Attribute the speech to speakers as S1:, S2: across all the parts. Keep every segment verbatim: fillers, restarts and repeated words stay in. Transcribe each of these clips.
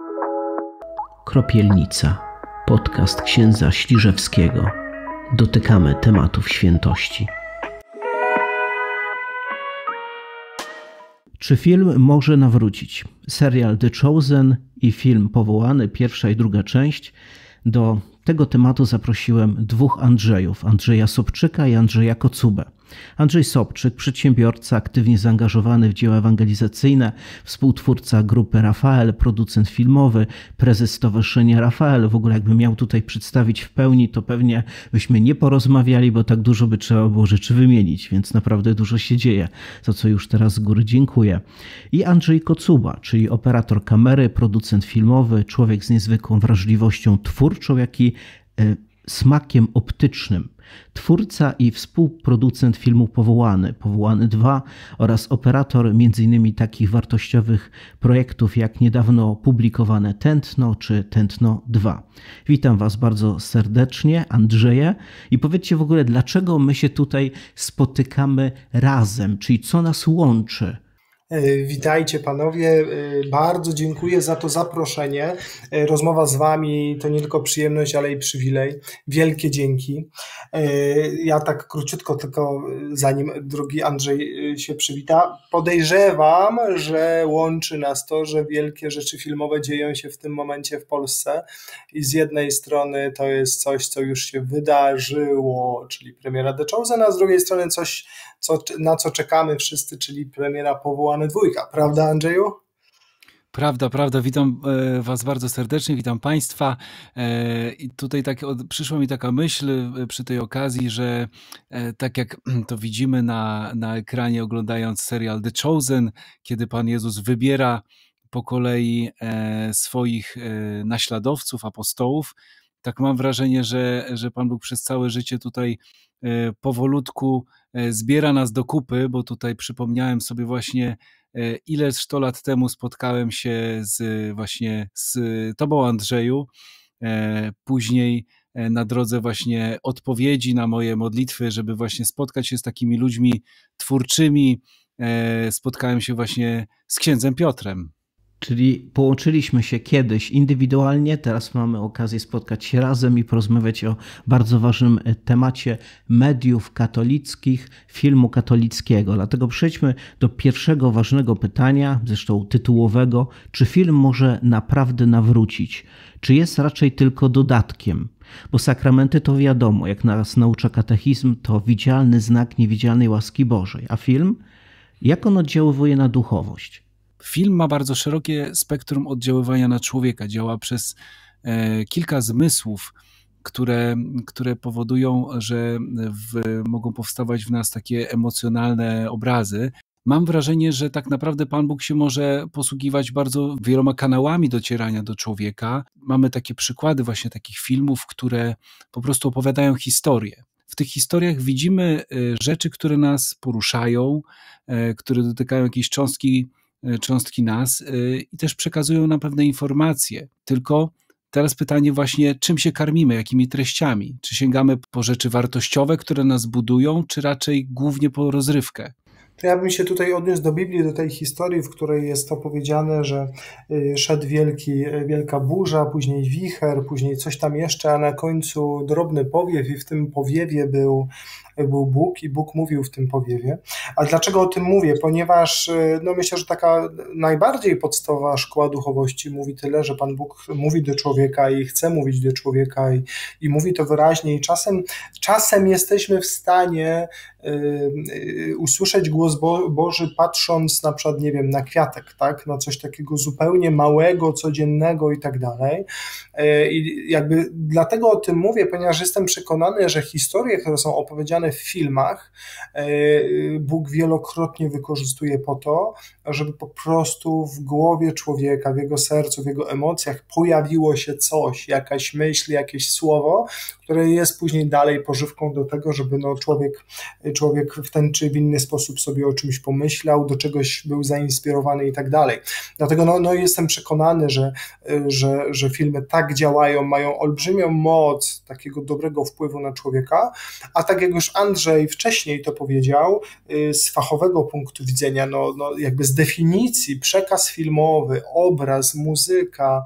S1: Kropielnica, podcast księdza Śliżewskiego. Dotykamy tematów świętości. Czy film może nawrócić? Serial The Chosen i film powołany, pierwsza i druga część. Do tego tematu zaprosiłem dwóch Andrzejów, Andrzeja Sobczyka i Andrzeja Kocubę. Andrzej Sobczyk, przedsiębiorca, aktywnie zaangażowany w dzieła ewangelizacyjne, współtwórca grupy Rafael, producent filmowy, prezes Stowarzyszenia Rafael. W ogóle jakbym miał tutaj przedstawić w pełni, to pewnie byśmy nie porozmawiali, bo tak dużo by trzeba było rzeczy wymienić, więc naprawdę dużo się dzieje, za co już teraz z góry dziękuję. I Andrzej Kocuba, czyli operator kamery, producent filmowy, człowiek z niezwykłą wrażliwością twórczą, jak i y, smakiem optycznym. Twórca i współproducent filmu Powołany, Powołany dwa oraz operator m.in. takich wartościowych projektów jak niedawno opublikowane Tętno czy Tętno dwa. Witam Was bardzo serdecznie, Andrzeje, i powiedzcie w ogóle, dlaczego my się tutaj spotykamy razem, czyli co nas łączy?
S2: Witajcie panowie, bardzo dziękuję za to zaproszenie. Rozmowa z wami to nie tylko przyjemność, ale i przywilej. Wielkie dzięki. Ja tak króciutko, tylko zanim drugi Andrzej się przywita, podejrzewam, że łączy nas to, że wielkie rzeczy filmowe dzieją się w tym momencie w Polsce i z jednej strony to jest coś, co już się wydarzyło, czyli premiera The Chosen, a z drugiej strony coś, co, na co czekamy wszyscy, czyli premiera Powołany dwójka. Prawda, Andrzeju?
S3: Prawda, prawda. Witam Was bardzo serdecznie, witam Państwa. I tutaj tak przyszła mi taka myśl przy tej okazji, że tak jak to widzimy na, na ekranie, oglądając serial The Chosen, kiedy Pan Jezus wybiera po kolei swoich naśladowców, apostołów, tak mam wrażenie, że, że Pan Bóg przez całe życie tutaj powolutku zbiera nas do kupy, bo tutaj przypomniałem sobie właśnie, ileż to lat temu spotkałem się z właśnie z Tobą, Andrzeju, później na drodze właśnie odpowiedzi na moje modlitwy, żeby właśnie spotkać się z takimi ludźmi twórczymi, spotkałem się właśnie z księdzem Piotrem.
S1: Czyli połączyliśmy się kiedyś indywidualnie, teraz mamy okazję spotkać się razem i porozmawiać o bardzo ważnym temacie mediów katolickich, filmu katolickiego. Dlatego przejdźmy do pierwszego ważnego pytania, zresztą tytułowego. Czy film może naprawdę nawrócić? Czy jest raczej tylko dodatkiem? Bo sakramenty to wiadomo, jak nas naucza katechizm, to widzialny znak niewidzialnej łaski Bożej. A film? Jak on oddziaływuje na duchowość?
S3: Film ma bardzo szerokie spektrum oddziaływania na człowieka. Działa przez e, kilka zmysłów, które, które powodują, że w, mogą powstawać w nas takie emocjonalne obrazy. Mam wrażenie, że tak naprawdę Pan Bóg się może posługiwać bardzo wieloma kanałami docierania do człowieka. Mamy takie przykłady właśnie takich filmów, które po prostu opowiadają historię. W tych historiach widzimy rzeczy, które nas poruszają, e, które dotykają jakiejś cząstki cząstki nas i też przekazują nam pewne informacje. Tylko teraz pytanie właśnie, czym się karmimy, jakimi treściami? Czy sięgamy po rzeczy wartościowe, które nas budują, czy raczej głównie po rozrywkę?
S2: To ja bym się tutaj odniósł do Biblii, do tej historii, w której jest to powiedziane, że szedł wielki, wielka burza, później wicher, później coś tam jeszcze, a na końcu drobny powiew i w tym powiewie był, był Bóg i Bóg mówił w tym powiewie. A dlaczego o tym mówię? Ponieważ no myślę, że taka najbardziej podstawowa szkoła duchowości mówi tyle, że Pan Bóg mówi do człowieka i chce mówić do człowieka i, i mówi to wyraźnie i czasem, czasem jesteśmy w stanie y, y, usłyszeć głos Bo- Boży patrząc na przykład, nie wiem, na kwiatek, tak, na coś takiego zupełnie małego, codziennego i tak dalej. I jakby dlatego o tym mówię, ponieważ jestem przekonany, że historie, które są opowiedziane w filmach, Bóg wielokrotnie wykorzystuje po to, żeby po prostu w głowie człowieka, w jego sercu, w jego emocjach pojawiło się coś, jakaś myśl, jakieś słowo, które jest później dalej pożywką do tego, żeby no człowiek, człowiek w ten czy w inny sposób sobie o czymś pomyślał, do czegoś był zainspirowany i tak dalej. Dlatego no, no jestem przekonany, że, że, że filmy tak działają, mają olbrzymią moc takiego dobrego wpływu na człowieka, a tak jak już Andrzej wcześniej to powiedział, z fachowego punktu widzenia, no, no jakby z definicji, przekaz filmowy, obraz, muzyka,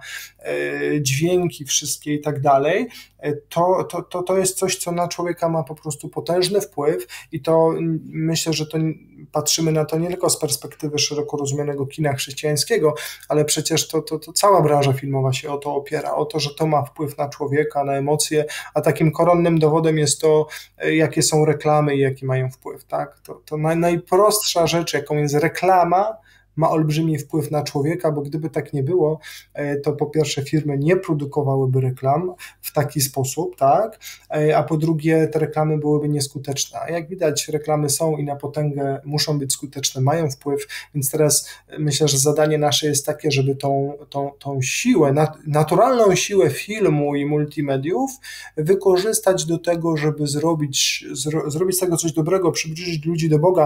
S2: dźwięki wszystkie i tak dalej, to, to, to, to jest coś, co na człowieka ma po prostu potężny wpływ i to myślę, że to patrzymy na to nie tylko z perspektywy szeroko rozumianego kina chrześcijańskiego, ale przecież to, to, to cała branża filmowa się o to opiera, o to, że to ma wpływ na człowieka, na emocje, a takim koronnym dowodem jest to, jakie są reklamy i jaki mają wpływ. Tak? To, to naj, najprostsza rzecz, jaką jest reklama, ma olbrzymi wpływ na człowieka, bo gdyby tak nie było, to po pierwsze firmy nie produkowałyby reklam w taki sposób, tak, a po drugie te reklamy byłyby nieskuteczne. A jak widać, reklamy są i na potęgę muszą być skuteczne, mają wpływ, więc teraz myślę, że zadanie nasze jest takie, żeby tą, tą, tą siłę, naturalną siłę filmu i multimediów wykorzystać do tego, żeby zrobić, zro, zrobić z tego coś dobrego, przybliżyć ludzi do Boga.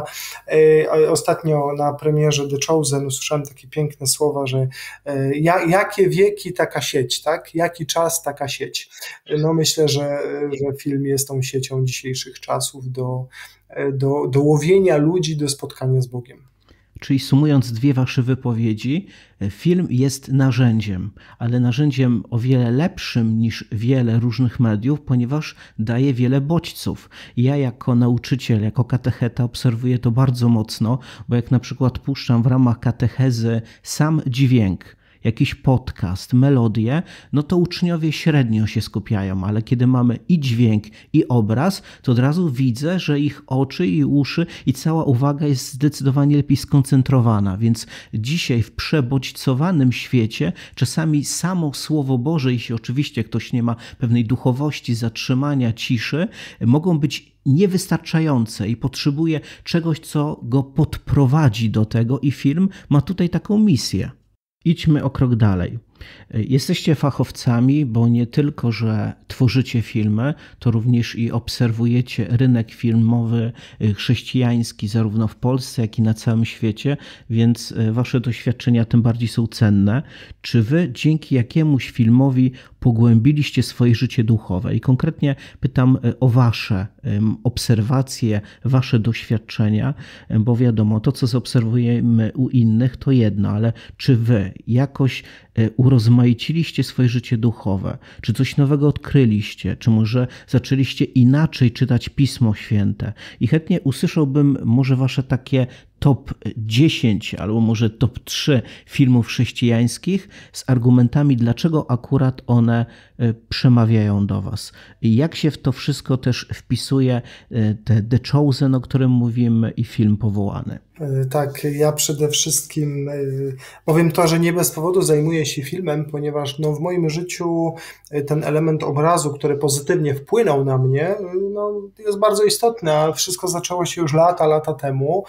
S2: Ostatnio na premierze The Chosen usłyszałem takie piękne słowa, że ja, jakie wieki taka sieć, tak? Jaki czas taka sieć. No myślę, że, że film jest tą siecią dzisiejszych czasów do, do, do łowienia ludzi, do spotkania z Bogiem.
S1: Czyli sumując dwie wasze wypowiedzi, film jest narzędziem, ale narzędziem o wiele lepszym niż wiele różnych mediów, ponieważ daje wiele bodźców. Ja jako nauczyciel, jako katecheta obserwuję to bardzo mocno, bo jak na przykład puszczam w ramach katechezy sam dźwięk, jakiś podcast, melodię, no to uczniowie średnio się skupiają, ale kiedy mamy i dźwięk, i obraz, to od razu widzę, że ich oczy i uszy i cała uwaga jest zdecydowanie lepiej skoncentrowana, więc dzisiaj w przebodźcowanym świecie czasami samo Słowo Boże, jeśli oczywiście ktoś nie ma pewnej duchowości, zatrzymania, ciszy, mogą być niewystarczające i potrzebuje czegoś, co go podprowadzi do tego i film ma tutaj taką misję. Idźmy o krok dalej. Jesteście fachowcami, bo nie tylko, że tworzycie filmy, to również i obserwujecie rynek filmowy chrześcijański zarówno w Polsce, jak i na całym świecie, więc wasze doświadczenia tym bardziej są cenne. Czy wy dzięki jakiemuś filmowi pogłębiliście swoje życie duchowe? I konkretnie pytam o wasze obserwacje, wasze doświadczenia, bo wiadomo, to co zaobserwujemy u innych to jedno, ale czy wy jakoś urozmaiciliście swoje życie duchowe? Czy coś nowego odkryliście? Czy może zaczęliście inaczej czytać Pismo Święte? I chętnie usłyszałbym może wasze takie top dziesięć albo może top trzy filmów chrześcijańskich z argumentami, dlaczego akurat one przemawiają do was. I jak się w to wszystko też wpisuje te The Chosen, o którym mówimy, i film Powołany?
S2: Tak, ja przede wszystkim powiem to, że nie bez powodu zajmuję się filmem, ponieważ no, w moim życiu ten element obrazu, który pozytywnie wpłynął na mnie, no, jest bardzo istotny, a wszystko zaczęło się już lata, lata temu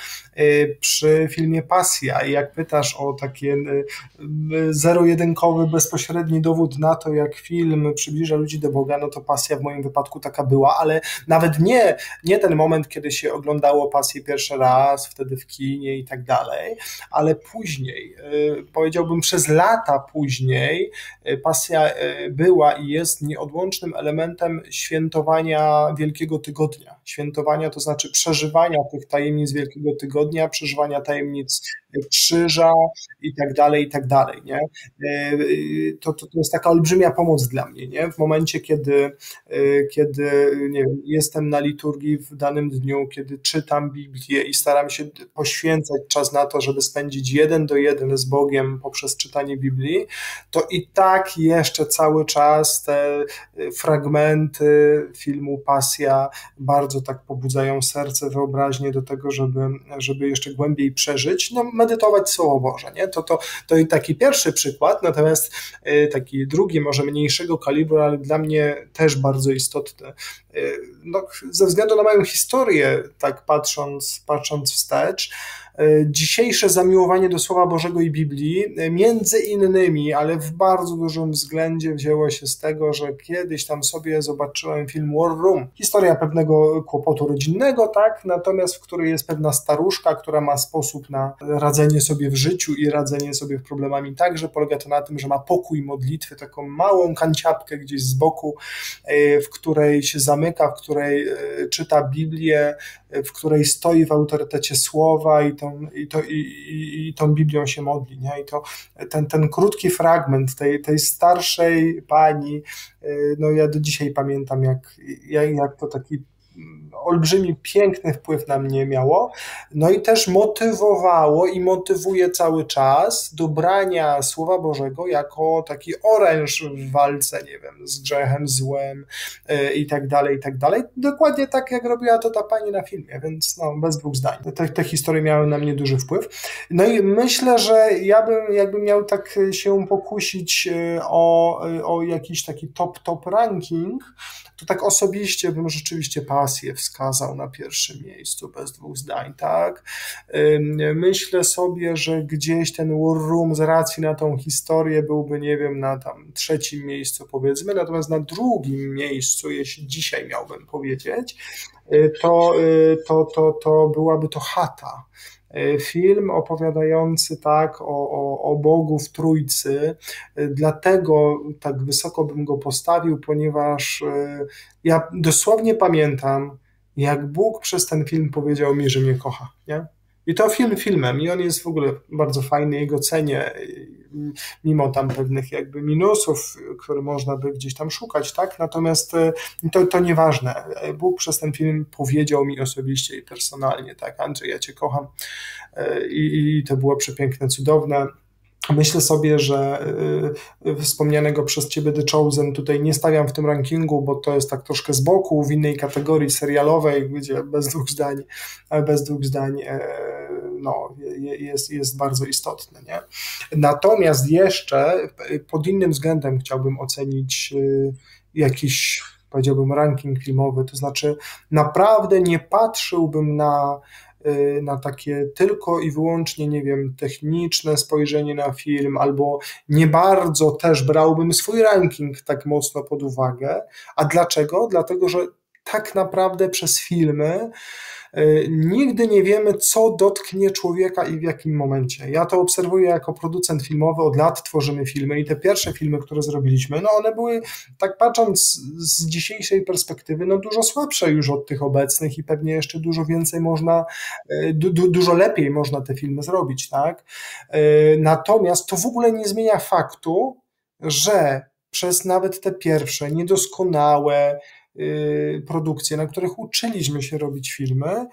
S2: przy filmie Pasja. I jak pytasz o taki zero-jedynkowy, bezpośredni dowód na to, jak film przybliża ludzi do Boga, no to Pasja w moim wypadku taka była, ale nawet nie, nie ten moment, kiedy się oglądało Pasję pierwszy raz, wtedy w kinie i tak dalej, ale później, powiedziałbym przez lata później, Pasja była i jest nieodłącznym elementem świętowania Wielkiego Tygodnia. Świętowania to znaczy przeżywania tych tajemnic Wielkiego Tygodnia, przeżywania tajemnic krzyża i tak dalej, i tak dalej, nie? To, to, to jest taka olbrzymia pomoc dla mnie, nie? W momencie, kiedy, kiedy nie wiem, jestem na liturgii w danym dniu, kiedy czytam Biblię i staram się poświęcać czas na to, żeby spędzić jeden do jeden z Bogiem poprzez czytanie Biblii, to i tak jeszcze cały czas te fragmenty filmu Pasja bardzo tak pobudzają serce, wyobraźnię do tego, żeby, żeby jeszcze głębiej przeżyć, no medytować Słowo Boże, nie? To, to, to i taki pierwszy przykład, natomiast taki drugi, może mniejszego kalibru, ale dla mnie też bardzo istotny. No, ze względu na moją historię, tak patrząc, patrząc wstecz, Dzisiejsze zamiłowanie do Słowa Bożego i Biblii, między innymi, ale w bardzo dużym względzie wzięło się z tego, że kiedyś tam sobie zobaczyłem film War Room. Historia pewnego kłopotu rodzinnego, tak? Natomiast w której jest pewna staruszka, która ma sposób na radzenie sobie w życiu i radzenie sobie z problemami tak, że polega to na tym, że ma pokój modlitwy, taką małą kanciapkę gdzieś z boku, w której się zamyka, w której czyta Biblię, w której stoi w autorytecie słowa i tą, i to, i, i, i tą Biblią się modli. Nie? I to ten, ten krótki fragment tej, tej starszej pani, no ja do dzisiaj pamiętam, jak, jak, jak to taki olbrzymi, piękny wpływ na mnie miało, no i też motywowało i motywuje cały czas do brania Słowa Bożego jako taki oręż w walce, nie wiem, z grzechem, złem yy, i tak dalej, i tak dalej. Dokładnie tak, jak robiła to ta pani na filmie, więc no, bez dwóch zdań. Te, te historie miały na mnie duży wpływ. No i myślę, że ja bym jakbym miał tak się pokusić o, o jakiś taki top, top ranking, to tak osobiście bym rzeczywiście Pasję wskazał na pierwszym miejscu, bez dwóch zdań, tak? Myślę sobie, że gdzieś ten War Room z racji na tą historię byłby, nie wiem, na tam trzecim miejscu powiedzmy, natomiast na drugim miejscu, jeśli dzisiaj miałbym powiedzieć, to, to, to, to byłaby to Chata. Film opowiadający tak o, o, o Bogu w Trójcy, dlatego tak wysoko bym go postawił, ponieważ ja dosłownie pamiętam, jak Bóg przez ten film powiedział mi, że mnie kocha, nie? I to film filmem i on jest w ogóle bardzo fajny, jego cenię, mimo tam pewnych jakby minusów, które można by gdzieś tam szukać, tak? Natomiast to, to nieważne. Bóg przez ten film powiedział mi osobiście i personalnie, tak? Andrzej, ja cię kocham i, i to było przepiękne, cudowne. Myślę sobie, że wspomnianego przez ciebie The Chosen tutaj nie stawiam w tym rankingu, bo to jest tak troszkę z boku, w innej kategorii serialowej, gdzie bez dwóch zdań, bez dwóch zdań no, jest, jest bardzo istotny. Nie? Natomiast jeszcze pod innym względem chciałbym ocenić jakiś, powiedziałbym, ranking filmowy, to znaczy naprawdę nie patrzyłbym na na takie tylko i wyłącznie, nie wiem, techniczne spojrzenie na film, albo nie bardzo też brałbym swój ranking tak mocno pod uwagę. A dlaczego? Dlatego, że tak naprawdę przez filmy nigdy nie wiemy, co dotknie człowieka i w jakim momencie. Ja to obserwuję jako producent filmowy, od lat tworzymy filmy i te pierwsze filmy, które zrobiliśmy, no one były, tak patrząc z dzisiejszej perspektywy, no dużo słabsze już od tych obecnych i pewnie jeszcze dużo więcej można, du, du, dużo lepiej można te filmy zrobić, tak? Natomiast to w ogóle nie zmienia faktu, że przez nawet te pierwsze, niedoskonałe produkcje, na których uczyliśmy się robić filmy,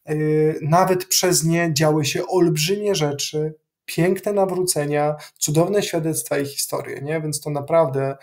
S2: nawet przez nie działy się olbrzymie rzeczy, piękne nawrócenia, cudowne świadectwa i historie, nie? Więc to naprawdę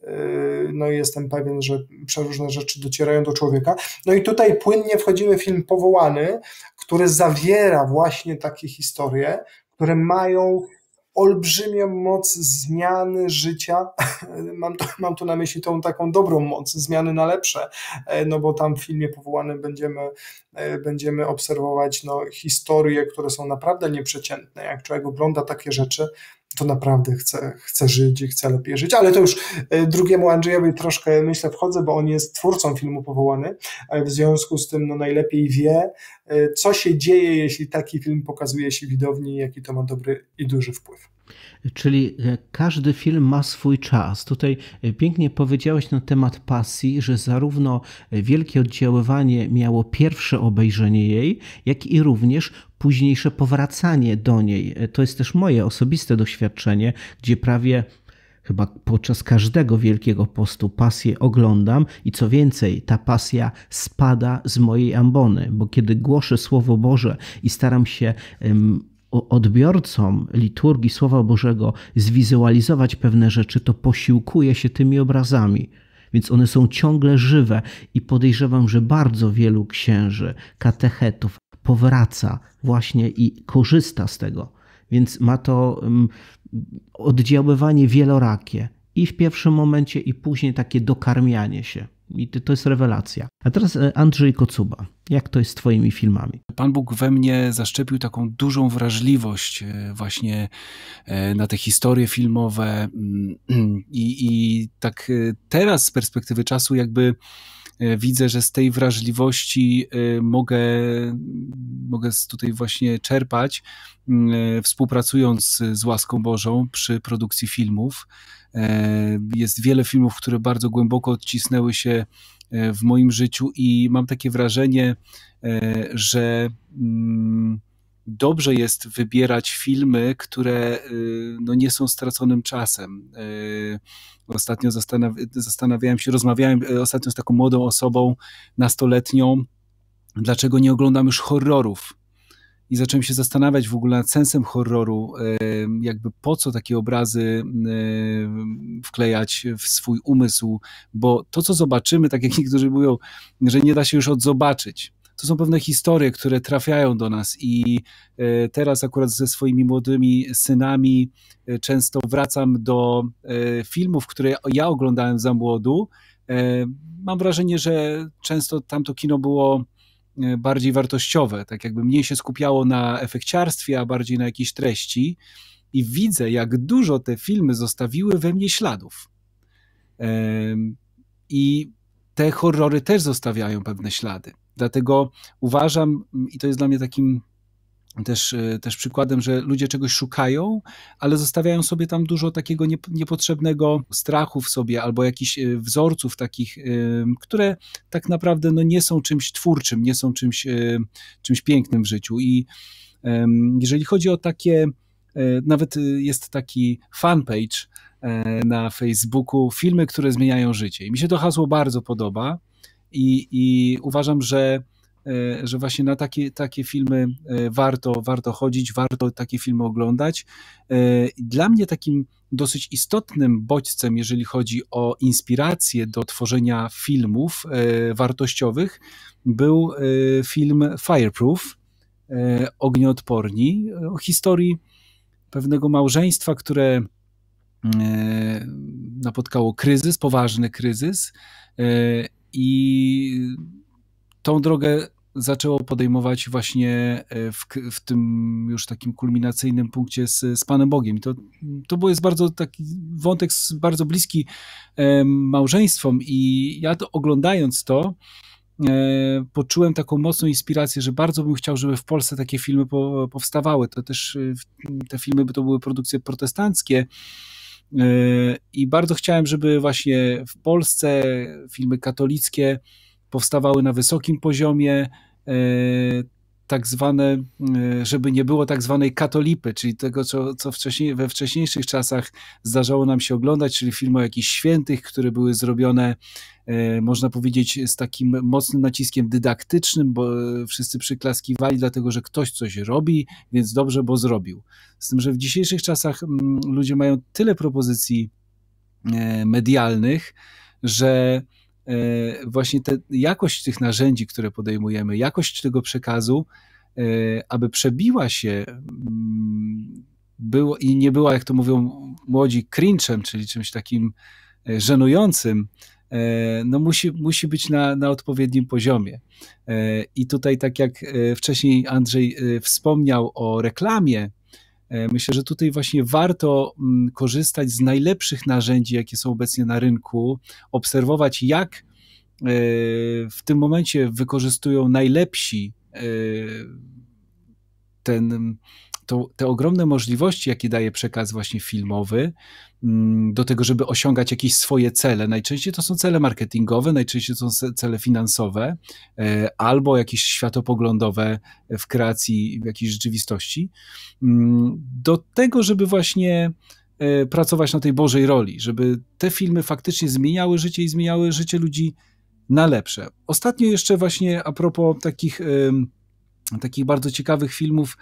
S2: no jestem pewien, że przeróżne rzeczy docierają do człowieka. No i tutaj płynnie wchodzimy w film Powołany, który zawiera właśnie takie historie, które mają olbrzymią moc zmiany życia, mam, to, mam tu na myśli tą taką dobrą moc, zmiany na lepsze, no bo tam w filmie Powołany będziemy, będziemy obserwować no, historie, które są naprawdę nieprzeciętne. Jak człowiek ogląda takie rzeczy, to naprawdę chce, chce żyć i chce lepiej żyć, ale to już drugiemu Andrzejowi troszkę, myślę, wchodzę, bo on jest twórcą filmu Powołany, w związku z tym no, najlepiej wie, co się dzieje, jeśli taki film pokazuje się widowni, jaki to ma dobry i duży wpływ.
S1: Czyli każdy film ma swój czas. Tutaj pięknie powiedziałeś na temat Pasji, że zarówno wielkie oddziaływanie miało pierwsze obejrzenie jej, jak i również późniejsze powracanie do niej. To jest też moje osobiste doświadczenie, gdzie prawie chyba podczas każdego Wielkiego Postu Pasję oglądam i co więcej, ta pasja spada z mojej ambony, bo kiedy głoszę Słowo Boże i staram się um, odbiorcom liturgii Słowa Bożego zwizualizować pewne rzeczy, to posiłkuję się tymi obrazami. Więc one są ciągle żywe i podejrzewam, że bardzo wielu księży, katechetów powraca właśnie i korzysta z tego. Więc ma to um, oddziaływanie wielorakie i w pierwszym momencie i później takie dokarmianie się. I to jest rewelacja. A teraz Andrzej Kocuba. Jak to jest z twoimi filmami?
S3: Pan Bóg we mnie zaszczepił taką dużą wrażliwość właśnie na te historie filmowe i, i tak teraz z perspektywy czasu jakby widzę, że z tej wrażliwości mogę, mogę tutaj właśnie czerpać, współpracując z łaską Bożą przy produkcji filmów. Jest wiele filmów, które bardzo głęboko odcisnęły się w moim życiu i mam takie wrażenie, że dobrze jest wybierać filmy, które no, nie są straconym czasem. Ostatnio zastanaw- zastanawiałem się, rozmawiałem ostatnio z taką młodą osobą, nastoletnią, dlaczego nie oglądam już horrorów. I zacząłem się zastanawiać w ogóle nad sensem horroru, jakby po co takie obrazy wklejać w swój umysł, bo to, co zobaczymy, tak jak niektórzy mówią, że nie da się już odzobaczyć. To są pewne historie, które trafiają do nas i teraz akurat ze swoimi młodymi synami często wracam do filmów, które ja oglądałem za młodu. Mam wrażenie, że często tamto kino było bardziej wartościowe, tak jakby mniej się skupiało na efekciarstwie, a bardziej na jakiejś treści i widzę, jak dużo te filmy zostawiły we mnie śladów. I te horrory też zostawiają pewne ślady. Dlatego uważam, i to jest dla mnie takim też, też przykładem, że ludzie czegoś szukają, ale zostawiają sobie tam dużo takiego niepotrzebnego strachu w sobie albo jakichś wzorców takich, które tak naprawdę no nie są czymś twórczym, nie są czymś, czymś pięknym w życiu. I jeżeli chodzi o takie, nawet jest taki fanpage na Facebooku, filmy, które zmieniają życie. I mi się to hasło bardzo podoba i, i uważam, że że właśnie na takie, takie filmy warto, warto chodzić, warto takie filmy oglądać. Dla mnie takim dosyć istotnym bodźcem, jeżeli chodzi o inspirację do tworzenia filmów wartościowych, był film Fireproof, Ognioodporni, o historii pewnego małżeństwa, które napotkało kryzys, poważny kryzys i tą drogę zaczęło podejmować właśnie w, w tym już takim kulminacyjnym punkcie z, z Panem Bogiem. To, to był jest bardzo taki wątek bardzo bliski e, małżeństwom i ja to oglądając to e, poczułem taką mocną inspirację, że bardzo bym chciał, żeby w Polsce takie filmy po, powstawały. To też te filmy to były produkcje protestanckie e, i bardzo chciałem, żeby właśnie w Polsce filmy katolickie powstawały na wysokim poziomie, tak zwane, żeby nie było tak zwanej katolipy, czyli tego, co, co wcześniej, we wcześniejszych czasach zdarzało nam się oglądać, czyli filmy o jakichś świętych, które były zrobione, można powiedzieć, z takim mocnym naciskiem dydaktycznym, bo wszyscy przyklaskiwali, dlatego że ktoś coś robi, więc dobrze, bo zrobił. Z tym, że w dzisiejszych czasach ludzie mają tyle propozycji medialnych, że właśnie te, jakość tych narzędzi, które podejmujemy, jakość tego przekazu, aby przebiła się było, i nie była, jak to mówią młodzi, cringe'em, czyli czymś takim żenującym, no musi, musi być na, na odpowiednim poziomie. I tutaj, tak jak wcześniej Andrzej wspomniał o reklamie, myślę, że tutaj właśnie warto korzystać z najlepszych narzędzi, jakie są obecnie na rynku, obserwować, jak w tym momencie wykorzystują najlepsi ten, to, te ogromne możliwości, jakie daje przekaz właśnie filmowy, do tego, żeby osiągać jakieś swoje cele. Najczęściej to są cele marketingowe, najczęściej to są cele finansowe albo jakieś światopoglądowe w kreacji, w jakiejś rzeczywistości. Do tego, żeby właśnie pracować na tej Bożej roli, żeby te filmy faktycznie zmieniały życie i zmieniały życie ludzi na lepsze. Ostatnio jeszcze właśnie a propos takich, takich bardzo ciekawych filmów,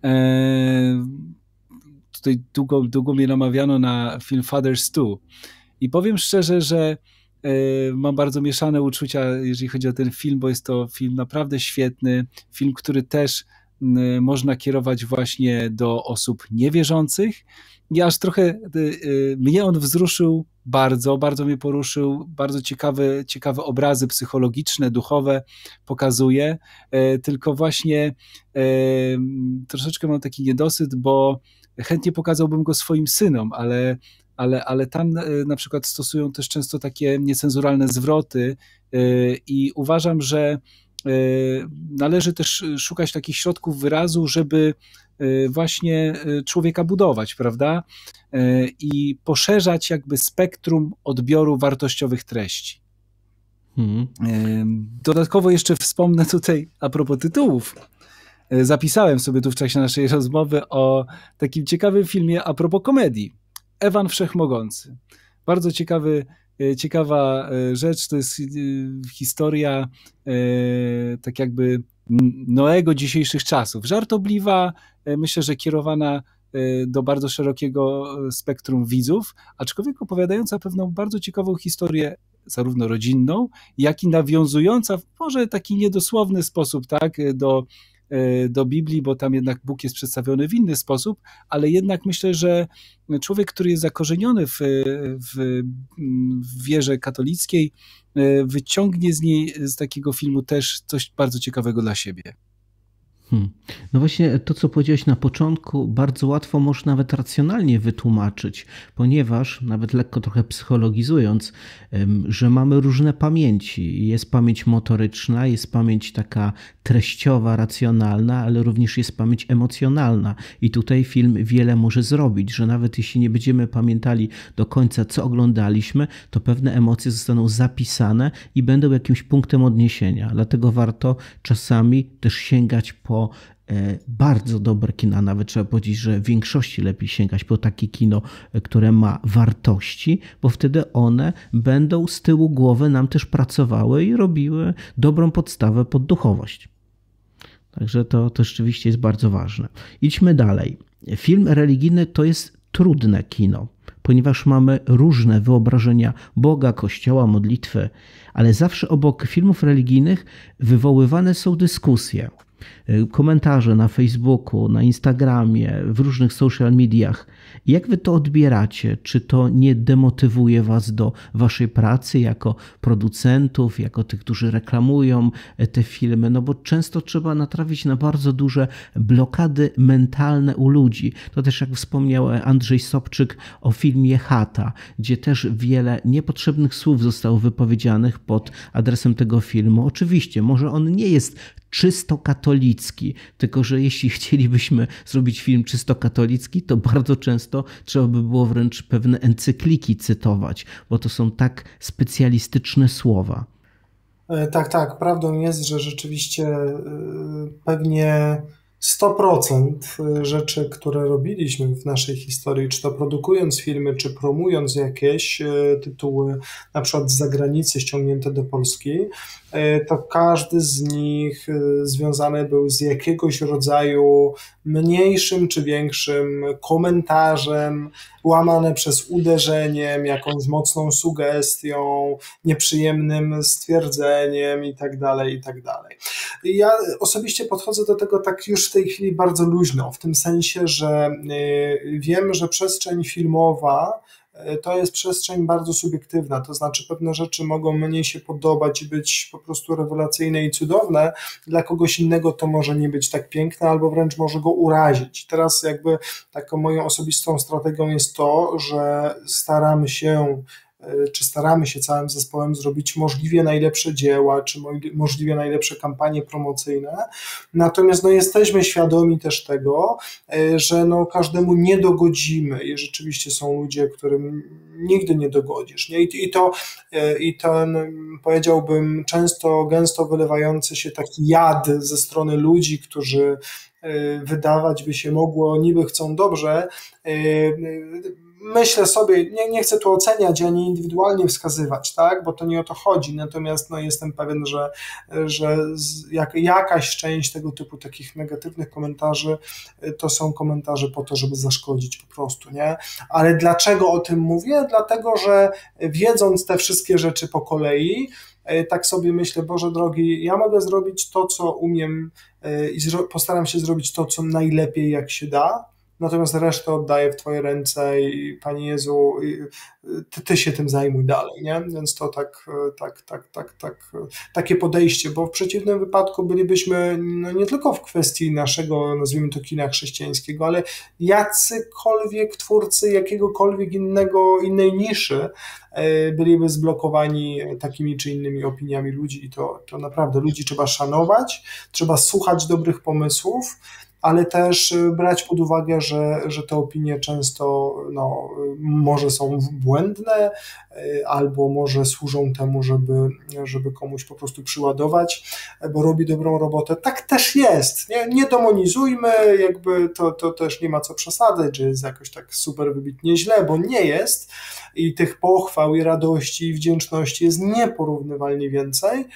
S3: tutaj długo, długo mnie namawiano na film Fathers two i powiem szczerze, że mam bardzo mieszane uczucia, jeżeli chodzi o ten film, bo jest to film naprawdę świetny, film, który też można kierować właśnie do osób niewierzących i aż trochę mnie on wzruszył bardzo, bardzo mnie poruszył, bardzo ciekawe, ciekawe obrazy psychologiczne, duchowe pokazuje, tylko właśnie troszeczkę mam taki niedosyt, bo chętnie pokazałbym go swoim synom, ale, ale, ale tam na przykład stosują też często takie niecenzuralne zwroty i uważam, że należy też szukać takich środków wyrazu, żeby właśnie człowieka budować, prawda? I poszerzać jakby spektrum odbioru wartościowych treści. Hmm. Dodatkowo jeszcze wspomnę tutaj a propos tytułów. Zapisałem sobie tu w czasie naszej rozmowy o takim ciekawym filmie a propos komedii. Ewan Wszechmogący. Bardzo ciekawy, ciekawa rzecz, to jest historia tak jakby Noego dzisiejszych czasów. Żartobliwa, myślę, że kierowana do bardzo szerokiego spektrum widzów, aczkolwiek opowiadająca pewną bardzo ciekawą historię, zarówno rodzinną, jak i nawiązująca w może taki niedosłowny sposób, tak, do do Biblii, bo tam jednak Bóg jest przedstawiony w inny sposób, ale jednak myślę, że człowiek, który jest zakorzeniony w, w, w wierze katolickiej, wyciągnie z niej, z takiego filmu też coś bardzo ciekawego dla siebie.
S1: Hmm. No właśnie to, co powiedziałeś na początku, bardzo łatwo można nawet racjonalnie wytłumaczyć, ponieważ, nawet lekko trochę psychologizując, że mamy różne pamięci. Jest pamięć motoryczna, jest pamięć taka treściowa, racjonalna, ale również jest pamięć emocjonalna. I tutaj film wiele może zrobić, że nawet jeśli nie będziemy pamiętali do końca, co oglądaliśmy, to pewne emocje zostaną zapisane i będą jakimś punktem odniesienia. Dlatego warto czasami też sięgać po bardzo dobre kino, a nawet trzeba powiedzieć, że w większości lepiej sięgać po takie kino, które ma wartości, bo wtedy one będą z tyłu głowy nam też pracowały i robiły dobrą podstawę pod duchowość. Także to, to rzeczywiście jest bardzo ważne. Idźmy dalej. Film religijny to jest trudne kino, ponieważ mamy różne wyobrażenia Boga, Kościoła, modlitwy, ale zawsze obok filmów religijnych wywoływane są dyskusje. Komentarze na Facebooku, na Instagramie, w różnych social mediach. Jak wy to odbieracie? Czy to nie demotywuje was do waszej pracy jako producentów, jako tych, którzy reklamują te filmy? No bo często trzeba natrafić na bardzo duże blokady mentalne u ludzi. To też, jak wspomniał Andrzej Sobczyk o filmie Chata, gdzie też wiele niepotrzebnych słów zostało wypowiedzianych pod adresem tego filmu. Oczywiście, może on nie jest czysto katolicki, tylko że jeśli chcielibyśmy zrobić film czysto katolicki, to bardzo często trzeba by było wręcz pewne encykliki cytować, bo to są tak specjalistyczne słowa.
S2: Tak, tak. Prawdą jest, że rzeczywiście pewnie sto procent rzeczy, które robiliśmy w naszej historii, czy to produkując filmy, czy promując jakieś tytuły, na przykład z zagranicy ściągnięte do Polski, to każdy z nich związany był z jakiegoś rodzaju mniejszym czy większym komentarzem, łamane przez uderzeniem, jakąś mocną sugestią, nieprzyjemnym stwierdzeniem i tak dalej, i tak dalej. Ja osobiście podchodzę do tego tak już w tej chwili bardzo luźno, w tym sensie, że wiem, że przestrzeń filmowa to jest przestrzeń bardzo subiektywna, to znaczy pewne rzeczy mogą mnie się podobać i być po prostu rewelacyjne i cudowne, dla kogoś innego to może nie być tak piękne, albo wręcz może go urazić. Teraz jakby taką moją osobistą strategią jest to, że staramy się czy staramy się całym zespołem zrobić możliwie najlepsze dzieła, czy możliwie najlepsze kampanie promocyjne, natomiast no, jesteśmy świadomi też tego, że no, każdemu nie dogodzimy i rzeczywiście są ludzie, którym nigdy nie dogodzisz. Nie? I, i, to, i ten, powiedziałbym, często, gęsto wylewający się taki jad ze strony ludzi, którzy wydawać by się mogło, niby chcą dobrze, myślę sobie, nie, nie chcę tu oceniać ani indywidualnie wskazywać, tak, bo to nie o to chodzi, natomiast no, jestem pewien, że, że jak, jakaś część tego typu takich negatywnych komentarzy to są komentarze po to, żeby zaszkodzić po prostu, nie? Ale dlaczego o tym mówię? Dlatego, że wiedząc te wszystkie rzeczy po kolei, tak sobie myślę, Boże drogi, ja mogę zrobić to, co umiem i postaram się zrobić to, co najlepiej jak się da, natomiast resztę oddaję w Twoje ręce i Panie Jezu, ty, ty się tym zajmuj dalej, nie? Więc to tak, tak, tak, tak, tak, takie podejście, bo w przeciwnym wypadku bylibyśmy no nie tylko w kwestii naszego, nazwijmy to, kina chrześcijańskiego, ale jacykolwiek twórcy jakiegokolwiek innego, innej niszy byliby zblokowani takimi czy innymi opiniami ludzi i to, to naprawdę ludzi trzeba szanować, trzeba słuchać dobrych pomysłów, ale też brać pod uwagę, że, że te opinie często no, może są błędne albo może służą temu, żeby, żeby komuś po prostu przyładować, bo robi dobrą robotę. Tak też jest. Nie, nie demonizujmy, jakby to, to też nie ma co przesadzać, że jest jakoś tak super wybitnie źle, bo nie jest i tych pochwał i radości i wdzięczności jest nieporównywalnie więcej.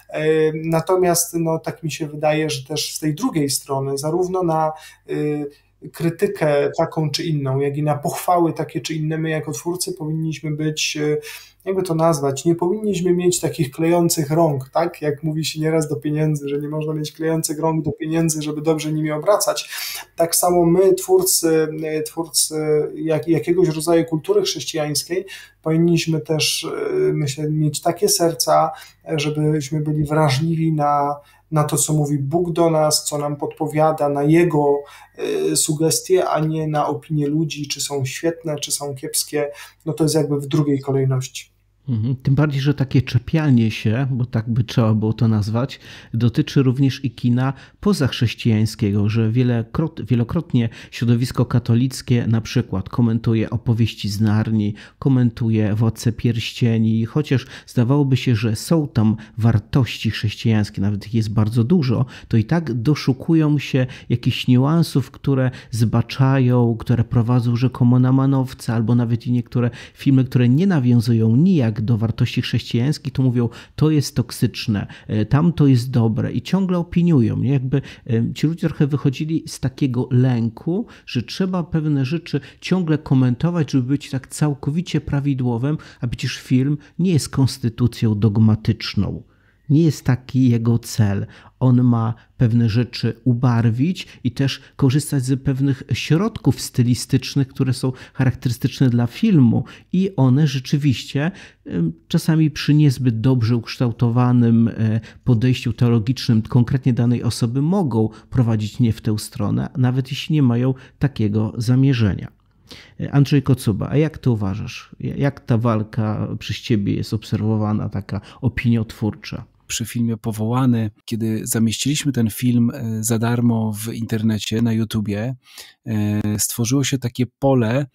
S2: Natomiast no, tak mi się wydaje, że też z tej drugiej strony, zarówno na y, krytykę taką czy inną, jak i na pochwały takie czy inne, my jako twórcy powinniśmy być, y, jakby to nazwać, nie powinniśmy mieć takich klejących rąk, tak? Jak mówi się nieraz do pieniędzy, że nie można mieć klejących rąk do pieniędzy, żeby dobrze nimi obracać. Tak samo my, twórcy, twórcy jak, jakiegoś rodzaju kultury chrześcijańskiej, powinniśmy też, myślę, mieć takie serca, żebyśmy byli wrażliwi na, na to, co mówi Bóg do nas, co nam podpowiada, na Jego y, sugestie, a nie na opinie ludzi, czy są świetne, czy są kiepskie. No to jest jakby w drugiej kolejności.
S1: Tym bardziej, że takie czepianie się, bo tak by trzeba było to nazwać, dotyczy również i kina pozachrześcijańskiego, że wielokrot, wielokrotnie środowisko katolickie na przykład komentuje opowieści z Narni, komentuje Władcę Pierścieni, chociaż zdawałoby się, że są tam wartości chrześcijańskie, nawet ich jest bardzo dużo, to i tak doszukują się jakichś niuansów, które zbaczają, które prowadzą rzekomo na manowce, albo nawet i niektóre filmy, które nie nawiązują nijak do wartości chrześcijańskich, to mówią, to jest toksyczne, tam to jest dobre i ciągle opiniują. Nie? Jakby ci ludzie trochę wychodzili z takiego lęku, że trzeba pewne rzeczy ciągle komentować, żeby być tak całkowicie prawidłowym, a przecież film nie jest konstytucją dogmatyczną. Nie jest taki jego cel. On ma pewne rzeczy ubarwić i też korzystać z pewnych środków stylistycznych, które są charakterystyczne dla filmu i one rzeczywiście czasami przy niezbyt dobrze ukształtowanym podejściu teologicznym konkretnie danej osoby mogą prowadzić nie w tę stronę, nawet jeśli nie mają takiego zamierzenia. Andrzej Kocuba, a jak ty uważasz? Jak ta walka przez ciebie jest obserwowana, taka opiniotwórcza?
S3: Przy filmie Powołany, kiedy zamieściliśmy ten film za darmo w internecie, na YouTubie, stworzyło się takie pole,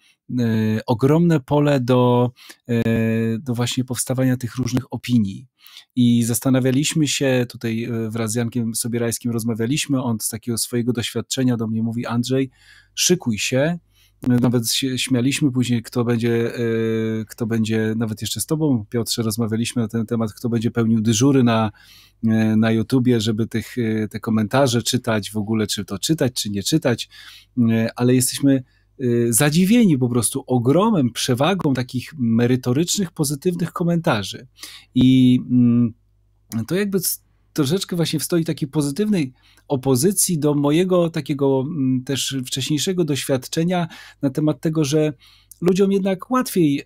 S3: ogromne pole do, do właśnie powstawania tych różnych opinii. I zastanawialiśmy się, tutaj wraz z Jankiem Sobierajskim rozmawialiśmy, on z takiego swojego doświadczenia do mnie mówi: Andrzej, szykuj się. Nawet się śmialiśmy później, kto będzie, kto będzie, nawet jeszcze z tobą, Piotrze, rozmawialiśmy na ten temat, kto będzie pełnił dyżury na, na YouTubie, żeby tych, te komentarze czytać, w ogóle czy to czytać, czy nie czytać, ale jesteśmy zadziwieni po prostu ogromem, przewagą takich merytorycznych, pozytywnych komentarzy. I to jakby troszeczkę właśnie stoi takiej pozytywnej opozycji do mojego takiego też wcześniejszego doświadczenia na temat tego, że ludziom jednak łatwiej e,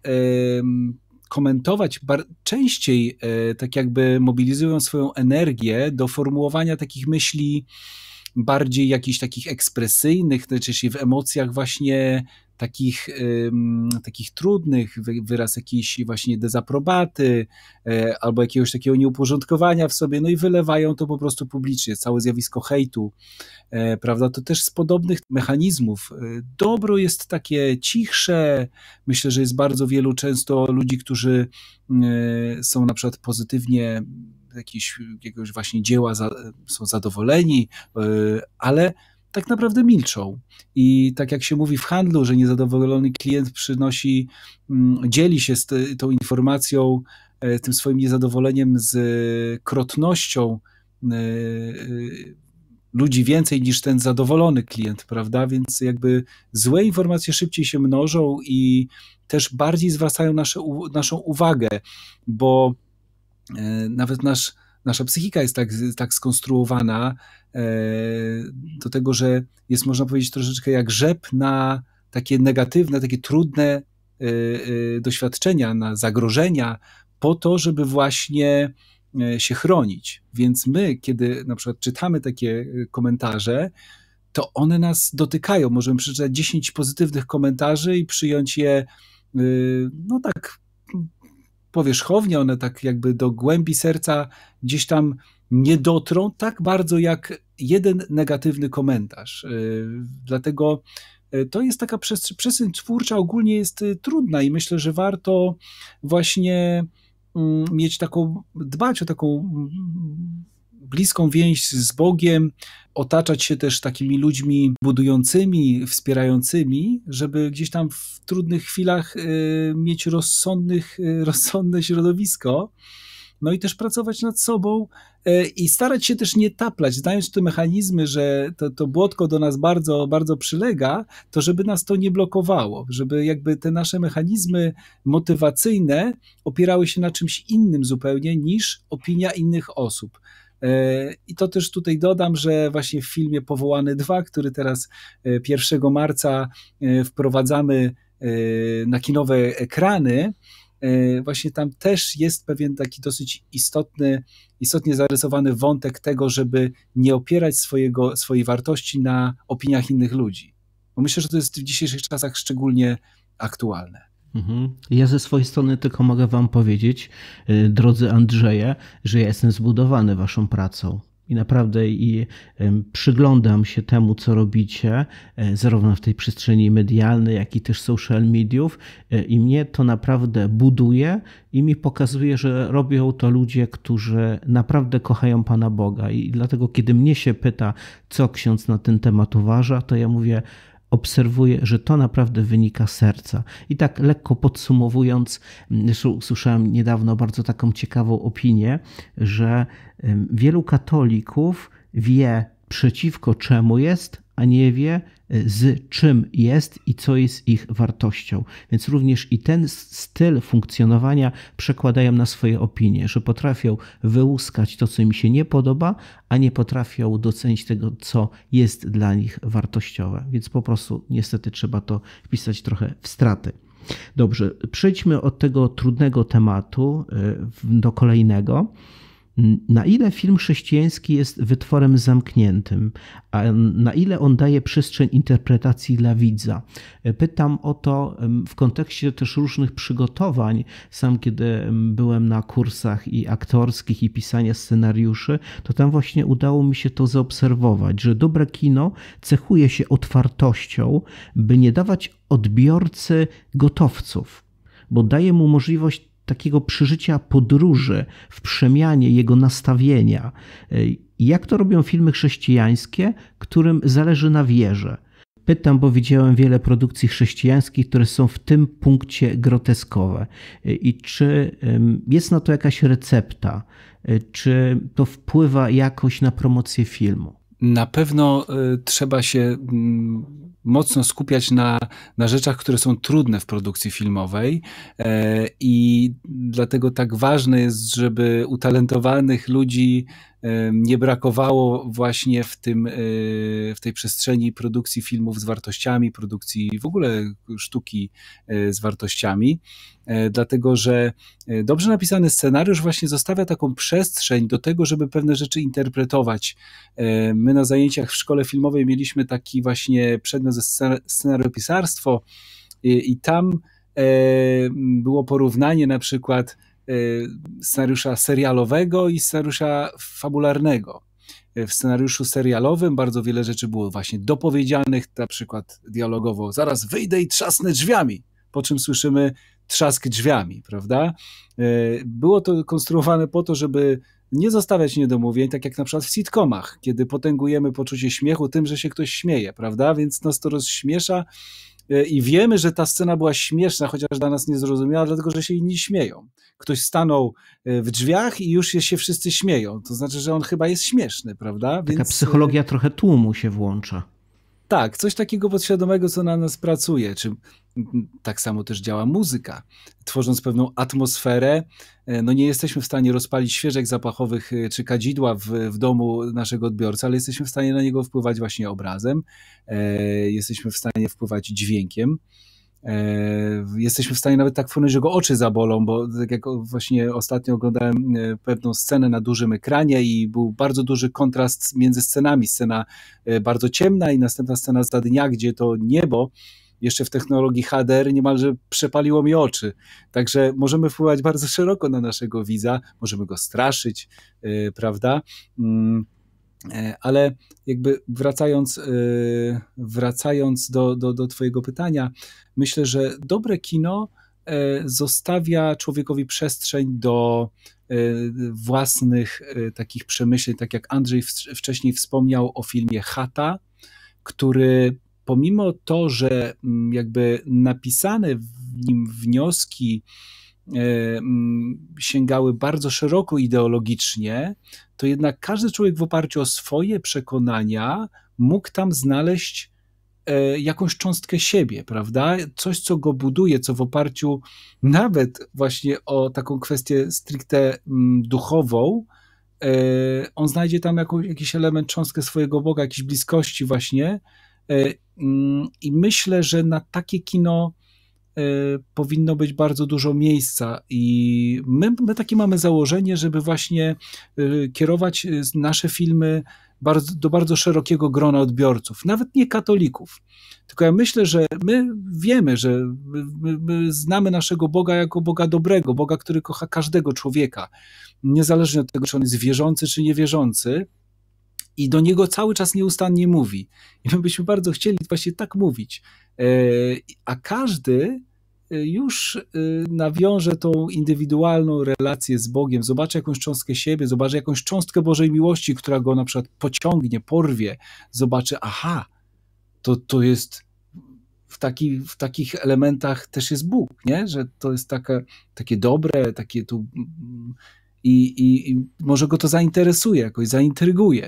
S3: komentować, bar- częściej e, tak jakby mobilizują swoją energię do formułowania takich myśli bardziej jakichś takich ekspresyjnych, czyli w emocjach właśnie takich, um, takich trudnych, wyraz jakiejś właśnie dezaprobaty e, albo jakiegoś takiego nieuporządkowania w sobie, no i wylewają to po prostu publicznie, całe zjawisko hejtu, e, prawda, to też z podobnych mechanizmów. Dobro jest takie cichsze, myślę, że jest bardzo wielu często ludzi, którzy e, są na przykład pozytywnie jakieś, jakiegoś właśnie dzieła za, są zadowoleni, e, ale tak naprawdę milczą. I tak jak się mówi w handlu, że niezadowolony klient przynosi, dzieli się z te, tą informacją, tym swoim niezadowoleniem z krotnością ludzi więcej niż ten zadowolony klient, prawda? Więc jakby złe informacje szybciej się mnożą i też bardziej zwracają nasze, naszą uwagę, bo nawet nasz nasza psychika jest tak, tak skonstruowana do tego, że jest, można powiedzieć, troszeczkę jak rzep na takie negatywne, takie trudne doświadczenia, na zagrożenia, po to, żeby właśnie się chronić. Więc my, kiedy na przykład czytamy takie komentarze, to one nas dotykają. Możemy przeczytać dziesięć pozytywnych komentarzy i przyjąć je no tak powierzchownie, one tak jakby do głębi serca gdzieś tam nie dotrą tak bardzo jak jeden negatywny komentarz. Dlatego to jest taka przestrzeń twórcza, ogólnie jest trudna i myślę, że warto właśnie mieć taką, dbać o taką bliską więź z Bogiem, otaczać się też takimi ludźmi budującymi, wspierającymi, żeby gdzieś tam w trudnych chwilach mieć rozsądnych, rozsądne środowisko. No i też pracować nad sobą i starać się też nie taplać, znając te mechanizmy, że to, to błotko do nas bardzo, bardzo przylega, to żeby nas to nie blokowało, żeby jakby te nasze mechanizmy motywacyjne opierały się na czymś innym zupełnie niż opinia innych osób. I to też tutaj dodam, że właśnie w filmie Powołany dwa, który teraz pierwszego marca wprowadzamy na kinowe ekrany, właśnie tam też jest pewien taki dosyć istotny, istotnie zarysowany wątek tego, żeby nie opierać swojego, swojej wartości na opiniach innych ludzi. Bo myślę, że to jest w dzisiejszych czasach szczególnie aktualne.
S1: Ja ze swojej strony tylko mogę wam powiedzieć, drodzy Andrzeje, że ja jestem zbudowany waszą pracą. I naprawdę i przyglądam się temu, co robicie, zarówno w tej przestrzeni medialnej, jak i też social mediów, i mnie to naprawdę buduje i mi pokazuje, że robią to ludzie, którzy naprawdę kochają Pana Boga. I dlatego, kiedy mnie się pyta, co ksiądz na ten temat uważa, to ja mówię, obserwuję, że to naprawdę wynika z serca. I tak lekko podsumowując, usłyszałem niedawno bardzo taką ciekawą opinię, że wielu katolików wie, przeciwko czemu jest, a nie wie, z czym jest i co jest ich wartością. Więc również i ten styl funkcjonowania przekładają na swoje opinie, że potrafią wyłuskać to, co im się nie podoba, a nie potrafią docenić tego, co jest dla nich wartościowe. Więc po prostu niestety trzeba to wpisać trochę w straty. Dobrze, przejdźmy od tego trudnego tematu do kolejnego. Na ile film chrześcijański jest wytworem zamkniętym, a na ile on daje przestrzeń interpretacji dla widza? Pytam o to w kontekście też różnych przygotowań. Sam kiedy byłem na kursach i aktorskich i pisania scenariuszy, to tam właśnie udało mi się to zaobserwować, że dobre kino cechuje się otwartością, by nie dawać odbiorcy gotowców, bo daje mu możliwość takiego przeżycia podróży w przemianie jego nastawienia. Jak to robią filmy chrześcijańskie, którym zależy na wierze? Pytam, bo widziałem wiele produkcji chrześcijańskich, które są w tym punkcie groteskowe. I czy jest na to jakaś recepta? Czy to wpływa jakoś na promocję filmu?
S3: Na pewno y, trzeba się y, mocno skupiać na, na rzeczach, które są trudne w produkcji filmowej y, i dlatego tak ważne jest, żeby utalentowanych ludzi y, nie brakowało właśnie w, tym, y, w tej przestrzeni produkcji filmów z wartościami, produkcji w ogóle sztuki y, z wartościami. Dlatego, że dobrze napisany scenariusz właśnie zostawia taką przestrzeń do tego, żeby pewne rzeczy interpretować. My na zajęciach w szkole filmowej mieliśmy taki właśnie przedmiot ze scenariopisarstwo i, i tam było porównanie na przykład scenariusza serialowego i scenariusza fabularnego. W scenariuszu serialowym bardzo wiele rzeczy było właśnie dopowiedzianych, na przykład dialogowo, zaraz wyjdę i trzasnę drzwiami, po czym słyszymy trzask drzwiami, prawda? Było to konstruowane po to, żeby nie zostawiać niedomówień, tak jak na przykład w sitcomach, kiedy potęgujemy poczucie śmiechu tym, że się ktoś śmieje, prawda? Więc nas to rozśmiesza i wiemy, że ta scena była śmieszna, chociaż dla nas niezrozumiała, dlatego, że się inni śmieją. Ktoś stanął w drzwiach i już się wszyscy śmieją. To znaczy, że on chyba jest śmieszny, prawda?
S1: Taka
S3: Więc...
S1: psychologia trochę tłumu się włącza.
S3: tak, coś takiego podświadomego, co na nas pracuje. Czy tak samo też działa muzyka. Tworząc pewną atmosferę, no nie jesteśmy w stanie rozpalić świeżek zapachowych czy kadzidła w, w domu naszego odbiorcy, ale jesteśmy w stanie na niego wpływać właśnie obrazem, e, jesteśmy w stanie wpływać dźwiękiem. Jesteśmy w stanie nawet tak wpłynąć, że go oczy zabolą, bo tak jak właśnie ostatnio oglądałem pewną scenę na dużym ekranie i był bardzo duży kontrast między scenami. Scena bardzo ciemna i następna scena za dnia, gdzie to niebo jeszcze w technologii H D R niemalże przepaliło mi oczy. Także możemy wpływać bardzo szeroko na naszego widza, możemy go straszyć, prawda? Ale jakby wracając, wracając do, do, do twojego pytania, myślę, że dobre kino zostawia człowiekowi przestrzeń do własnych takich przemyśleń, tak jak Andrzej wcześniej wspomniał o filmie Chata, który pomimo to, że jakby napisane w nim wnioski sięgały bardzo szeroko ideologicznie, to jednak każdy człowiek w oparciu o swoje przekonania mógł tam znaleźć jakąś cząstkę siebie, prawda? Coś, co go buduje, co w oparciu nawet właśnie o taką kwestię stricte duchową, on znajdzie tam jakąś, jakiś element, cząstkę swojego Boga, jakiejś bliskości właśnie i myślę, że na takie kino powinno być bardzo dużo miejsca i my, my takie mamy założenie, żeby właśnie kierować nasze filmy bardzo, do bardzo szerokiego grona odbiorców, nawet nie katolików. Tylko ja myślę, że my wiemy, że my, my znamy naszego Boga jako Boga dobrego, Boga, który kocha każdego człowieka, niezależnie od tego, czy on jest wierzący, czy niewierzący, i do niego cały czas nieustannie mówi. I my byśmy bardzo chcieli właśnie tak mówić. A każdy już nawiąże tą indywidualną relację z Bogiem, zobaczy jakąś cząstkę siebie, zobaczy jakąś cząstkę Bożej miłości, która go na przykład pociągnie, porwie, zobaczy, aha, to, to jest w, taki, w takich elementach też jest Bóg, nie? Że to jest takie, takie dobre, takie tu i, i, i może go to zainteresuje, jakoś zaintryguje.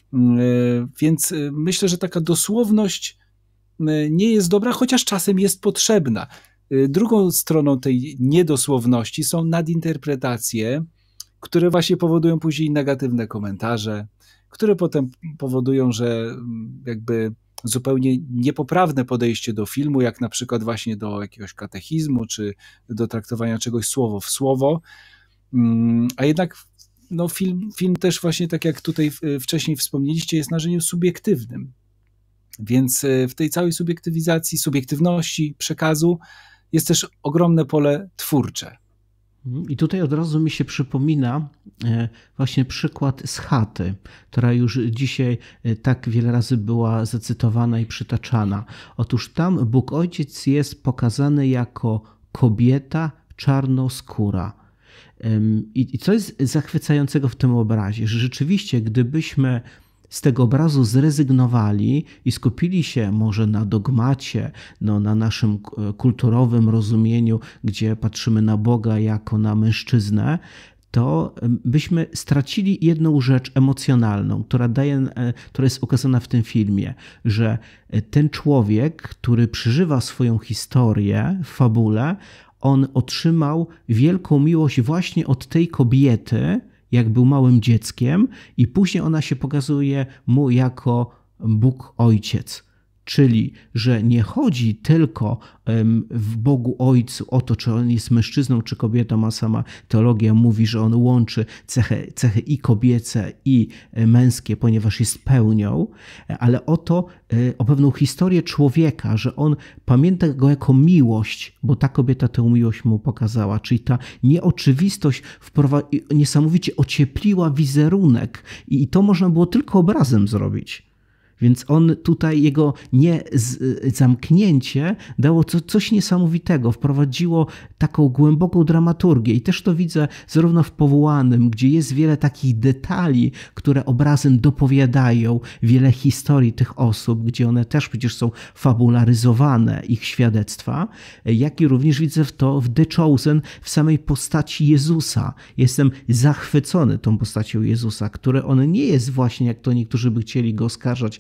S3: Więc myślę, że taka dosłowność nie jest dobra, chociaż czasem jest potrzebna. Drugą stroną tej niedosłowności są nadinterpretacje, które właśnie powodują później negatywne komentarze, które potem powodują, że jakby zupełnie niepoprawne podejście do filmu, jak na przykład właśnie do jakiegoś katechizmu, czy do traktowania czegoś słowo w słowo, a jednak no film, film też właśnie, tak jak tutaj wcześniej wspomnieliście, jest narzędziem subiektywnym. Więc w tej całej subiektywizacji, subiektywności przekazu jest też ogromne pole twórcze.
S1: I tutaj od razu mi się przypomina właśnie przykład z Chaty, która już dzisiaj tak wiele razy była zacytowana i przytaczana. Otóż tam Bóg Ojciec jest pokazany jako kobieta czarnoskóra. I co jest zachwycającego w tym obrazie, że rzeczywiście gdybyśmy z tego obrazu zrezygnowali i skupili się może na dogmacie, no, na naszym kulturowym rozumieniu, gdzie patrzymy na Boga jako na mężczyznę, to byśmy stracili jedną rzecz emocjonalną, która daje, która jest ukazana w tym filmie, że ten człowiek, który przeżywa swoją historię w fabule, on otrzymał wielką miłość właśnie od tej kobiety, jak był małym dzieckiem, i później ona się pokazuje mu jako Bóg Ojciec. Czyli, że nie chodzi tylko w Bogu Ojcu o to, czy on jest mężczyzną, czy kobietą, a sama teologia mówi, że on łączy cechy, cechy i kobiece, i męskie, ponieważ jest pełnią, ale o to, o pewną historię człowieka, że on pamięta go jako miłość, bo ta kobieta tę miłość mu pokazała, czyli ta nieoczywistość niesamowicie ociepliła wizerunek i to można było tylko obrazem zrobić. Więc on tutaj, jego nie zamknięcie dało co, coś niesamowitego, wprowadziło taką głęboką dramaturgię i też to widzę zarówno w Powołanym, gdzie jest wiele takich detali, które obrazem dopowiadają wiele historii tych osób, gdzie one też przecież są fabularyzowane, ich świadectwa, jak i również widzę w to w The Chosen, w samej postaci Jezusa. Jestem zachwycony tą postacią Jezusa, który on nie jest właśnie, jak to niektórzy by chcieli go oskarżać,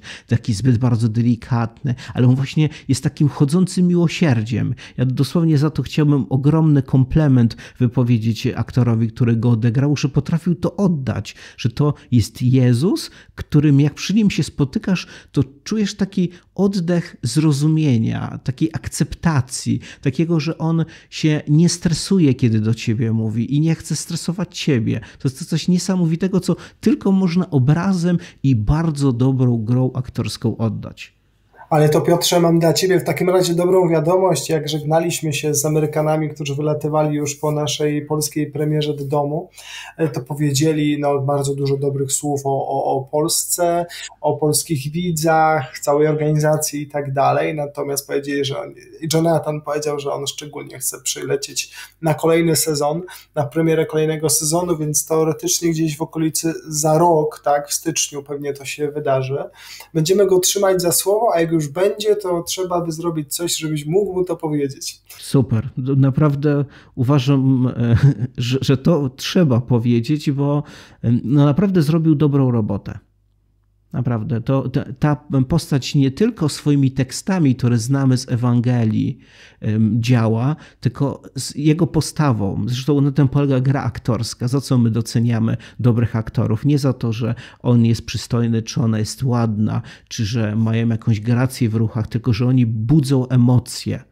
S1: taki zbyt bardzo delikatny, ale on właśnie jest takim chodzącym miłosierdziem. Ja dosłownie za to chciałbym ogromny komplement wypowiedzieć aktorowi, który go odegrał, że potrafił to oddać, że to jest Jezus, którym jak przy nim się spotykasz, to czujesz taki oddech zrozumienia, takiej akceptacji, takiego, że on się nie stresuje, kiedy do ciebie mówi i nie chce stresować ciebie. To jest coś niesamowitego, co tylko można obrazem i bardzo dobrą grą aktorską oddać.
S2: Ale to, Piotrze, mam dla ciebie w takim razie dobrą wiadomość. Jak żegnaliśmy się z Amerykanami, którzy wylatywali już po naszej polskiej premierze do domu, to powiedzieli no, bardzo dużo dobrych słów o, o, o Polsce, o polskich widzach, całej organizacji i tak dalej. Natomiast powiedzieli, że on, Jonathan powiedział, że on szczególnie chce przylecieć na kolejny sezon, na premierę kolejnego sezonu, więc teoretycznie gdzieś w okolicy za rok, tak, w styczniu pewnie to się wydarzy. Będziemy go trzymać za słowo, a jak już będzie, to trzeba by zrobić coś, żebyś mógł mu to powiedzieć.
S1: Super. Naprawdę uważam, że, że to trzeba powiedzieć, bo no naprawdę zrobił dobrą robotę. Naprawdę. To, ta, ta postać nie tylko swoimi tekstami, które znamy z Ewangelii, działa, tylko z jego postawą. Zresztą na tym polega gra aktorska, za co my doceniamy dobrych aktorów. Nie za to, że on jest przystojny, czy ona jest ładna, czy że mają jakąś grację w ruchach, tylko że oni budzą emocje.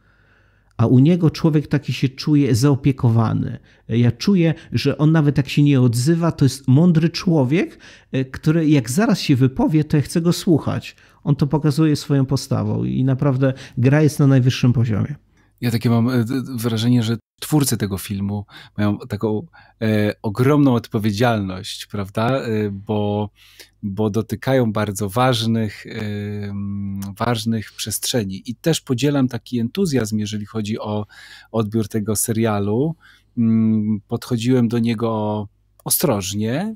S1: A u niego człowiek taki się czuje zaopiekowany. Ja czuję, że on nawet jak się nie odzywa, to jest mądry człowiek, który jak zaraz się wypowie, to ja chcę go słuchać. On to pokazuje swoją postawą i naprawdę gra jest na najwyższym poziomie.
S3: Ja takie mam wrażenie, że twórcy tego filmu mają taką e, ogromną odpowiedzialność, prawda? E, bo, bo dotykają bardzo ważnych, e, ważnych przestrzeni. I też podzielam taki entuzjazm, jeżeli chodzi o odbiór tego serialu. Mm, podchodziłem do niego ostrożnie,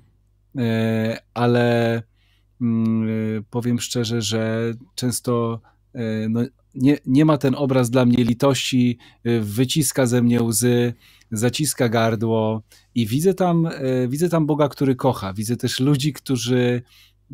S3: e, ale mm, powiem szczerze, że często e, no, Nie, nie ma ten obraz dla mnie litości, wyciska ze mnie łzy, zaciska gardło i widzę tam, widzę tam Boga, który kocha. Widzę też ludzi, którzy,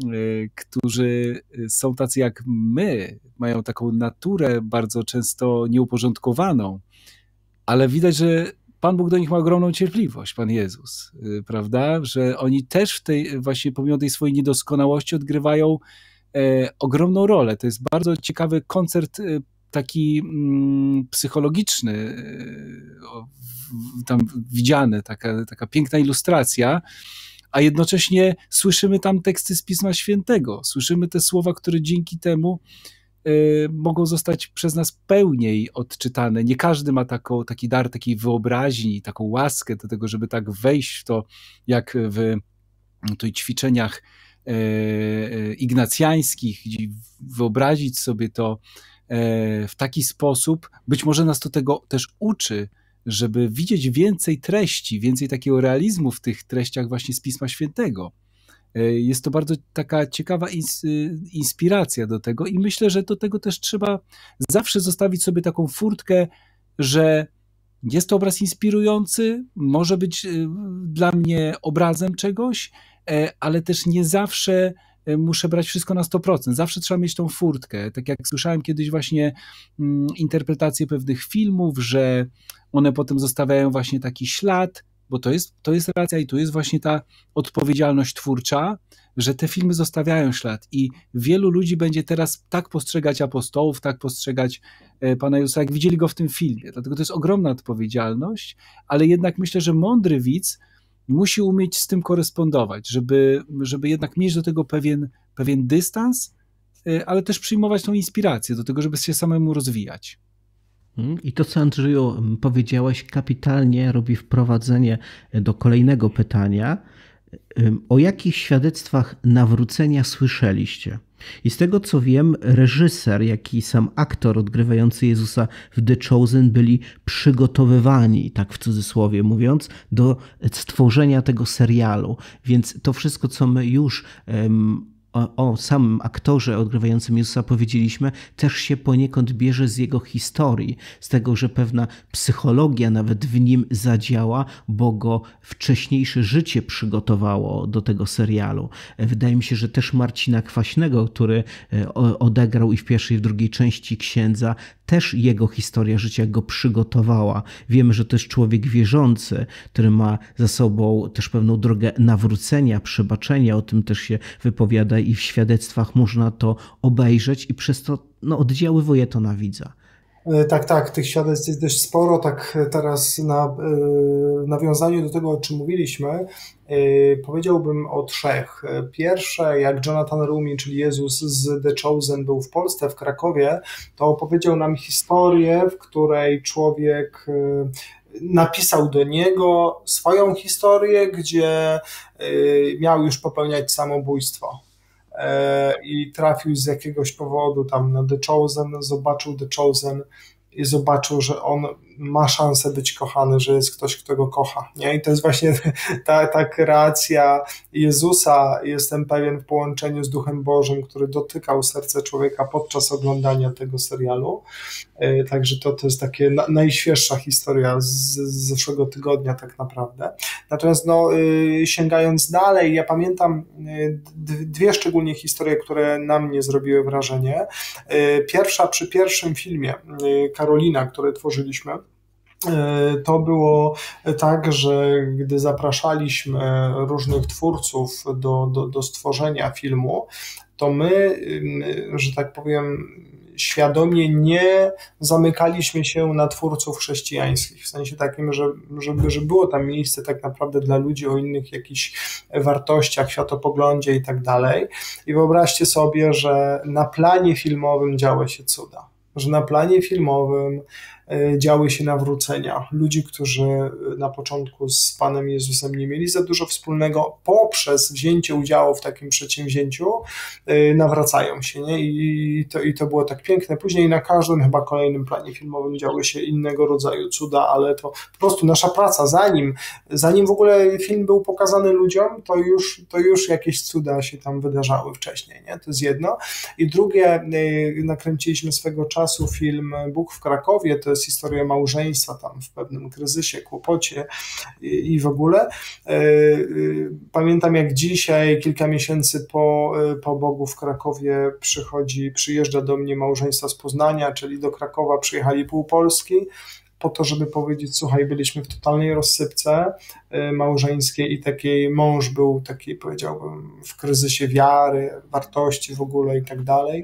S3: którzy są tacy jak my, mają taką naturę bardzo często nieuporządkowaną, ale widać, że Pan Bóg do nich ma ogromną cierpliwość, Pan Jezus, prawda? Że oni też w tej, właśnie pomimo tej swojej niedoskonałości odgrywają E, ogromną rolę. To jest bardzo ciekawy koncert, e, taki mm, psychologiczny, e, w, tam widziany, taka, taka piękna ilustracja, a jednocześnie słyszymy tam teksty z Pisma Świętego. Słyszymy te słowa, które dzięki temu e, mogą zostać przez nas pełniej odczytane. Nie każdy ma taką, taki dar takiej wyobraźni, taką łaskę do tego, żeby tak wejść w to, jak w tutaj ćwiczeniach ignacjańskich, wyobrazić sobie to w taki sposób, być może nas to tego też uczy, żeby widzieć więcej treści, więcej takiego realizmu w tych treściach właśnie z Pisma Świętego. Jest to bardzo taka ciekawa inspiracja do tego i myślę, że do tego też trzeba zawsze zostawić sobie taką furtkę, że jest to obraz inspirujący, może być dla mnie obrazem czegoś, ale też nie zawsze muszę brać wszystko na sto procent. Zawsze trzeba mieć tą furtkę. Tak jak słyszałem kiedyś właśnie interpretacje pewnych filmów, że one potem zostawiają właśnie taki ślad, bo to jest, to jest racja i tu jest właśnie ta odpowiedzialność twórcza, że te filmy zostawiają ślad i wielu ludzi będzie teraz tak postrzegać apostołów, tak postrzegać Pana Jezusa, jak widzieli go w tym filmie. Dlatego to jest ogromna odpowiedzialność, ale jednak myślę, że mądry widz musi umieć z tym korespondować, żeby, żeby jednak mieć do tego pewien, pewien dystans, ale też przyjmować tą inspirację do tego, żeby się samemu rozwijać.
S1: I to, co Andrzeju powiedziałeś, kapitalnie robi wprowadzenie do kolejnego pytania. O jakich świadectwach nawrócenia słyszeliście? I z tego, co wiem, reżyser, jak i sam aktor odgrywający Jezusa w The Chosen byli przygotowywani, tak w cudzysłowie mówiąc, do stworzenia tego serialu. Więc to wszystko, co my już um, o, o samym aktorze odgrywającym Jezusa powiedzieliśmy, też się poniekąd bierze z jego historii, z tego, że pewna psychologia nawet w nim zadziała, bo go wcześniejsze życie przygotowało do tego serialu. Wydaje mi się, że też Marcina Kwaśnego, który odegrał i w pierwszej, i w drugiej części księdza, też jego historia życia go przygotowała. Wiemy, że to jest człowiek wierzący, który ma za sobą też pewną drogę nawrócenia, przebaczenia, o tym też się wypowiada i w świadectwach można to obejrzeć i przez to no, oddziaływuje to na widza.
S2: Tak, tak, tych świadectw jest dość sporo. Tak teraz na w nawiązaniu do tego, o czym mówiliśmy, powiedziałbym o trzech. Pierwsze, jak Jonathan Roumie, czyli Jezus z The Chosen był w Polsce, w Krakowie, to opowiedział nam historię, w której człowiek napisał do niego swoją historię, gdzie miał już popełniać samobójstwo. I trafił z jakiegoś powodu tam na The Chosen, zobaczył The Chosen i zobaczył, że on ma szansę być kochany, że jest ktoś, kto go kocha. Nie? I to jest właśnie ta, ta kreacja Jezusa, jestem pewien, w połączeniu z Duchem Bożym, który dotykał serce człowieka podczas oglądania tego serialu. Także to, to jest takie na, najświeższa historia z, z zeszłego tygodnia tak naprawdę. Natomiast no, sięgając dalej, ja pamiętam dwie szczególnie historie, które na mnie zrobiły wrażenie. Pierwsza przy pierwszym filmie Karolina, który tworzyliśmy, to było tak, że gdy zapraszaliśmy różnych twórców do, do, do stworzenia filmu, to my, że tak powiem, świadomie nie zamykaliśmy się na twórców chrześcijańskich, w sensie takim, że, żeby, że było tam miejsce tak naprawdę dla ludzi o innych jakichś wartościach, światopoglądzie i tak dalej. I wyobraźcie sobie, że na planie filmowym działy się cuda, że na planie filmowym działy się nawrócenia. Ludzi, którzy na początku z Panem Jezusem nie mieli za dużo wspólnego, poprzez wzięcie udziału w takim przedsięwzięciu nawracają się. Nie? I, to, I to było tak piękne. Później na każdym chyba kolejnym planie filmowym działy się innego rodzaju cuda, ale to po prostu nasza praca, zanim, zanim w ogóle film był pokazany ludziom, to już, to już jakieś cuda się tam wydarzały wcześniej. Nie? To jest jedno. I drugie, nakręciliśmy swego czasu film Bóg w Krakowie, to jest historia małżeństwa tam w pewnym kryzysie, kłopocie i, i w ogóle. Pamiętam jak dzisiaj, kilka miesięcy po, po Bogu w Krakowie przychodzi, przyjeżdża do mnie małżeństwo z Poznania, czyli do Krakowa przyjechali pół Polski, po to, żeby powiedzieć, słuchaj, byliśmy w totalnej rozsypce małżeńskiej i takiej, mąż był taki, powiedziałbym, w kryzysie wiary, wartości w ogóle i tak dalej.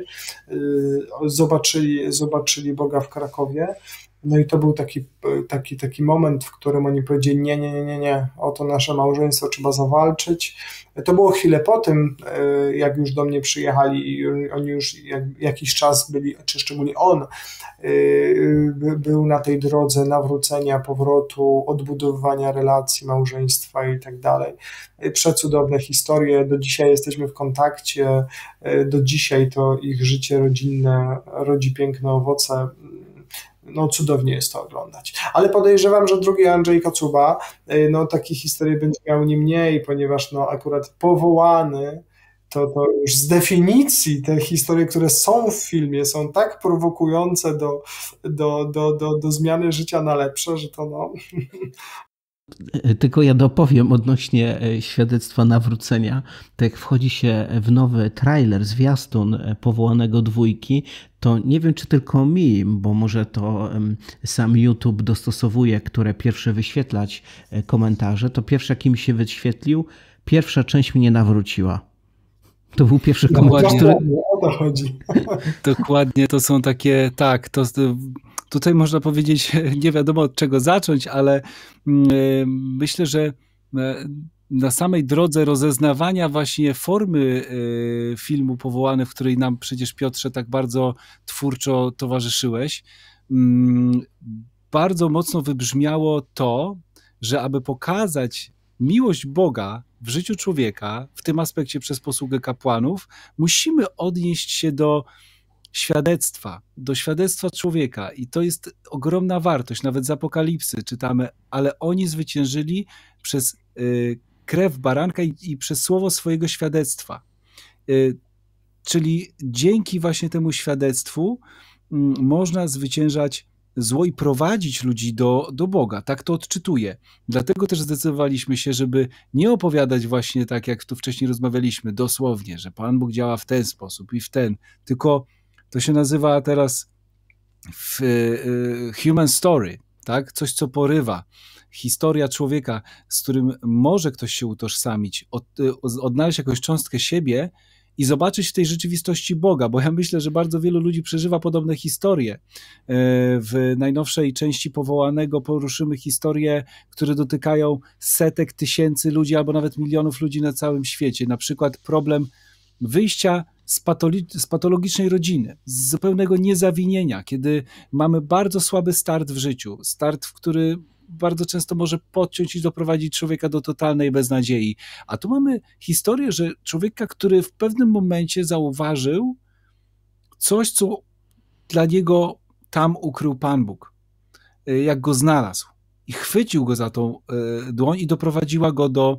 S2: Zobaczyli, zobaczyli Boga w Krakowie. No i to był taki, taki, taki moment, w którym oni powiedzieli, nie, nie, nie, nie, nie, o to nasze małżeństwo trzeba zawalczyć. To było chwilę po tym, jak już do mnie przyjechali i oni już jakiś czas byli, czy szczególnie on, był na tej drodze nawrócenia, powrotu, odbudowywania relacji, małżeństwa i tak dalej. Przecudowne historie, do dzisiaj jesteśmy w kontakcie, do dzisiaj to ich życie rodzinne rodzi piękne owoce. No cudownie jest to oglądać. Ale podejrzewam, że drugi Andrzej Kocuba, no takich historii będzie miał nie mniej, ponieważ no akurat powołany, to, to już z definicji te historie, które są w filmie, są tak prowokujące do, do, do, do, do zmiany życia na lepsze, że to no...
S1: Tylko ja dopowiem odnośnie świadectwa nawrócenia. Tak jak wchodzi się w nowy trailer, zwiastun Powołanego Dwójki, to nie wiem, czy tylko mi, bo może to sam YouTube dostosowuje, które pierwsze wyświetlać komentarze, to pierwszy, jaki mi się wyświetlił, pierwsza część mnie nawróciła. To był pierwszy
S2: no,
S1: komentarz, który...
S2: O to chodzi.
S3: Dokładnie, to są takie, tak, to tutaj można powiedzieć, nie wiadomo od czego zacząć, ale myślę, że na samej drodze rozeznawania właśnie formy filmu Powołany, w której nam przecież, Piotrze, tak bardzo twórczo towarzyszyłeś, bardzo mocno wybrzmiało to, że aby pokazać miłość Boga w życiu człowieka, w tym aspekcie przez posługę kapłanów, musimy odnieść się do świadectwa, do świadectwa człowieka i to jest ogromna wartość. Nawet z Apokalipsy czytamy, ale oni zwyciężyli przez y, krew baranka i, i przez słowo swojego świadectwa. Czyli dzięki właśnie temu świadectwu można zwyciężać zło i prowadzić ludzi do, do Boga. Tak to odczytuję. Dlatego też zdecydowaliśmy się, żeby nie opowiadać właśnie tak, jak tu wcześniej rozmawialiśmy, dosłownie, że Pan Bóg działa w ten sposób i w ten, tylko to się nazywa teraz w, y, human story, tak? Coś, co porywa. Historia człowieka, z którym może ktoś się utożsamić, od, odnaleźć jakąś cząstkę siebie i zobaczyć w tej rzeczywistości Boga, bo ja myślę, że bardzo wielu ludzi przeżywa podobne historie. W najnowszej części Powołanego poruszymy historie, które dotykają setek tysięcy ludzi albo nawet milionów ludzi na całym świecie. Na przykład problem wyjścia z, patoli- z patologicznej rodziny, z zupełnego niezawinienia, kiedy mamy bardzo słaby start w życiu, start, w który bardzo często może podciąć i doprowadzić człowieka do totalnej beznadziei. A tu mamy historię, że człowieka, który w pewnym momencie zauważył coś, co dla niego tam ukrył Pan Bóg, jak go znalazł i chwycił go za tą dłoń i doprowadziła go do,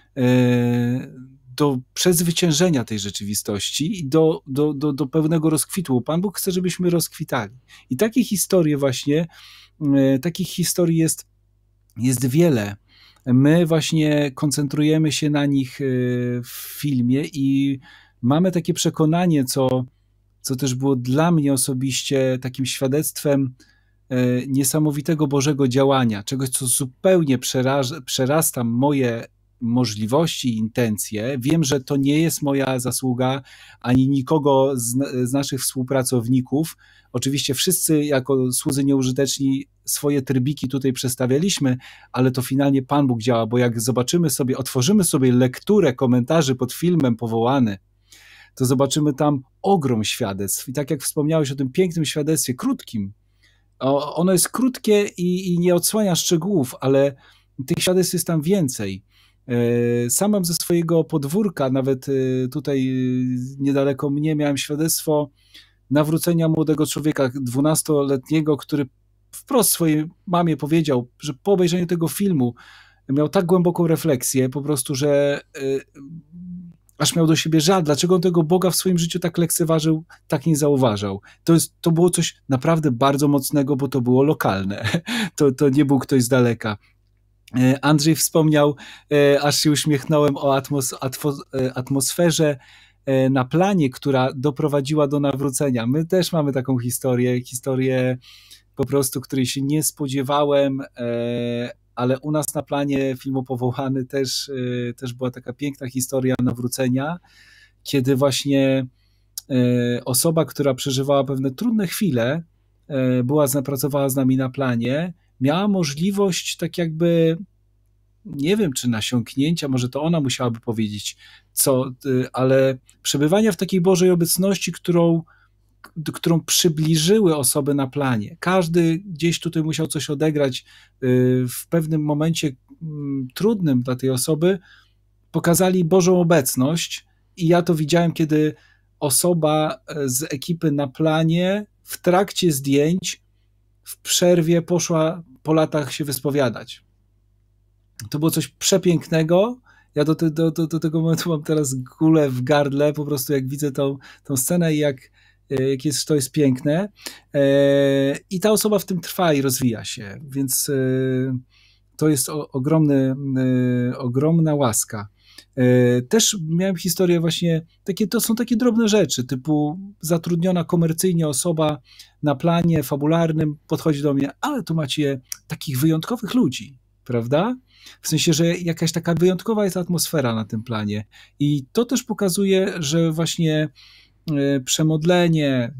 S3: do przezwyciężenia tej rzeczywistości i do, do, do, do pełnego rozkwitu. Pan Bóg chce, żebyśmy rozkwitali. I takie historie właśnie, takich historii jest Jest wiele. My właśnie koncentrujemy się na nich w filmie i mamy takie przekonanie, co, co też było dla mnie osobiście takim świadectwem niesamowitego Bożego działania, czegoś, co zupełnie przeraża, przerasta moje możliwości i intencje. Wiem, że to nie jest moja zasługa, ani nikogo z, z naszych współpracowników. Oczywiście wszyscy jako słudzy nieużyteczni swoje trybiki tutaj przestawialiśmy, ale to finalnie Pan Bóg działa, bo jak zobaczymy sobie, otworzymy sobie lekturę komentarzy pod filmem Powołany, to zobaczymy tam ogrom świadectw. I tak jak wspomniałeś o tym pięknym świadectwie, krótkim, ono jest krótkie i, i nie odsłania szczegółów, ale tych świadectw jest tam więcej. Sam mam ze swojego podwórka, nawet tutaj niedaleko mnie, miałem świadectwo nawrócenia młodego człowieka, dwunastoletniego, który wprost swojej mamie powiedział, że po obejrzeniu tego filmu miał tak głęboką refleksję po prostu, że aż miał do siebie żal, dlaczego on tego Boga w swoim życiu tak lekceważył, tak nie zauważał. To, jest, to było coś naprawdę bardzo mocnego, bo to było lokalne. To, to nie był ktoś z daleka. Andrzej wspomniał, aż się uśmiechnąłem, o atmos, atfo, atmosferze na planie, która doprowadziła do nawrócenia. My też mamy taką historię, historię po prostu, której się nie spodziewałem, ale u nas na planie filmu Powołany też, też była taka piękna historia nawrócenia, kiedy właśnie osoba, która przeżywała pewne trudne chwile, była, pracowała z nami na planie, miała możliwość tak jakby, nie wiem czy nasiąknięcia, może to ona musiałaby powiedzieć co, ale przebywania w takiej Bożej obecności, którą, którą przybliżyły osoby na planie. Każdy gdzieś tutaj musiał coś odegrać w pewnym momencie trudnym dla tej osoby, pokazali Bożą obecność i ja to widziałem, kiedy osoba z ekipy na planie w trakcie zdjęć w przerwie poszła po latach się wyspowiadać. To było coś przepięknego. Ja do, te, do, do, do tego momentu mam teraz gulę w gardle, po prostu jak widzę tą, tą scenę i jak, jak jest, to jest piękne. I ta osoba w tym trwa i rozwija się, więc to jest ogromny, ogromna łaska. Też miałem historię właśnie, takie, to są takie drobne rzeczy, typu zatrudniona komercyjnie osoba na planie fabularnym podchodzi do mnie, ale tu macie takich wyjątkowych ludzi, prawda? W sensie, że jakaś taka wyjątkowa jest atmosfera na tym planie i to też pokazuje, że właśnie przemodlenie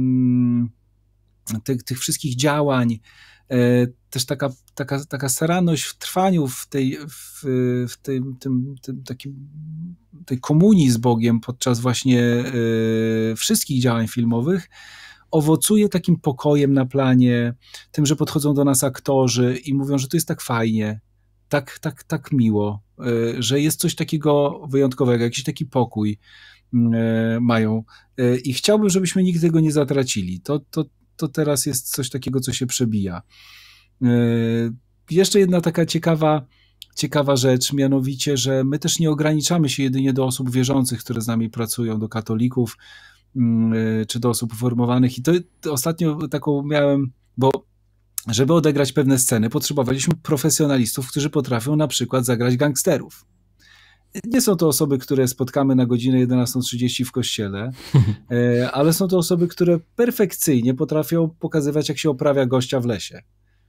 S3: tych, tych wszystkich działań, też taka, taka, taka staranność w trwaniu w tej, w, w tym, tym, tym takim, tej komunii z Bogiem podczas właśnie y, wszystkich działań filmowych owocuje takim pokojem na planie, tym, że podchodzą do nas aktorzy i mówią, że to jest tak fajnie, tak, tak, tak miło, y, że jest coś takiego wyjątkowego, jakiś taki pokój y, mają y, i chciałbym, żebyśmy nigdy tego nie zatracili. To, to, to teraz jest coś takiego, co się przebija. Jeszcze jedna taka ciekawa, ciekawa rzecz, mianowicie, że my też nie ograniczamy się jedynie do osób wierzących, które z nami pracują, do katolików czy do osób uformowanych. I to, to ostatnio taką miałem, bo żeby odegrać pewne sceny, potrzebowaliśmy profesjonalistów, którzy potrafią na przykład zagrać gangsterów. Nie są to osoby, które spotkamy na godzinę jedenastą trzydzieści w kościele, ale są to osoby, które perfekcyjnie potrafią pokazywać, jak się oprawia gościa w lesie.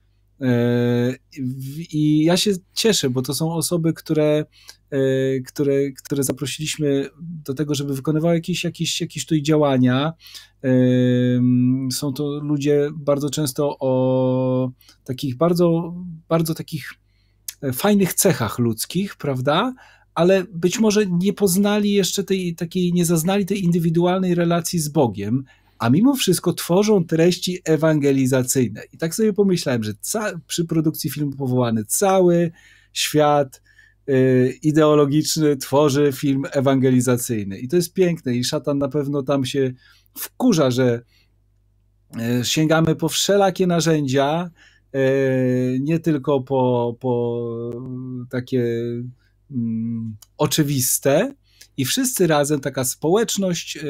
S3: I ja się cieszę, bo to są osoby, które, które, które zaprosiliśmy do tego, żeby wykonywały jakieś, jakieś, jakieś tutaj działania. Są to ludzie bardzo często o takich bardzo, bardzo takich fajnych cechach ludzkich, prawda? Ale być może nie poznali jeszcze tej takiej, nie zaznali tej indywidualnej relacji z Bogiem, a mimo wszystko tworzą treści ewangelizacyjne. I tak sobie pomyślałem, że ca- przy produkcji filmu Powołany cały świat y, ideologiczny tworzy film ewangelizacyjny. I to jest piękne i szatan na pewno tam się wkurza, że y, sięgamy po wszelakie narzędzia, y, nie tylko po, po takie y, oczywiste, i wszyscy razem, taka społeczność y,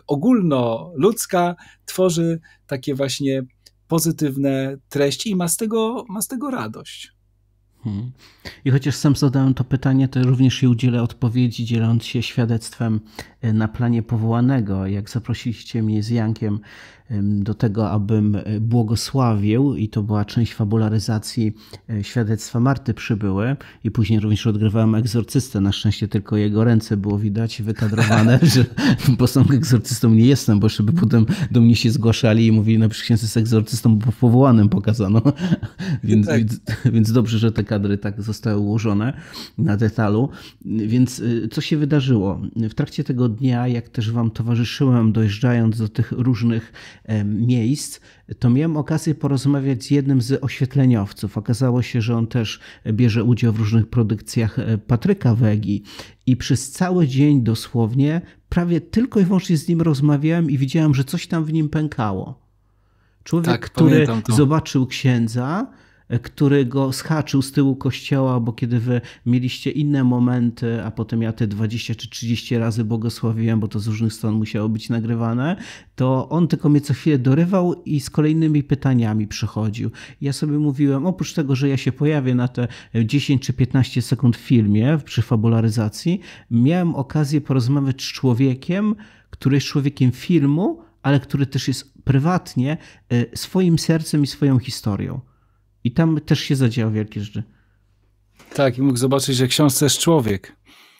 S3: ogólnoludzka tworzy takie właśnie pozytywne treści i ma z tego, ma z tego radość.
S1: Hmm. I chociaż sam zadałem to pytanie, to również i udzielę odpowiedzi, dzieląc się świadectwem na planie Powołanego. Jak zaprosiliście mnie z Jankiem do tego, abym błogosławił, i to była część fabularyzacji świadectwa Marty Przybyły, i później również odgrywałem egzorcystę. Na szczęście tylko jego ręce było widać wykadrowane, że, bo sam egzorcystą nie jestem, bo jeszcze by potem do mnie się zgłaszali i mówili, no przecież ksiądz jest egzorcystą, bo w Powołanym pokazano. Więc, tak. więc, więc dobrze, że te kadry tak zostały ułożone na detalu. Więc co się wydarzyło? W trakcie tego dnia, jak też wam towarzyszyłem, dojeżdżając do tych różnych miejsc, to miałem okazję porozmawiać z jednym z oświetleniowców. Okazało się, że on też bierze udział w różnych produkcjach Patryka Wegi i przez cały dzień dosłownie prawie tylko i wyłącznie z nim rozmawiałem i widziałem, że coś tam w nim pękało. Człowiek,
S3: tak,
S1: który zobaczył księdza, który go schaczył z tyłu kościoła, bo kiedy wy mieliście inne momenty, a potem ja te dwadzieścia czy trzydzieści razy błogosławiłem, bo to z różnych stron musiało być nagrywane, to on tylko mnie co chwilę dorywał i z kolejnymi pytaniami przychodził. Ja sobie mówiłem, oprócz tego, że ja się pojawię na te dziesięć czy piętnaście sekund w filmie przy fabularyzacji, miałem okazję porozmawiać z człowiekiem, który jest człowiekiem filmu, ale który też jest prywatnie swoim sercem i swoją historią. I tam też się zadziały wielkie rzeczy.
S3: Tak, i mógł zobaczyć, że ksiądz też człowiek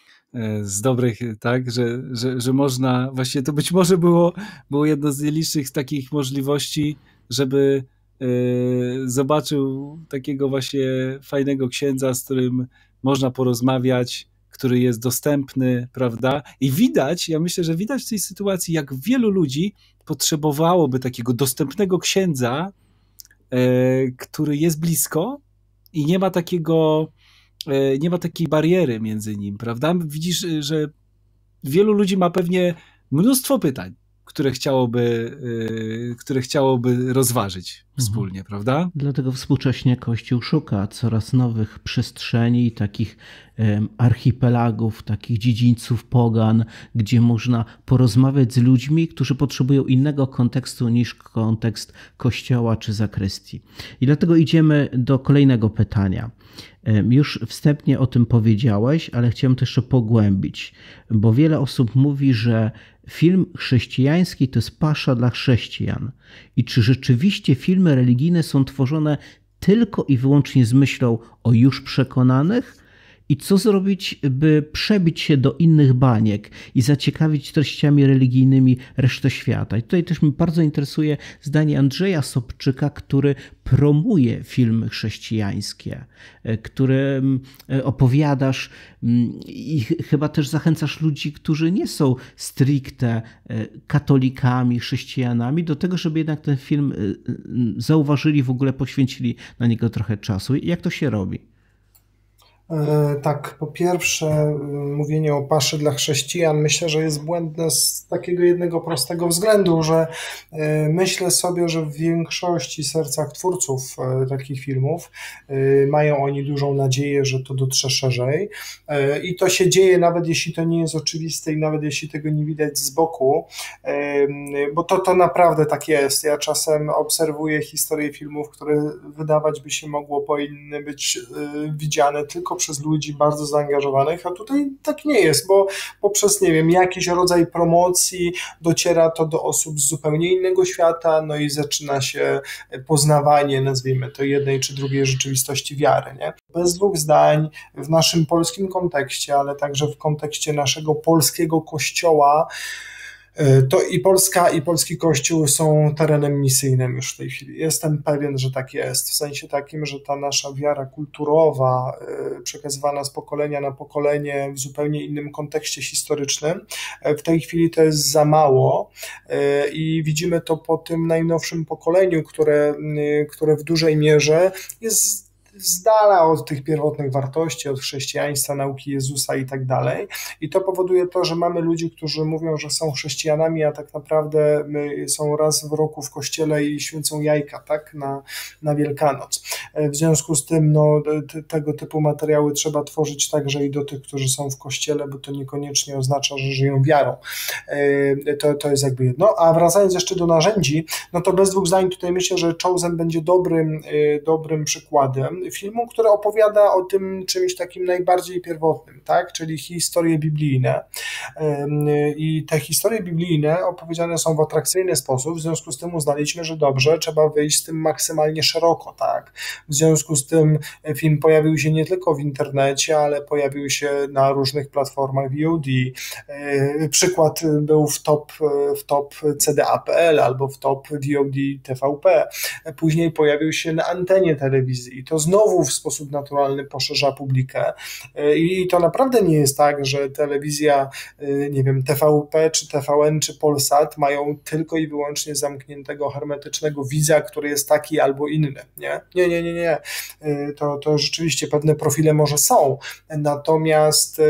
S3: z dobrych, tak, że, że, że można, właśnie to być może było, było jedno z nielicznych takich możliwości, żeby e, zobaczył takiego właśnie fajnego księdza, z którym można porozmawiać, który jest dostępny, prawda? I widać, ja myślę, że widać w tej sytuacji, jak wielu ludzi potrzebowałoby takiego dostępnego księdza, który jest blisko i nie ma takiego, nie ma takiej bariery między nim, prawda? Widzisz, że wielu ludzi ma pewnie mnóstwo pytań, które chciałoby, które chciałoby rozważyć wspólnie, mhm. prawda?
S1: Dlatego współcześnie Kościół szuka coraz nowych przestrzeni, takich archipelagów, takich dziedzińców pogan, gdzie można porozmawiać z ludźmi, którzy potrzebują innego kontekstu niż kontekst kościoła czy zakrystii. I dlatego idziemy do kolejnego pytania. Już wstępnie o tym powiedziałeś, ale chciałem to jeszcze pogłębić, bo wiele osób mówi, że film chrześcijański to jest pasza dla chrześcijan. I czy rzeczywiście filmy religijne są tworzone tylko i wyłącznie z myślą o już przekonanych? I co zrobić, by przebić się do innych baniek i zaciekawić treściami religijnymi resztę świata? I tutaj też mnie bardzo interesuje zdanie Andrzeja Sobczyka, który promuje filmy chrześcijańskie, który opowiadasz i chyba też zachęcasz ludzi, którzy nie są stricte katolikami, chrześcijanami, do tego, żeby jednak ten film zauważyli, w ogóle poświęcili na niego trochę czasu. Jak to się robi?
S2: Tak, po pierwsze, mówienie o paszy dla chrześcijan myślę, że jest błędne z takiego jednego prostego względu, że myślę sobie, że w większości sercach twórców takich filmów mają oni dużą nadzieję, że to dotrze szerzej i to się dzieje, nawet jeśli to nie jest oczywiste i nawet jeśli tego nie widać z boku, bo to, to naprawdę tak jest. Ja czasem obserwuję historię filmów, które wydawać by się mogło powinny być widziane tylko przez ludzi bardzo zaangażowanych, a tutaj tak nie jest, bo poprzez, nie wiem, jakiś rodzaj promocji dociera to do osób z zupełnie innego świata, no i zaczyna się poznawanie, nazwijmy to, jednej czy drugiej rzeczywistości wiary, nie? Bez dwóch zdań w naszym polskim kontekście, ale także w kontekście naszego polskiego kościoła, to i Polska, i polski Kościół są terenem misyjnym już w tej chwili. Jestem pewien, że tak jest, w sensie takim, że ta nasza wiara kulturowa, przekazywana z pokolenia na pokolenie w zupełnie innym kontekście historycznym, w tej chwili to jest za mało i widzimy to po tym najnowszym pokoleniu, które, które w dużej mierze jest z dala od tych pierwotnych wartości, od chrześcijaństwa, nauki Jezusa i tak dalej. I to powoduje to, że mamy ludzi, którzy mówią, że są chrześcijanami, a tak naprawdę są raz w roku w kościele i święcą jajka, tak, na, na Wielkanoc. W związku z tym no, te, tego typu materiały trzeba tworzyć także i do tych, którzy są w kościele, bo to niekoniecznie oznacza, że żyją wiarą. To, to jest jakby jedno. A wracając jeszcze do narzędzi, no to bez dwóch zdań tutaj myślę, że Chosen będzie dobrym, dobrym przykładem filmu, który opowiada o tym czymś takim najbardziej pierwotnym, tak, czyli historie biblijne. I te historie biblijne opowiedziane są w atrakcyjny sposób, w związku z tym uznaliśmy, że dobrze, trzeba wyjść z tym maksymalnie szeroko, tak. W związku z tym film pojawił się nie tylko w internecie, ale pojawił się na różnych platformach V O D. Przykład był w top, w top C D A kropka P L albo w top V O D T V P. Później pojawił się na antenie telewizji i to znowu w sposób naturalny poszerza publikę. I to naprawdę nie jest tak, że telewizja, nie wiem, T V P, czy T V N, czy Polsat mają tylko i wyłącznie zamkniętego, hermetycznego widza, który jest taki albo inny. Nie, nie, nie, nie. nie. To, to rzeczywiście pewne profile może są, natomiast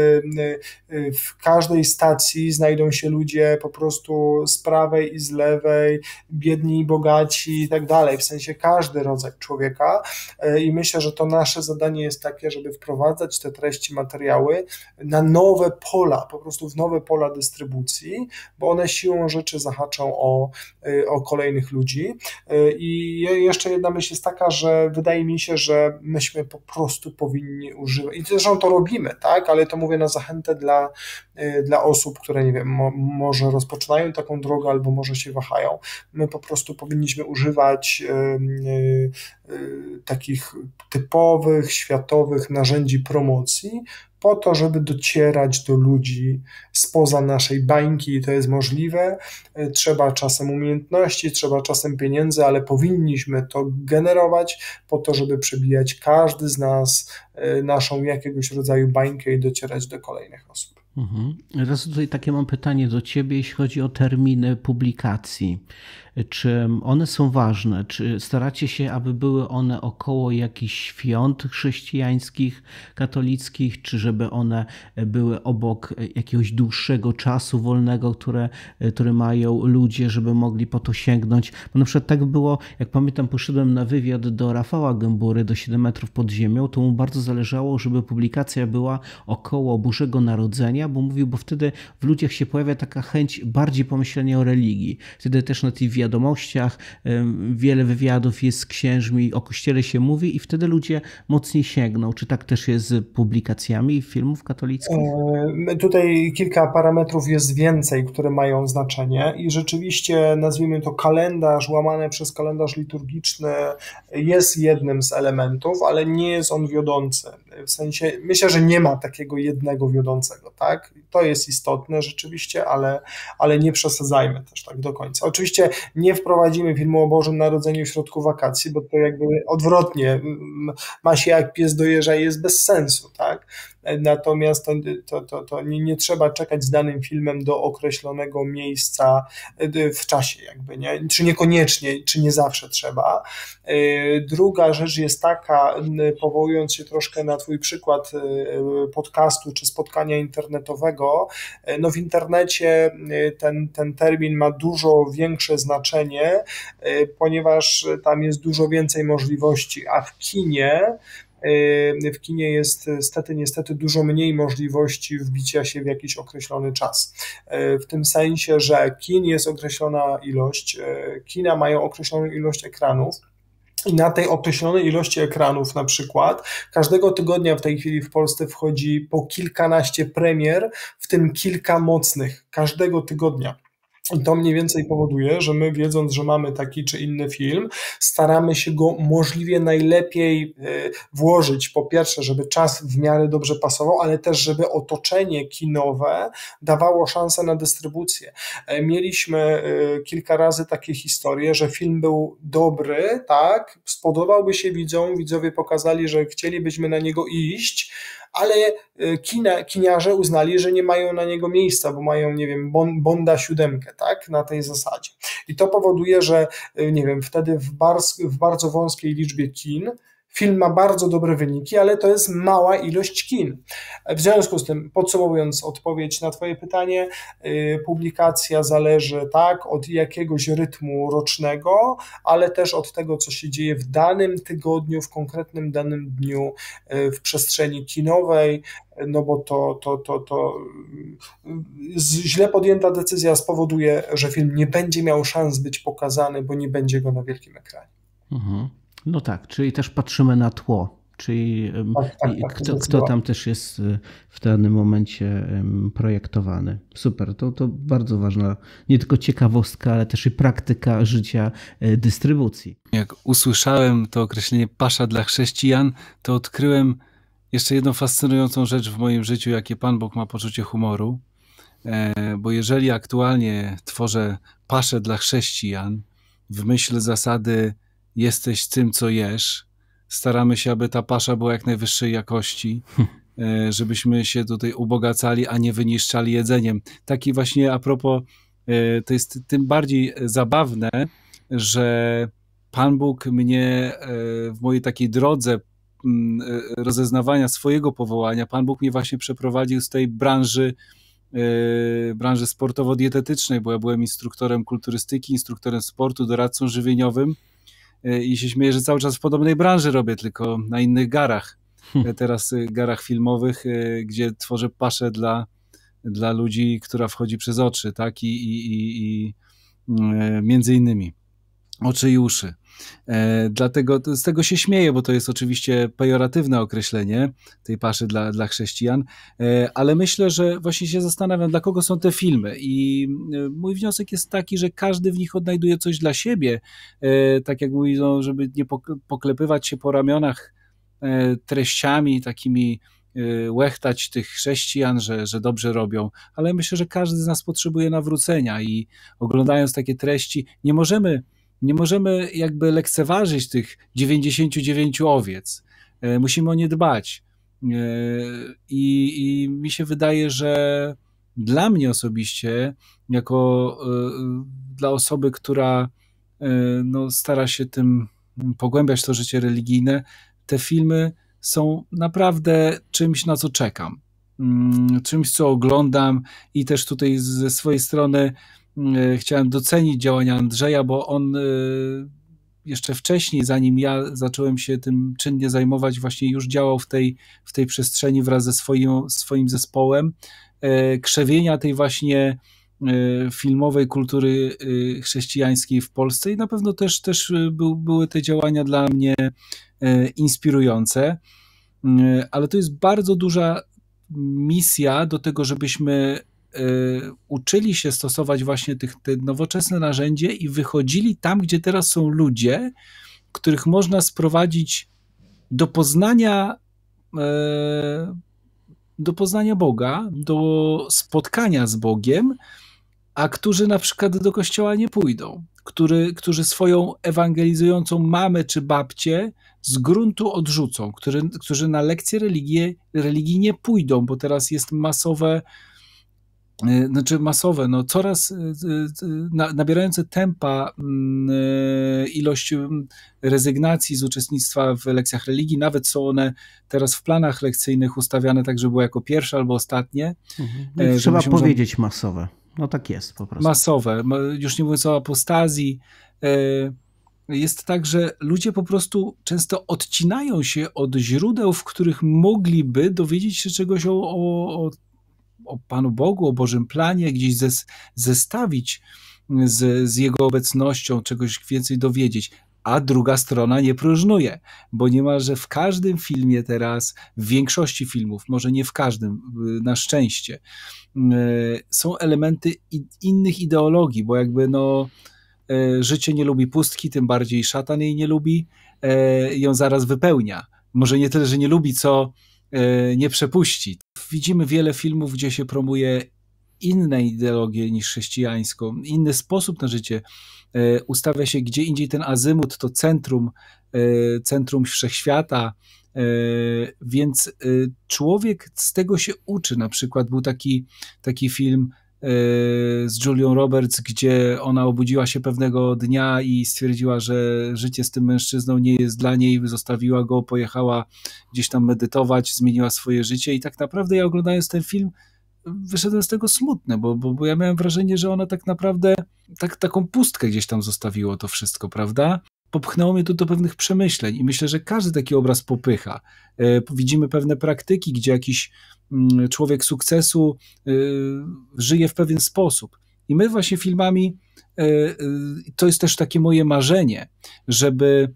S2: w każdej stacji znajdą się ludzie po prostu z prawej i z lewej, biedni i bogaci i tak dalej, w sensie każdy rodzaj człowieka i myślę, że to nasze zadanie jest takie, żeby wprowadzać te treści, materiały na nowe pola, po prostu w nowe pola dystrybucji, bo one siłą rzeczy zahaczą o, o kolejnych ludzi. I jeszcze jedna myśl jest taka, że wydaje mi się, że myśmy po prostu powinni używać, i zresztą to robimy, tak, ale to mówię na zachętę dla, dla osób, które, nie wiem, mo, może rozpoczynają taką drogę albo może się wahają. My po prostu powinniśmy używać yy, yy, takich typowych, światowych narzędzi promocji po to, żeby docierać do ludzi spoza naszej bańki i to jest możliwe. Trzeba czasem umiejętności, trzeba czasem pieniędzy, ale powinniśmy to generować po to, żeby przebijać każdy z nas naszą jakiegoś rodzaju bańkę i docierać do kolejnych osób.
S1: Mhm. Teraz tutaj takie mam pytanie do Ciebie, jeśli chodzi o terminy publikacji. Czy one są ważne? Czy staracie się, aby były one około jakichś świąt chrześcijańskich, katolickich, czy żeby one były obok jakiegoś dłuższego czasu wolnego, które, który mają ludzie, żeby mogli po to sięgnąć? Bo na przykład tak było, jak pamiętam, poszedłem na wywiad do Rafała Gębury, do siedem metrów pod ziemią, to mu bardzo zależało, żeby publikacja była około Bożego Narodzenia, bo mówił, bo wtedy w ludziach się pojawia taka chęć bardziej pomyślenia o religii. Wtedy też na tych wiadomościach wiele wywiadów jest z księżmi, o Kościele się mówi i wtedy ludzie mocniej sięgną. Czy tak też jest z publikacjami filmów katolickich?
S2: Tutaj kilka parametrów jest więcej, które mają znaczenie i rzeczywiście, nazwijmy to, kalendarz łamany przez kalendarz liturgiczny jest jednym z elementów, ale nie jest on wiodący. W sensie, myślę, że nie ma takiego jednego wiodącego, tak? To jest istotne rzeczywiście, ale, ale nie przesadzajmy też tak do końca. Oczywiście nie wprowadzimy filmu o Bożym Narodzeniu w środku wakacji, bo to jakby odwrotnie, ma się jak pies do jeża i jest bez sensu, tak? Natomiast to, to, to, to nie, nie trzeba czekać z danym filmem do określonego miejsca w czasie, jakby, nie? Czy niekoniecznie, czy nie zawsze trzeba. Druga rzecz jest taka, powołując się troszkę na twój przykład podcastu czy spotkania internetowego, no w internecie ten, ten termin ma dużo większe znaczenie, ponieważ tam jest dużo więcej możliwości, a w kinie w kinie jest niestety, niestety dużo mniej możliwości wbicia się w jakiś określony czas. W tym sensie, że kin jest określona ilość, kina mają określoną ilość ekranów, i na tej określonej ilości ekranów na przykład każdego tygodnia w tej chwili w Polsce wchodzi po kilkanaście premier, w tym kilka mocnych, każdego tygodnia. I to mniej więcej powoduje, że my, wiedząc, że mamy taki czy inny film, staramy się go możliwie najlepiej włożyć. Po pierwsze, żeby czas w miarę dobrze pasował, ale też, żeby otoczenie kinowe dawało szansę na dystrybucję. Mieliśmy kilka razy takie historie, że film był dobry, tak, spodobałby się widzom, widzowie pokazali, że chcielibyśmy na niego iść, ale kina, kiniarze uznali, że nie mają na niego miejsca, bo mają, nie wiem, Bonda siódemkę, tak, na tej zasadzie. I to powoduje, że, nie wiem, wtedy w, bar- w bardzo wąskiej liczbie kin film ma bardzo dobre wyniki, ale to jest mała ilość kin. W związku z tym, podsumowując odpowiedź na twoje pytanie, publikacja zależy tak od jakiegoś rytmu rocznego, ale też od tego, co się dzieje w danym tygodniu, w konkretnym danym dniu w przestrzeni kinowej, no bo to, to, to, to źle podjęta decyzja spowoduje, że film nie będzie miał szans być pokazany, bo nie będzie go na wielkim ekranie.
S1: Mhm. No tak, czyli też patrzymy na tło, czyli
S2: tak, tak, tak,
S1: kto, kto tam też jest w danym momencie projektowany. Super, to, to bardzo ważna nie tylko ciekawostka, ale też i praktyka życia dystrybucji.
S3: Jak usłyszałem to określenie pasza dla chrześcijan, to odkryłem jeszcze jedną fascynującą rzecz w moim życiu, jakie Pan Bóg ma poczucie humoru, bo jeżeli aktualnie tworzę paszę dla chrześcijan w myśl zasady jesteś tym, co jesz. Staramy się, aby ta pasza była jak najwyższej jakości, żebyśmy się tutaj ubogacali, a nie wyniszczali jedzeniem. Taki właśnie a propos, to jest tym bardziej zabawne, że Pan Bóg mnie w mojej takiej drodze rozeznawania swojego powołania, Pan Bóg mnie właśnie przeprowadził z tej branży branży sportowo-dietetycznej, bo ja byłem instruktorem kulturystyki, instruktorem sportu, doradcą żywieniowym, i się śmieję, że cały czas w podobnej branży robię, tylko na innych garach. Hmm. Teraz garach filmowych, gdzie tworzę paszę dla, dla ludzi, która wchodzi przez oczy, tak? I, i, i, i między innymi oczy i uszy. E, dlatego z tego się śmieję, bo to jest oczywiście pejoratywne określenie tej paszy dla, dla chrześcijan, e, ale myślę, że właśnie się zastanawiam, dla kogo są te filmy i e, mój wniosek jest taki, że każdy w nich odnajduje coś dla siebie, e, tak jak mówi, no, żeby nie poklepywać się po ramionach e, treściami takimi, e, łechtać tych chrześcijan, że, że dobrze robią, ale myślę, że każdy z nas potrzebuje nawrócenia i oglądając takie treści nie możemy Nie możemy jakby lekceważyć tych dziewięćdziesięciu dziewięciu owiec. Musimy o nie dbać. I, i mi się wydaje, że dla mnie osobiście, jako dla osoby, która no, stara się tym pogłębiać to życie religijne, te filmy są naprawdę czymś, na co czekam. Czymś, co oglądam i też tutaj ze swojej strony chciałem docenić działania Andrzeja, bo on jeszcze wcześniej, zanim ja zacząłem się tym czynnie zajmować, właśnie już działał w tej, w tej przestrzeni wraz ze swoim, swoim zespołem krzewienia tej właśnie filmowej kultury chrześcijańskiej w Polsce i na pewno też, też był, były te działania dla mnie inspirujące, ale to jest bardzo duża misja do tego, żebyśmy uczyli się stosować właśnie tych, te nowoczesne narzędzie i wychodzili tam, gdzie teraz są ludzie, których można sprowadzić do poznania do poznania Boga, do spotkania z Bogiem, a którzy na przykład do kościoła nie pójdą, który, którzy swoją ewangelizującą mamę czy babcię z gruntu odrzucą, którzy, którzy na lekcje religii, religii nie pójdą, bo teraz jest masowe znaczy masowe, no coraz nabierające tempa ilość rezygnacji z uczestnictwa w lekcjach religii, nawet są one teraz w planach lekcyjnych ustawiane tak, żeby było jako pierwsze albo ostatnie.
S1: Mhm. Trzeba powiedzieć można... masowe. No tak jest po prostu.
S3: Masowe, już nie mówiąc o apostazji. Jest tak, że ludzie po prostu często odcinają się od źródeł, w których mogliby dowiedzieć się czegoś o, o, o Panu Bogu, o Bożym planie, gdzieś zes, zestawić z, z Jego obecnością, czegoś więcej dowiedzieć. A druga strona nie próżnuje, bo niemalże w każdym filmie teraz, w większości filmów, może nie w każdym, na szczęście, są elementy innych ideologii, bo jakby no życie nie lubi pustki, tym bardziej szatan jej nie lubi, ją zaraz wypełnia. Może nie tyle, że nie lubi, co nie przepuści. Widzimy wiele filmów, gdzie się promuje inne ideologie niż chrześcijańską, inny sposób na życie. Ustawia się gdzie indziej ten azymut, to centrum, centrum wszechświata, więc człowiek z tego się uczy. Na przykład był taki, taki film z Julią Roberts, gdzie ona obudziła się pewnego dnia i stwierdziła, że życie z tym mężczyzną nie jest dla niej, zostawiła go, pojechała gdzieś tam medytować, zmieniła swoje życie i tak naprawdę ja oglądając ten film wyszedłem z tego smutny, bo, bo, bo ja miałem wrażenie, że ona tak naprawdę tak, taką pustkę gdzieś tam zostawiło to wszystko, prawda? Popchnęło mnie to do pewnych przemyśleń i myślę, że każdy taki obraz popycha. Widzimy pewne praktyki, gdzie jakiś człowiek sukcesu żyje w pewien sposób. I my właśnie filmami, to jest też takie moje marzenie, żeby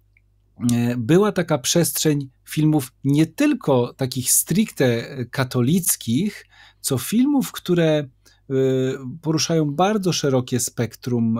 S3: była taka przestrzeń filmów nie tylko takich stricte katolickich, co filmów, które poruszają bardzo szerokie spektrum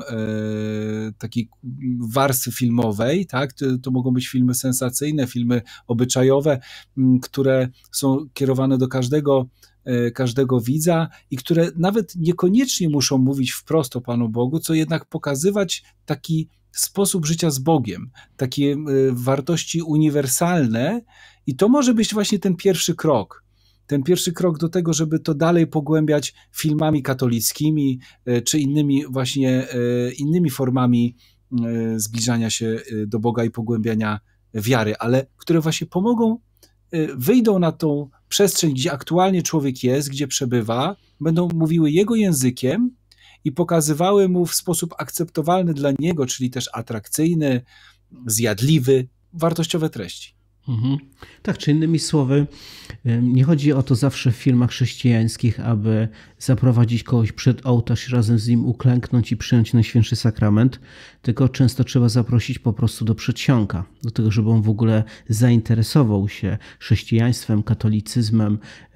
S3: takiej warstwy filmowej, tak? To, to mogą być filmy sensacyjne, filmy obyczajowe, które są kierowane do każdego, każdego widza i które nawet niekoniecznie muszą mówić wprost o Panu Bogu, co jednak pokazywać taki sposób życia z Bogiem, takie wartości uniwersalne i to może być właśnie ten pierwszy krok. Ten pierwszy krok do tego, żeby to dalej pogłębiać filmami katolickimi, czy innymi właśnie innymi formami zbliżania się do Boga i pogłębiania wiary, ale które właśnie pomogą, wyjdą na tą przestrzeń, gdzie aktualnie człowiek jest, gdzie przebywa, będą mówiły jego językiem i pokazywały mu w sposób akceptowalny dla niego, czyli też atrakcyjny, zjadliwy, wartościowe treści.
S1: Mhm. Tak, czy innymi słowy, nie chodzi o to zawsze w filmach chrześcijańskich, aby zaprowadzić kogoś przed ołtarz i razem z nim uklęknąć i przyjąć Najświętszy Sakrament, tylko często trzeba zaprosić po prostu do przedsionka, do tego, żeby on w ogóle zainteresował się chrześcijaństwem, katolicyzmem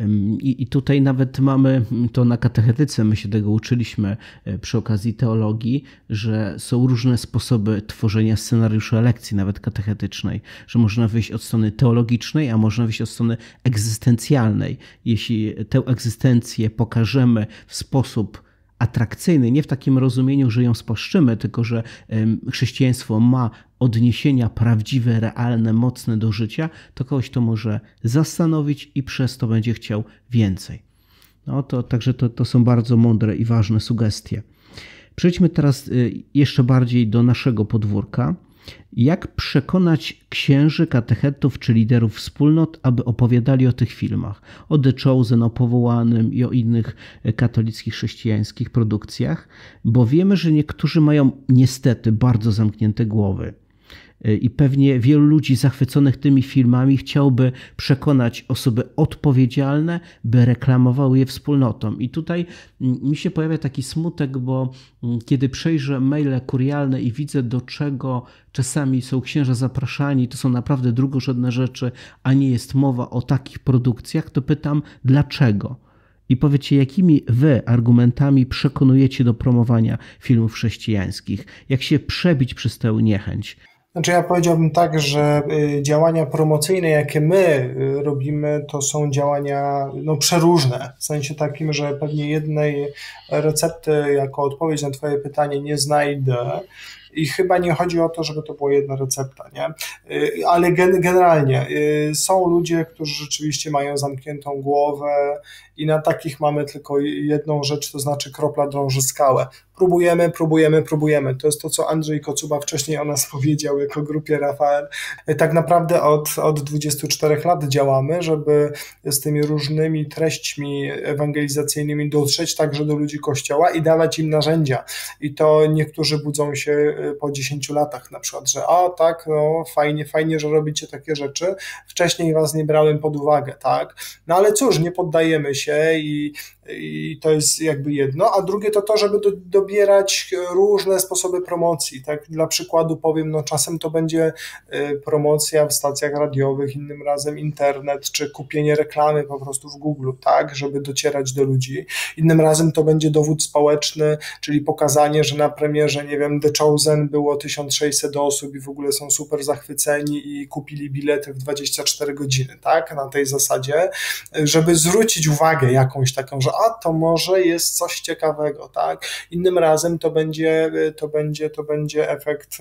S1: i, i tutaj nawet mamy to na katechetyce, my się tego uczyliśmy przy okazji teologii, że są różne sposoby tworzenia scenariusza lekcji, nawet katechetycznej, że można wyjść od strony teologicznej, a można wyjść od strony egzystencjalnej. Jeśli tę egzystencję pokażemy w sposób atrakcyjny, nie w takim rozumieniu, że ją spłaszczymy, tylko że chrześcijaństwo ma odniesienia prawdziwe, realne, mocne do życia, to kogoś to może zastanowić i przez to będzie chciał więcej. No to, także to, to są bardzo mądre i ważne sugestie. Przejdźmy teraz jeszcze bardziej do naszego podwórka. Jak przekonać księży, katechetów czy liderów wspólnot, aby opowiadali o tych filmach? O The Chosen, o Powołanym i o innych katolickich, chrześcijańskich produkcjach, bo wiemy, że niektórzy mają niestety bardzo zamknięte głowy. I pewnie wielu ludzi zachwyconych tymi filmami chciałby przekonać osoby odpowiedzialne, by reklamowały je wspólnotom. I tutaj mi się pojawia taki smutek, bo kiedy przejrzę maile kurialne i widzę, do czego czasami są księża zapraszani, to są naprawdę drugorzędne rzeczy, a nie jest mowa o takich produkcjach, to pytam, dlaczego? I powiedzcie, jakimi wy argumentami przekonujecie do promowania filmów chrześcijańskich? Jak się przebić przez tę niechęć?
S2: Znaczy ja powiedziałbym tak, że działania promocyjne, jakie my robimy, to są działania no, przeróżne. W sensie takim, że pewnie jednej recepty jako odpowiedź na twoje pytanie nie znajdę i chyba nie chodzi o to, żeby to była jedna recepta, nie? Ale gen, generalnie są ludzie, którzy rzeczywiście mają zamkniętą głowę i na takich mamy tylko jedną rzecz, to znaczy kropla drąży skałę. Próbujemy, próbujemy, próbujemy. To jest to, co Andrzej Kocuba wcześniej o nas powiedział jako grupie Rafael. Tak naprawdę od, od dwudziestu czterech lat działamy, żeby z tymi różnymi treściami ewangelizacyjnymi dotrzeć także do ludzi Kościoła i dawać im narzędzia. I to niektórzy budzą się po dziesięciu latach na przykład, że a tak, no fajnie, fajnie, że robicie takie rzeczy. Wcześniej was nie brałem pod uwagę, tak? No ale cóż, nie poddajemy się i I to jest jakby jedno, a drugie to to, żeby do, dobierać różne sposoby promocji, tak, dla przykładu powiem, no czasem to będzie promocja w stacjach radiowych, innym razem internet, czy kupienie reklamy po prostu w Google, tak, żeby docierać do ludzi, innym razem to będzie dowód społeczny, czyli pokazanie, że na premierze, nie wiem, The Chosen było tysiąc sześćset osób i w ogóle są super zachwyceni i kupili bilety w dwadzieścia cztery godziny, tak, na tej zasadzie, żeby zwrócić uwagę jakąś taką, że a to może jest coś ciekawego, tak? Innym razem to będzie, to będzie, to będzie efekt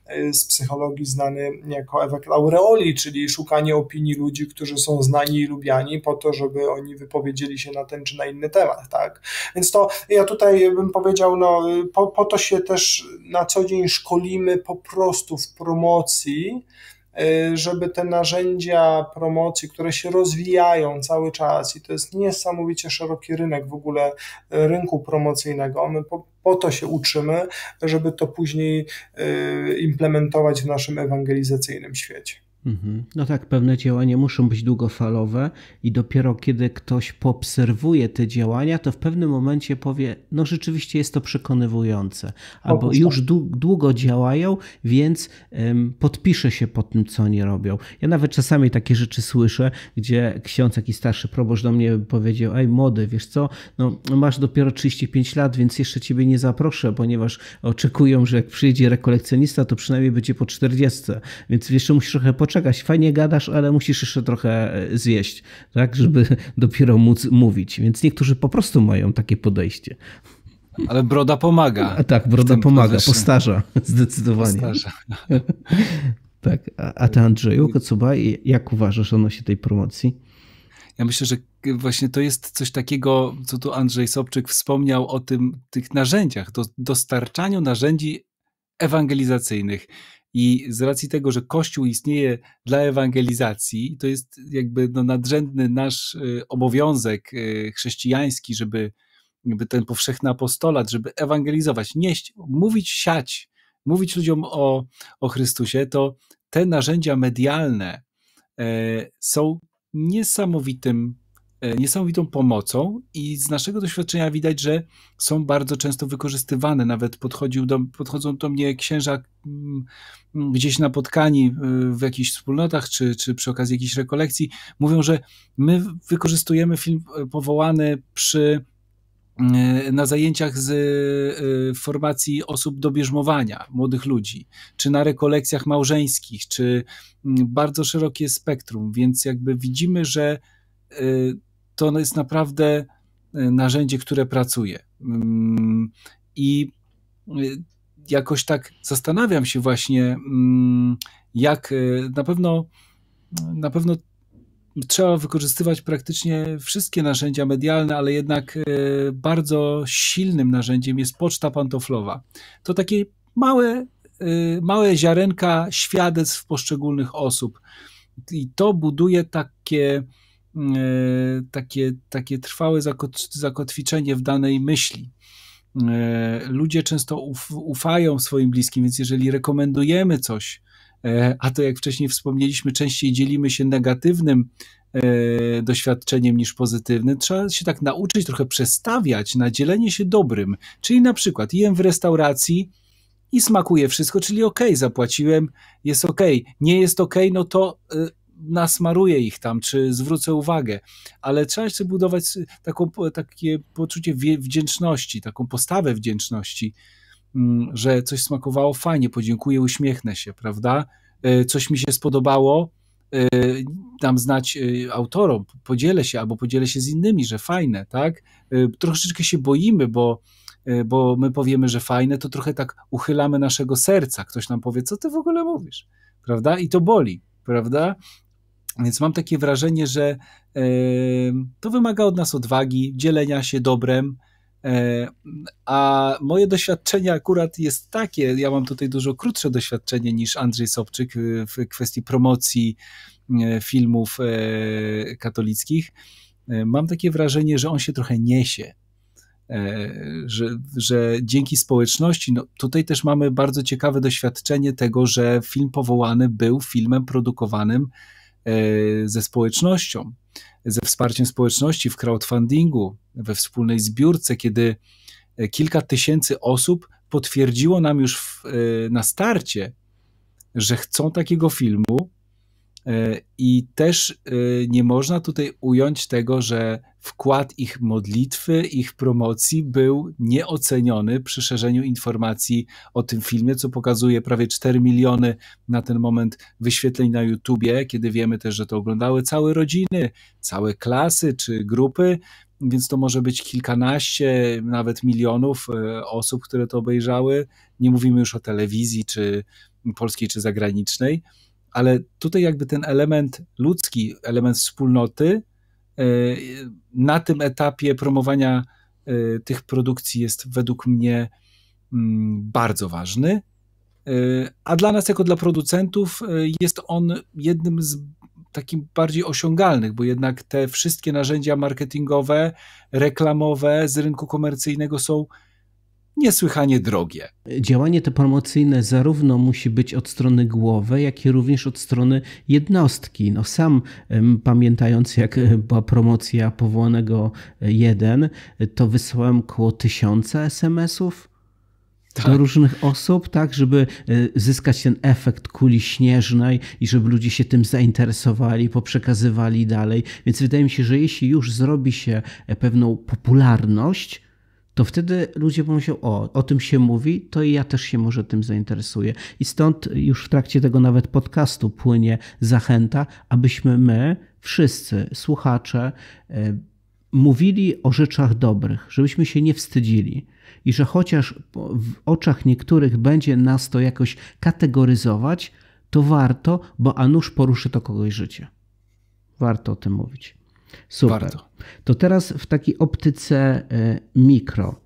S2: z psychologii znany jako efekt aureoli, czyli szukanie opinii ludzi, którzy są znani i lubiani po to, żeby oni wypowiedzieli się na ten czy na inny temat, tak? Więc to ja tutaj bym powiedział, no po, po to się też na co dzień szkolimy po prostu w promocji, żeby te narzędzia promocji, które się rozwijają cały czas i to jest niesamowicie szeroki rynek w ogóle rynku promocyjnego, my po, po to się uczymy, żeby to później implementować w naszym ewangelizacyjnym świecie.
S1: No tak, pewne działania muszą być długofalowe i dopiero kiedy ktoś poobserwuje te działania, to w pewnym momencie powie, no rzeczywiście jest to przekonywujące, albo już długo działają, więc um, podpiszę się pod tym, co oni robią. Ja nawet czasami takie rzeczy słyszę, gdzie ksiądz, jakiś starszy proboszcz do mnie powiedział, ej młody, wiesz co, no masz dopiero trzydzieści pięć lat, więc jeszcze ciebie nie zaproszę, ponieważ oczekują, że jak przyjdzie rekolekcjonista, to przynajmniej będzie po czterdziestce, więc jeszcze musisz trochę poczekać. Fajnie gadasz, ale musisz jeszcze trochę zjeść, tak, żeby dopiero móc mówić. Więc niektórzy po prostu mają takie podejście.
S3: Ale broda pomaga.
S1: A tak, broda pomaga, procesie. Postarza, zdecydowanie. Postarza. Tak, a, a ty Andrzeju Kocuba, jak uważasz odnośnie tej promocji?
S3: Ja myślę, że właśnie to jest coś takiego, co tu Andrzej Sobczyk wspomniał o tym, tych narzędziach, do, dostarczaniu narzędzi ewangelizacyjnych. I z racji tego, że Kościół istnieje dla ewangelizacji, to jest jakby no nadrzędny nasz obowiązek chrześcijański, żeby, żeby ten powszechny apostolat, żeby ewangelizować, nieść, mówić, siać, mówić ludziom o, o Chrystusie, to te narzędzia medialne są niesamowitym niesamowitą pomocą i z naszego doświadczenia widać, że są bardzo często wykorzystywane. Nawet podchodził do, podchodzą do mnie księża gdzieś napotkani w jakichś wspólnotach, czy, czy przy okazji jakichś rekolekcji, mówią, że my wykorzystujemy film powołany przy na zajęciach z formacji osób do bierzmowania, młodych ludzi, czy na rekolekcjach małżeńskich, czy bardzo szerokie spektrum, więc jakby widzimy, że to jest naprawdę narzędzie, które pracuje. I jakoś tak zastanawiam się właśnie, jak na pewno, na pewno trzeba wykorzystywać praktycznie wszystkie narzędzia medialne, ale jednak bardzo silnym narzędziem jest poczta pantoflowa. To takie małe, małe ziarenka świadectw poszczególnych osób. I to buduje takie Takie, takie trwałe zakotwiczenie w danej myśli. Ludzie często uf, ufają swoim bliskim, więc jeżeli rekomendujemy coś, a to jak wcześniej wspomnieliśmy, częściej dzielimy się negatywnym doświadczeniem niż pozytywnym, trzeba się tak nauczyć trochę przestawiać na dzielenie się dobrym. Czyli na przykład jem w restauracji i smakuje wszystko, czyli okej, okay, zapłaciłem, jest okej, okay. Nie jest okej, okay, no to nasmaruję ich tam, czy zwrócę uwagę, ale trzeba sobie budować taką, takie poczucie wdzięczności, taką postawę wdzięczności, że coś smakowało fajnie, podziękuję, uśmiechnę się, prawda? Coś mi się spodobało, dam znać autorom, podzielę się albo podzielę się z innymi, że fajne, tak? Troszeczkę się boimy, bo bo my powiemy, że fajne, to trochę tak uchylamy naszego serca. Ktoś nam powie, co ty w ogóle mówisz, prawda? I to boli, prawda? Więc mam takie wrażenie, że e, to wymaga od nas odwagi, dzielenia się dobrem, e, a moje doświadczenie akurat jest takie, ja mam tutaj dużo krótsze doświadczenie niż Andrzej Sobczyk w kwestii promocji e, filmów e, katolickich. E, mam takie wrażenie, że on się trochę niesie. Że, że dzięki społeczności, no tutaj też mamy bardzo ciekawe doświadczenie tego, że film Powołany był filmem produkowanym ze społecznością, ze wsparciem społeczności w crowdfundingu, we wspólnej zbiórce, kiedy kilka tysięcy osób potwierdziło nam już w, na starcie, że chcą takiego filmu. I też nie można tutaj ująć tego, że wkład ich modlitwy, ich promocji był nieoceniony przy szerzeniu informacji o tym filmie, co pokazuje prawie cztery miliony na ten moment wyświetleń na YouTubie, kiedy wiemy też, że to oglądały całe rodziny, całe klasy czy grupy, więc to może być kilkanaście, nawet milionów osób, które to obejrzały. Nie mówimy już o telewizji, czy polskiej, czy zagranicznej. Ale tutaj jakby ten element ludzki, element wspólnoty na tym etapie promowania tych produkcji jest według mnie bardzo ważny, a dla nas jako dla producentów jest on jednym z takich bardziej osiągalnych, bo jednak te wszystkie narzędzia marketingowe, reklamowe z rynku komercyjnego są niesłychanie drogie.
S1: Działanie to promocyjne zarówno musi być od strony głowy, jak i również od strony jednostki. No sam pamiętając, jak była promocja Powołanego jeden, to wysłałem około tysiąca es em esów tak. do różnych osób, tak, żeby zyskać ten efekt kuli śnieżnej i żeby ludzie się tym zainteresowali, poprzekazywali dalej. Więc wydaje mi się, że jeśli już zrobi się pewną popularność, to wtedy ludzie pomyślą, o, o tym się mówi, to i ja też się może tym zainteresuję. I stąd już w trakcie tego nawet podcastu płynie zachęta, abyśmy my, wszyscy słuchacze, mówili o rzeczach dobrych, żebyśmy się nie wstydzili. I że chociaż w oczach niektórych będzie nas to jakoś kategoryzować, to warto, bo a nuż poruszy to kogoś życie. Warto o tym mówić. Super. Warto. To teraz w takiej optyce mikro.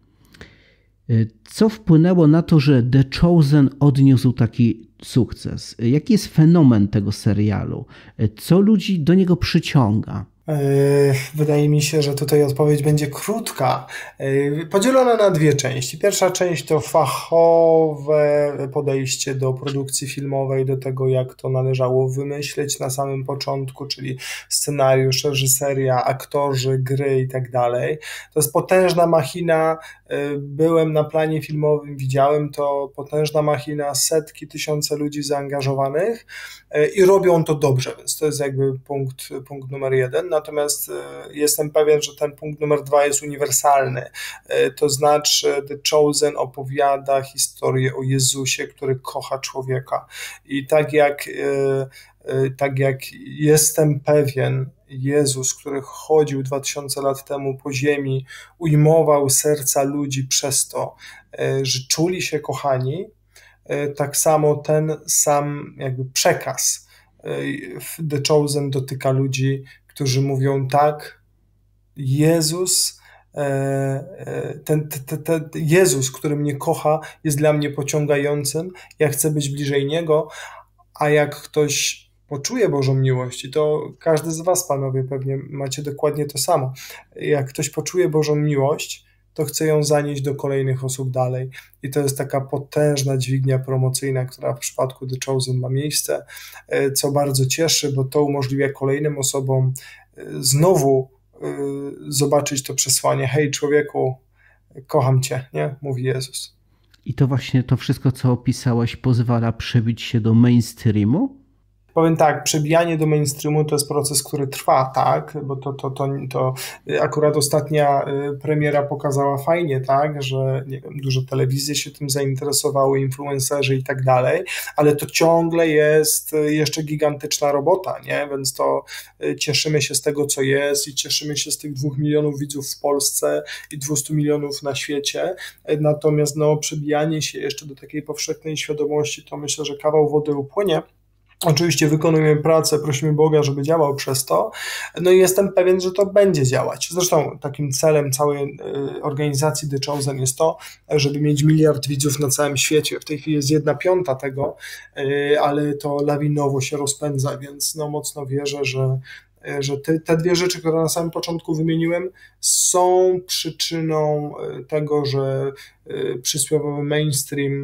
S1: Co wpłynęło na to, że The Chosen odniósł taki sukces? Jaki jest fenomen tego serialu? Co ludzi do niego przyciąga?
S2: Wydaje mi się, że tutaj odpowiedź będzie krótka, podzielona na dwie części. Pierwsza część to fachowe podejście do produkcji filmowej, do tego, jak to należało wymyśleć na samym początku, czyli scenariusz, reżyseria, aktorzy, gry i tak dalej. To jest potężna machina, byłem na planie filmowym, widziałem to, potężna machina, setki, tysiące ludzi zaangażowanych i robią to dobrze, więc to jest jakby punkt, punkt numer jeden. Natomiast jestem pewien, że ten punkt numer dwa jest uniwersalny. To znaczy The Chosen opowiada historię o Jezusie, który kocha człowieka. I tak jak, tak jak jestem pewien, Jezus, który chodził dwa tysiące lat temu po ziemi, ujmował serca ludzi przez to, że czuli się kochani, tak samo ten sam jakby przekaz w The Chosen dotyka ludzi, którzy mówią tak, Jezus, ten, ten, ten Jezus, który mnie kocha, jest dla mnie pociągającym, ja chcę być bliżej Niego, a jak ktoś poczuje Bożą miłość, i to każdy z was, panowie, pewnie macie dokładnie to samo, jak ktoś poczuje Bożą miłość, to chce ją zanieść do kolejnych osób dalej. I to jest taka potężna dźwignia promocyjna, która w przypadku The Chosen ma miejsce, co bardzo cieszy, bo to umożliwia kolejnym osobom znowu zobaczyć to przesłanie: hej człowieku, kocham cię, nie? Mówi Jezus.
S1: I to właśnie to wszystko, co opisałeś, pozwala przebić się do mainstreamu?
S2: Powiem tak, przebijanie do mainstreamu to jest proces, który trwa, tak, bo to, to, to, to akurat ostatnia premiera pokazała fajnie, tak, że nie wiem, duże telewizje się tym zainteresowały, influencerzy i tak dalej, ale to ciągle jest jeszcze gigantyczna robota, nie, więc to cieszymy się z tego, co jest i cieszymy się z tych dwóch milionów widzów w Polsce i dwustu milionów na świecie, natomiast no przebijanie się jeszcze do takiej powszechnej świadomości, to myślę, że kawał wody upłynie. Oczywiście wykonujemy pracę, prosimy Boga, żeby działał przez to, no i jestem pewien, że to będzie działać. Zresztą takim celem całej organizacji The Chosen jest to, żeby mieć miliard widzów na całym świecie. W tej chwili jest jedna piąta tego, ale to lawinowo się rozpędza, więc no mocno wierzę, że że te, te dwie rzeczy, które na samym początku wymieniłem, są przyczyną tego, że przysłowiowy mainstream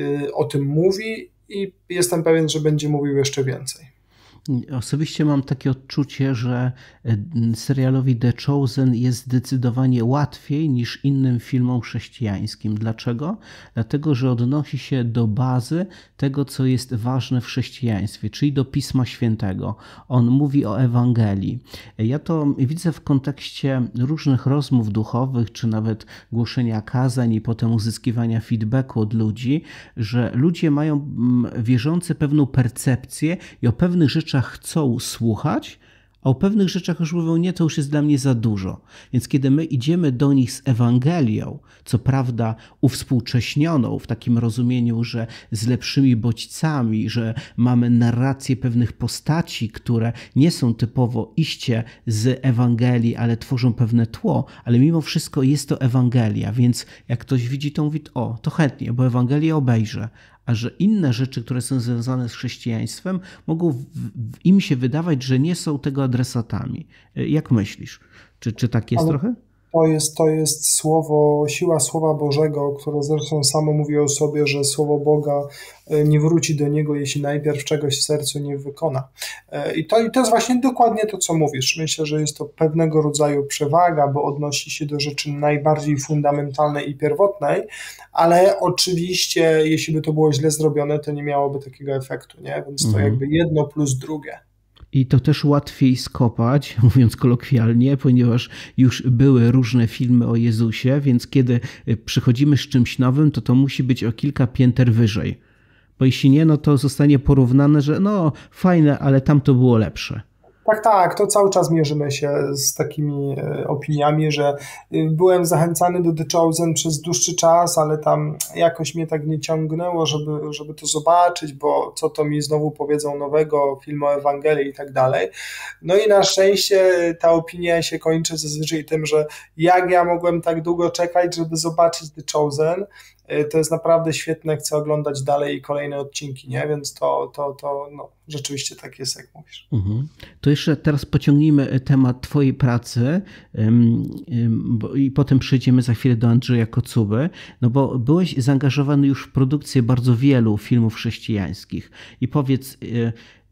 S2: o tym mówi i jestem pewien, że będzie mówił jeszcze więcej.
S1: Osobiście mam takie odczucie, że serialowi The Chosen jest zdecydowanie łatwiej niż innym filmom chrześcijańskim. Dlaczego? Dlatego, że odnosi się do bazy tego, co jest ważne w chrześcijaństwie, czyli do Pisma Świętego. On mówi o Ewangelii. Ja to widzę w kontekście różnych rozmów duchowych, czy nawet głoszenia kazań i potem uzyskiwania feedbacku od ludzi, że ludzie mają wierzący pewną percepcję i o pewnych rzeczach chcą słuchać, a o pewnych rzeczach już mówią, nie, to już jest dla mnie za dużo. Więc kiedy my idziemy do nich z Ewangelią, co prawda uwspółcześnioną w takim rozumieniu, że z lepszymi bodźcami, że mamy narrację pewnych postaci, które nie są typowo iście z Ewangelii, ale tworzą pewne tło, ale mimo wszystko jest to Ewangelia, więc jak ktoś widzi, to mówi, o, to chętnie, bo Ewangelię obejrzę. A że inne rzeczy, które są związane z chrześcijaństwem, mogą w, w im się wydawać, że nie są tego adresatami. Jak myślisz? Czy, czy tak jest
S2: Ale
S1: trochę?
S2: To jest, to jest słowo, siła Słowa Bożego, które zresztą samo mówi o sobie, że Słowo Boga nie wróci do Niego, jeśli najpierw czegoś w sercu nie wykona. I to, i to jest właśnie dokładnie to, co mówisz. Myślę, że jest to pewnego rodzaju przewaga, bo odnosi się do rzeczy najbardziej fundamentalnej i pierwotnej, ale oczywiście, jeśli by to było źle zrobione, to nie miałoby takiego efektu, nie? Więc to
S1: Mhm.
S2: jakby jedno plus drugie.
S1: I to też łatwiej skopać, mówiąc kolokwialnie, ponieważ już były różne filmy o Jezusie, więc kiedy przychodzimy z czymś nowym, to to musi być o kilka pięter wyżej. Bo jeśli nie, no to zostanie porównane, że no fajne, ale tam to było lepsze.
S2: Tak, tak, to cały czas mierzymy się z takimi opiniami, że byłem zachęcany do The Chosen przez dłuższy czas, ale tam jakoś mnie tak nie ciągnęło, żeby, żeby to zobaczyć, bo co to mi znowu powiedzą nowego, film o Ewangelii i tak dalej. No i na szczęście ta opinia się kończy zazwyczaj tym, że jak ja mogłem tak długo czekać, żeby zobaczyć The Chosen, to jest naprawdę świetne, chcę oglądać dalej i kolejne odcinki, nie? Więc to, to, to no, rzeczywiście tak jest, jak mówisz.
S1: Mhm. To jeszcze teraz pociągnijmy temat twojej pracy ym, ym, bo, i potem przejdziemy za chwilę do Andrzeja Kocuby, no bo byłeś zaangażowany już w produkcję bardzo wielu filmów chrześcijańskich i powiedz, y,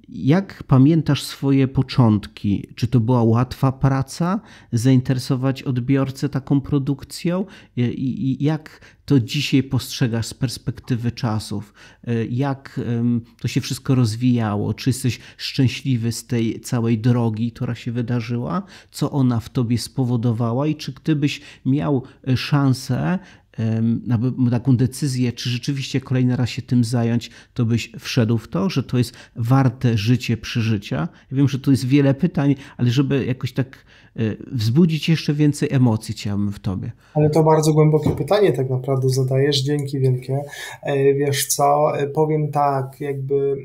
S1: jak pamiętasz swoje początki? Czy to była łatwa praca zainteresować odbiorcę taką produkcją? I, i jak to dzisiaj postrzegasz z perspektywy czasów? Jak to się wszystko rozwijało? Czy jesteś szczęśliwy z tej całej drogi, która się wydarzyła? Co ona w tobie spowodowała? I czy gdybyś miał szansę na taką decyzję, czy rzeczywiście kolejny raz się tym zająć, to byś wszedł w to, że to jest warte życie przeżycia? Ja wiem, że tu jest wiele pytań, ale żeby jakoś tak wzbudzić jeszcze więcej emocji chciałbym w tobie.
S2: Ale to bardzo głębokie pytanie tak naprawdę zadajesz, dzięki wielkie. Wiesz co, powiem tak, jakby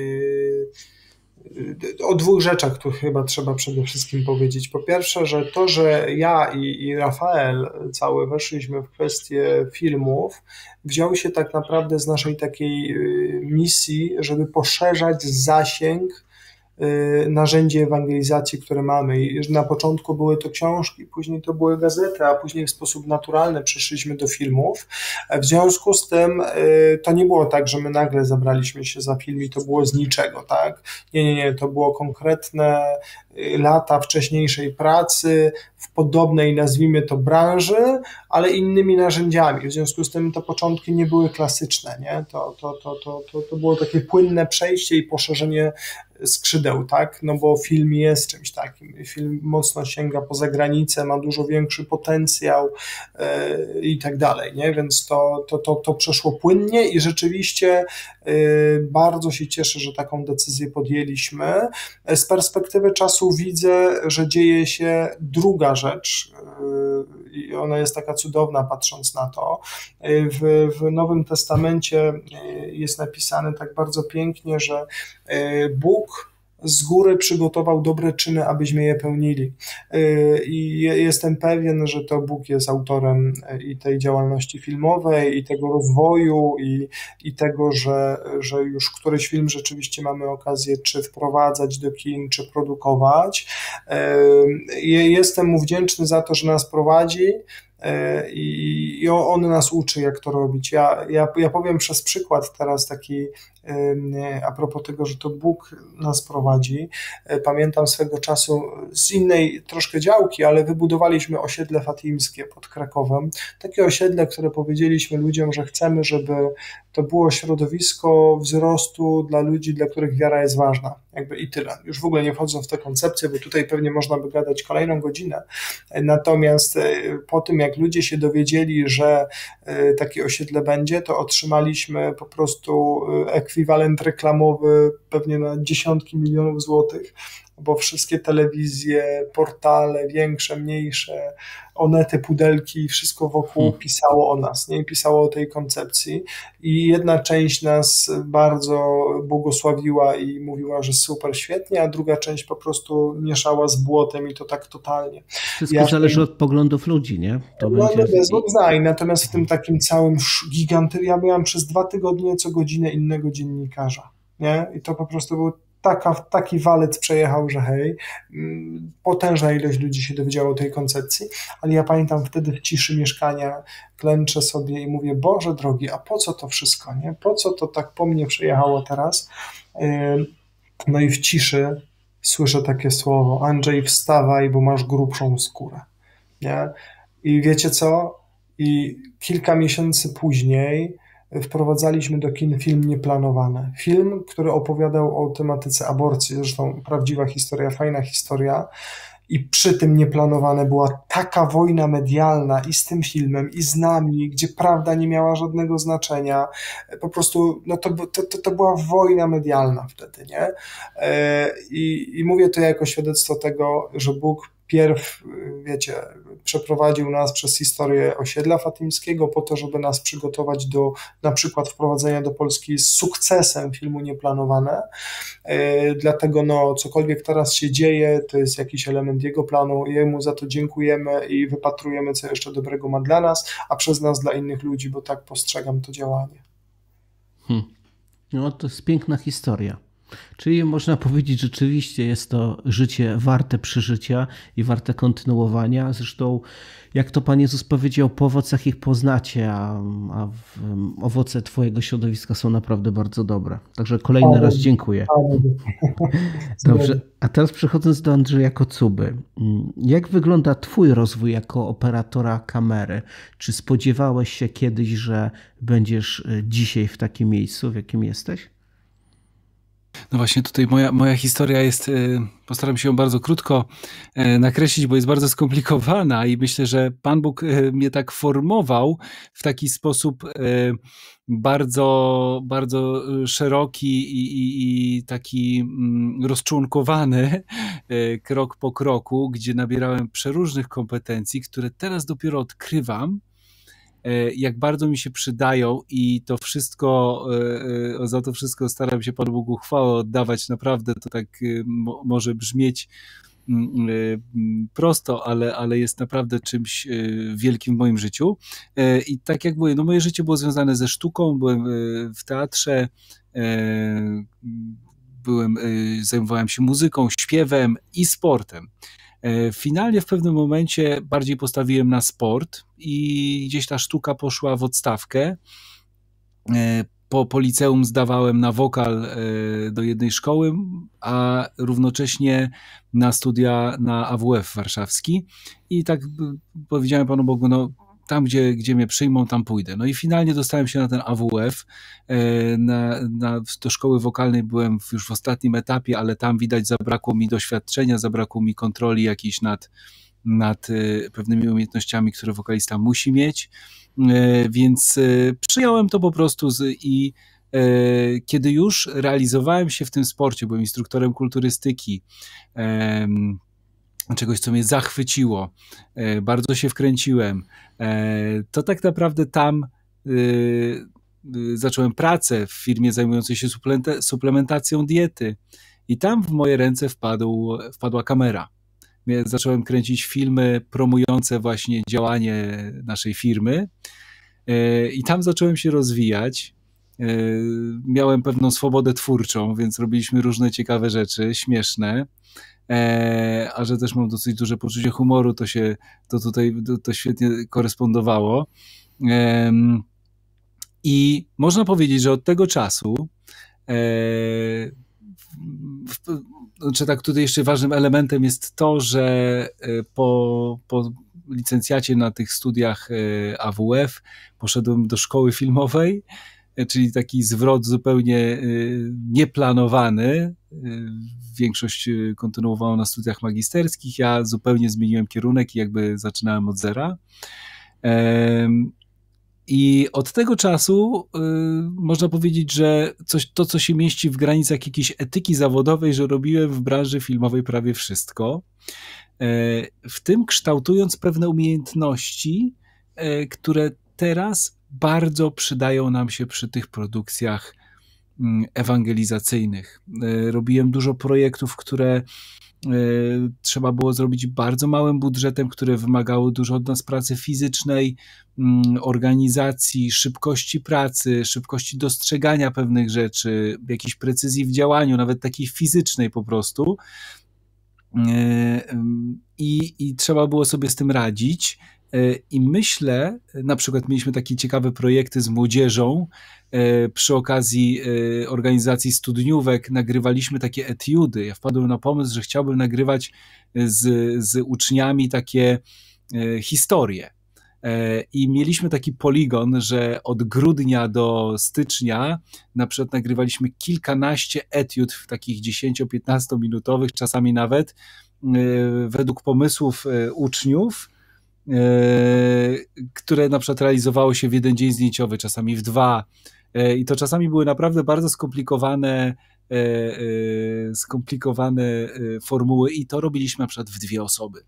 S2: o dwóch rzeczach tu chyba trzeba przede wszystkim powiedzieć. Po pierwsze, że to, że ja i, i Rafael cały weszliśmy w kwestię filmów, wziął się tak naprawdę z naszej takiej misji, żeby poszerzać zasięg narzędzi ewangelizacji, które mamy. I na początku były to książki, później to były gazety, a później w sposób naturalny przeszliśmy do filmów. W związku z tym to nie było tak, że my nagle zabraliśmy się za film i to było z niczego, tak? Nie, nie, nie, to było konkretne lata wcześniejszej pracy w podobnej, nazwijmy to, branży, ale innymi narzędziami. W związku z tym te początki nie były klasyczne, nie? To, to, to, to, to, to było takie płynne przejście i poszerzenie skrzydeł, tak? No bo film jest czymś takim. Film mocno sięga poza granicę, ma dużo większy potencjał yy, i tak dalej, nie? Więc to, to, to, to przeszło płynnie i rzeczywiście yy, bardzo się cieszę, że taką decyzję podjęliśmy. Z perspektywy czasu widzę, że dzieje się druga rzecz, yy, i ona jest taka cudowna, patrząc na to. W, w Nowym Testamencie jest napisane tak bardzo pięknie, że Bóg z góry przygotował dobre czyny, abyśmy je pełnili. I jestem pewien, że to Bóg jest autorem i tej działalności filmowej, i tego rozwoju, i, i tego, że, że już któryś film rzeczywiście mamy okazję czy wprowadzać do kin, czy produkować. Jestem mu wdzięczny za to, że nas prowadzi, i on nas uczy, jak to robić. Ja, ja, ja powiem przez przykład teraz taki a propos tego, że to Bóg nas prowadzi. Pamiętam swego czasu z innej troszkę działki, ale wybudowaliśmy osiedle fatimskie pod Krakowem. Takie osiedle, które powiedzieliśmy ludziom, że chcemy, żeby to było środowisko wzrostu dla ludzi, dla których wiara jest ważna. Jakby i tyle. Już w ogóle nie wchodząc w tę koncepcję, bo tutaj pewnie można by gadać kolejną godzinę. Natomiast po tym, jak ludzie się dowiedzieli, że takie osiedle będzie, to otrzymaliśmy po prostu ekwiwalent reklamowy pewnie na dziesiątki milionów złotych, bo wszystkie telewizje, portale, większe, mniejsze, Onety, Pudelki, wszystko wokół hmm. pisało o nas, nie? Pisało o tej koncepcji i jedna część nas bardzo błogosławiła i mówiła, że super, świetnie, a druga część po prostu mieszała z błotem i to tak totalnie.
S1: Wszystko ja zależy tej... od poglądów ludzi, nie?
S2: To no, będzie... bez odznań, natomiast w tym takim całym giganty, ja miałam przez dwa tygodnie co godzinę innego dziennikarza, nie? I to po prostu był Taka, taki walec przejechał, że hej, potężna ilość ludzi się dowiedziało o tej koncepcji, ale ja pamiętam wtedy w ciszy mieszkania klęczę sobie i mówię, Boże drogi, a po co to wszystko, nie? Po co to tak po mnie przejechało teraz? No i w ciszy słyszę takie słowo, Andrzej, wstawaj, bo masz grubszą skórę, nie? I wiecie co? I kilka miesięcy później wprowadzaliśmy do kin film Nieplanowany. Film, który opowiadał o tematyce aborcji, zresztą prawdziwa historia, fajna historia. I przy tym Nieplanowane była taka wojna medialna i z tym filmem, i z nami, gdzie prawda nie miała żadnego znaczenia. Po prostu no to, to, to była wojna medialna wtedy, nie? I, i mówię to jako świadectwo tego, że Bóg pierw, wiecie, przeprowadził nas przez historię osiedla fatimskiego po to, żeby nas przygotować do na przykład wprowadzenia do Polski z sukcesem filmu Nieplanowane. Dlatego no, cokolwiek teraz się dzieje, to jest jakiś element jego planu. Jemu za to dziękujemy i wypatrujemy, co jeszcze dobrego ma dla nas, a przez nas dla innych ludzi, bo tak postrzegam to działanie.
S1: Hmm. No to jest piękna historia. Czyli można powiedzieć, że rzeczywiście jest to życie warte przeżycia i warte kontynuowania. Zresztą, jak to Pan Jezus powiedział, po owocach ich poznacie, a, a w, owoce Twojego środowiska są naprawdę bardzo dobre. Także kolejny Amen. raz dziękuję. Amen. Dobrze, a teraz przechodząc do Andrzeja Kocuby. Jak wygląda Twój rozwój jako operatora kamery? Czy spodziewałeś się kiedyś, że będziesz dzisiaj w takim miejscu, w jakim jesteś?
S3: No właśnie tutaj moja, moja historia jest, postaram się ją bardzo krótko nakreślić, bo jest bardzo skomplikowana i myślę, że Pan Bóg mnie tak formował w taki sposób bardzo, bardzo szeroki i, i, i taki rozczłonkowany krok po kroku, gdzie nabierałem przeróżnych kompetencji, które teraz dopiero odkrywam, jak bardzo mi się przydają i to wszystko, za to wszystko staram się Panu Bogu chwałę oddawać. Naprawdę to tak może brzmieć prosto, ale, ale jest naprawdę czymś wielkim w moim życiu. I tak jak mówię, no moje życie było związane ze sztuką, byłem w teatrze, byłem, zajmowałem się muzyką, śpiewem i sportem. Finalnie w pewnym momencie bardziej postawiłem na sport i gdzieś ta sztuka poszła w odstawkę. Po, po liceum zdawałem na wokal do jednej szkoły, a równocześnie na studia na A W F warszawski i tak powiedziałem Panu Bogu, no tam gdzie, gdzie mnie przyjmą, tam pójdę. No i finalnie dostałem się na ten A W F. Na, na, do szkoły wokalnej byłem już w ostatnim etapie, ale tam widać zabrakło mi doświadczenia, zabrakło mi kontroli jakiejś nad, nad pewnymi umiejętnościami, które wokalista musi mieć, więc przyjąłem to po prostu z, i kiedy już realizowałem się w tym sporcie, byłem instruktorem kulturystyki, czegoś, co mnie zachwyciło, bardzo się wkręciłem, to tak naprawdę tam zacząłem pracę w firmie zajmującej się suplementacją diety i tam w moje ręce wpadł, wpadła kamera. Zacząłem kręcić filmy promujące właśnie działanie naszej firmy i tam zacząłem się rozwijać. Miałem pewną swobodę twórczą, więc robiliśmy różne ciekawe rzeczy, śmieszne, a że też mam dosyć duże poczucie humoru, to się to tutaj to, to świetnie korespondowało. I można powiedzieć, że od tego czasu czy tak tutaj jeszcze ważnym elementem jest to, że po, po licencjacie na tych studiach A W F poszedłem do szkoły filmowej, czyli taki zwrot zupełnie nieplanowany. Większość kontynuowała na studiach magisterskich, ja zupełnie zmieniłem kierunek i jakby zaczynałem od zera. I od tego czasu y, można powiedzieć, że coś, to, co się mieści w granicach jakiejś etyki zawodowej, że robiłem w branży filmowej prawie wszystko, y, w tym kształtując pewne umiejętności, y, które teraz bardzo przydają nam się przy tych produkcjach y, ewangelizacyjnych. Y, robiłem dużo projektów, które trzeba było zrobić bardzo małym budżetem, które wymagały dużo od nas pracy fizycznej, organizacji, szybkości pracy, szybkości dostrzegania pewnych rzeczy, jakiejś precyzji w działaniu, nawet takiej fizycznej po prostu. I, i trzeba było sobie z tym radzić. I myślę, na przykład mieliśmy takie ciekawe projekty z młodzieżą, przy okazji organizacji studniówek nagrywaliśmy takie etiudy. Ja wpadłem na pomysł, że chciałbym nagrywać z, z uczniami takie historie. I mieliśmy taki poligon, że od grudnia do stycznia na przykład nagrywaliśmy kilkanaście etiud w takich dziesięcio-piętnastominutowych, czasami nawet według pomysłów uczniów, które na przykład realizowało się w jeden dzień zdjęciowy, czasami w dwa. I to czasami były naprawdę bardzo skomplikowane, skomplikowane formuły i to robiliśmy na przykład w dwie osoby.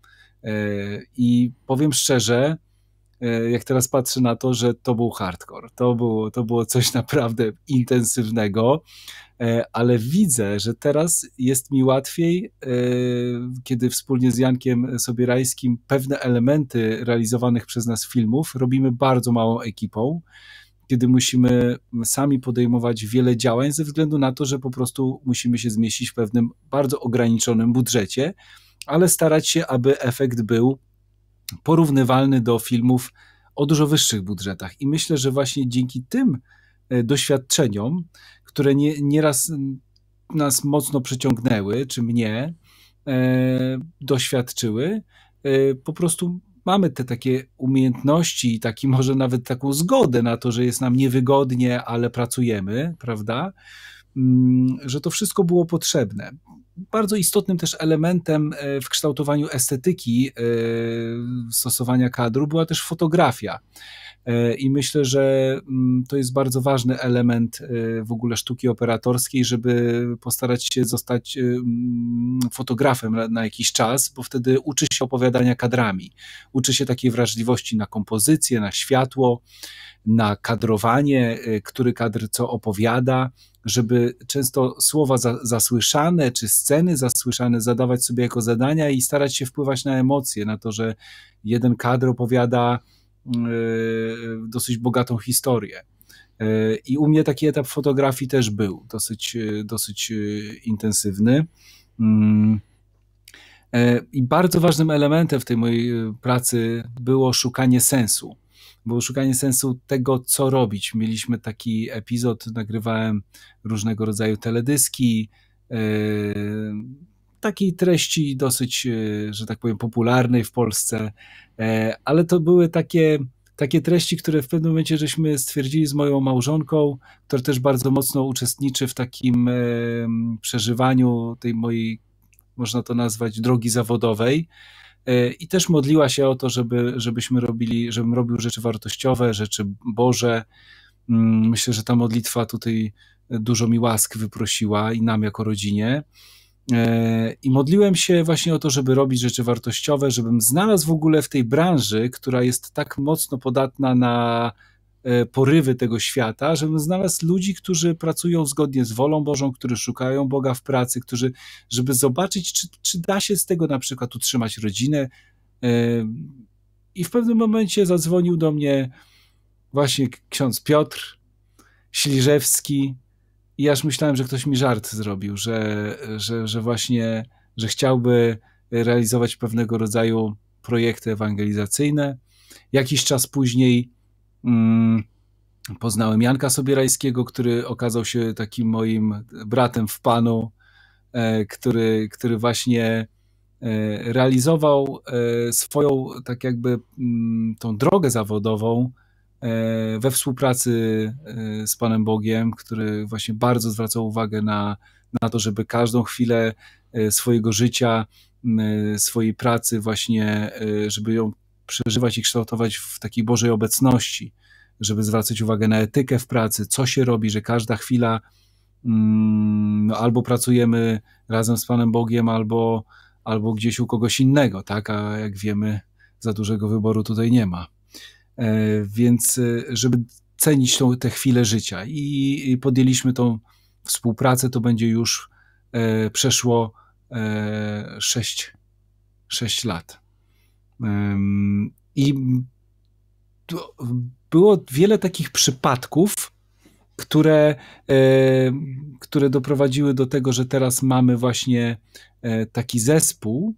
S3: I powiem szczerze, jak teraz patrzę na to, że to był hardcore, to było, to było coś naprawdę intensywnego, ale widzę, że teraz jest mi łatwiej, kiedy wspólnie z Jankiem Sobierajskim pewne elementy realizowanych przez nas filmów robimy bardzo małą ekipą, kiedy musimy sami podejmować wiele działań ze względu na to, że po prostu musimy się zmieścić w pewnym bardzo ograniczonym budżecie, ale starać się, aby efekt był porównywalny do filmów o dużo wyższych budżetach. I myślę, że właśnie dzięki tym doświadczeniom, które nie, nieraz nas mocno przyciągnęły, czy mnie e, doświadczyły, e, po prostu mamy te takie umiejętności i taki może nawet taką zgodę na to, że jest nam niewygodnie, ale pracujemy, prawda? Że to wszystko było potrzebne. Bardzo istotnym też elementem w kształtowaniu estetyki stosowania kadru była też fotografia. I myślę, że to jest bardzo ważny element w ogóle sztuki operatorskiej, żeby postarać się zostać fotografem na jakiś czas, bo wtedy uczy się opowiadania kadrami. Uczy się takiej wrażliwości na kompozycję, na światło, na kadrowanie, który kadr co opowiada, żeby często słowa za, zasłyszane, czy sceny zasłyszane zadawać sobie jako zadania i starać się wpływać na emocje, na to, że jeden kadr opowiada dosyć bogatą historię. I u mnie taki etap fotografii też był dosyć, dosyć intensywny. I bardzo ważnym elementem w tej mojej pracy było szukanie sensu. Było szukanie sensu tego, co robić. Mieliśmy taki epizod, nagrywałem różnego rodzaju teledyski, takiej treści dosyć, że tak powiem, popularnej w Polsce, ale to były takie, takie treści, które w pewnym momencie żeśmy stwierdzili z moją małżonką, która też bardzo mocno uczestniczy w takim przeżywaniu tej mojej, można to nazwać, drogi zawodowej, i też modliła się o to, żeby, żebyśmy robili, żebym robił rzeczy wartościowe, rzeczy Boże. Myślę, że ta modlitwa tutaj dużo mi łask wyprosiła i nam jako rodzinie. I modliłem się właśnie o to, żeby robić rzeczy wartościowe, żebym znalazł w ogóle w tej branży, która jest tak mocno podatna na porywy tego świata, żebym znalazł ludzi, którzy pracują zgodnie z wolą Bożą, którzy szukają Boga w pracy, którzy, żeby zobaczyć, czy, czy da się z tego na przykład utrzymać rodzinę. I w pewnym momencie zadzwonił do mnie właśnie ksiądz Piotr Śliżewski i aż myślałem, że ktoś mi żart zrobił, że, że, że właśnie, że chciałby realizować pewnego rodzaju projekty ewangelizacyjne. Jakiś czas później mm, poznałem Janka Sobierajskiego, który okazał się takim moim bratem w Panu, e, który, który właśnie e, realizował e, swoją tak jakby m, tą drogę zawodową we współpracy z Panem Bogiem, który właśnie bardzo zwracał uwagę na, na to, żeby każdą chwilę swojego życia, swojej pracy właśnie, żeby ją przeżywać i kształtować w takiej Bożej obecności, żeby zwracać uwagę na etykę w pracy, co się robi, że każda chwila no, albo pracujemy razem z Panem Bogiem, albo, albo gdzieś u kogoś innego, tak? A jak wiemy, za dużego wyboru tutaj nie ma. Więc żeby cenić tą, te chwile życia i, i podjęliśmy tą współpracę, to będzie już e, przeszło e, sześć, sześć lat. Um, I to było wiele takich przypadków, które, e, które doprowadziły do tego, że teraz mamy właśnie e, taki zespół,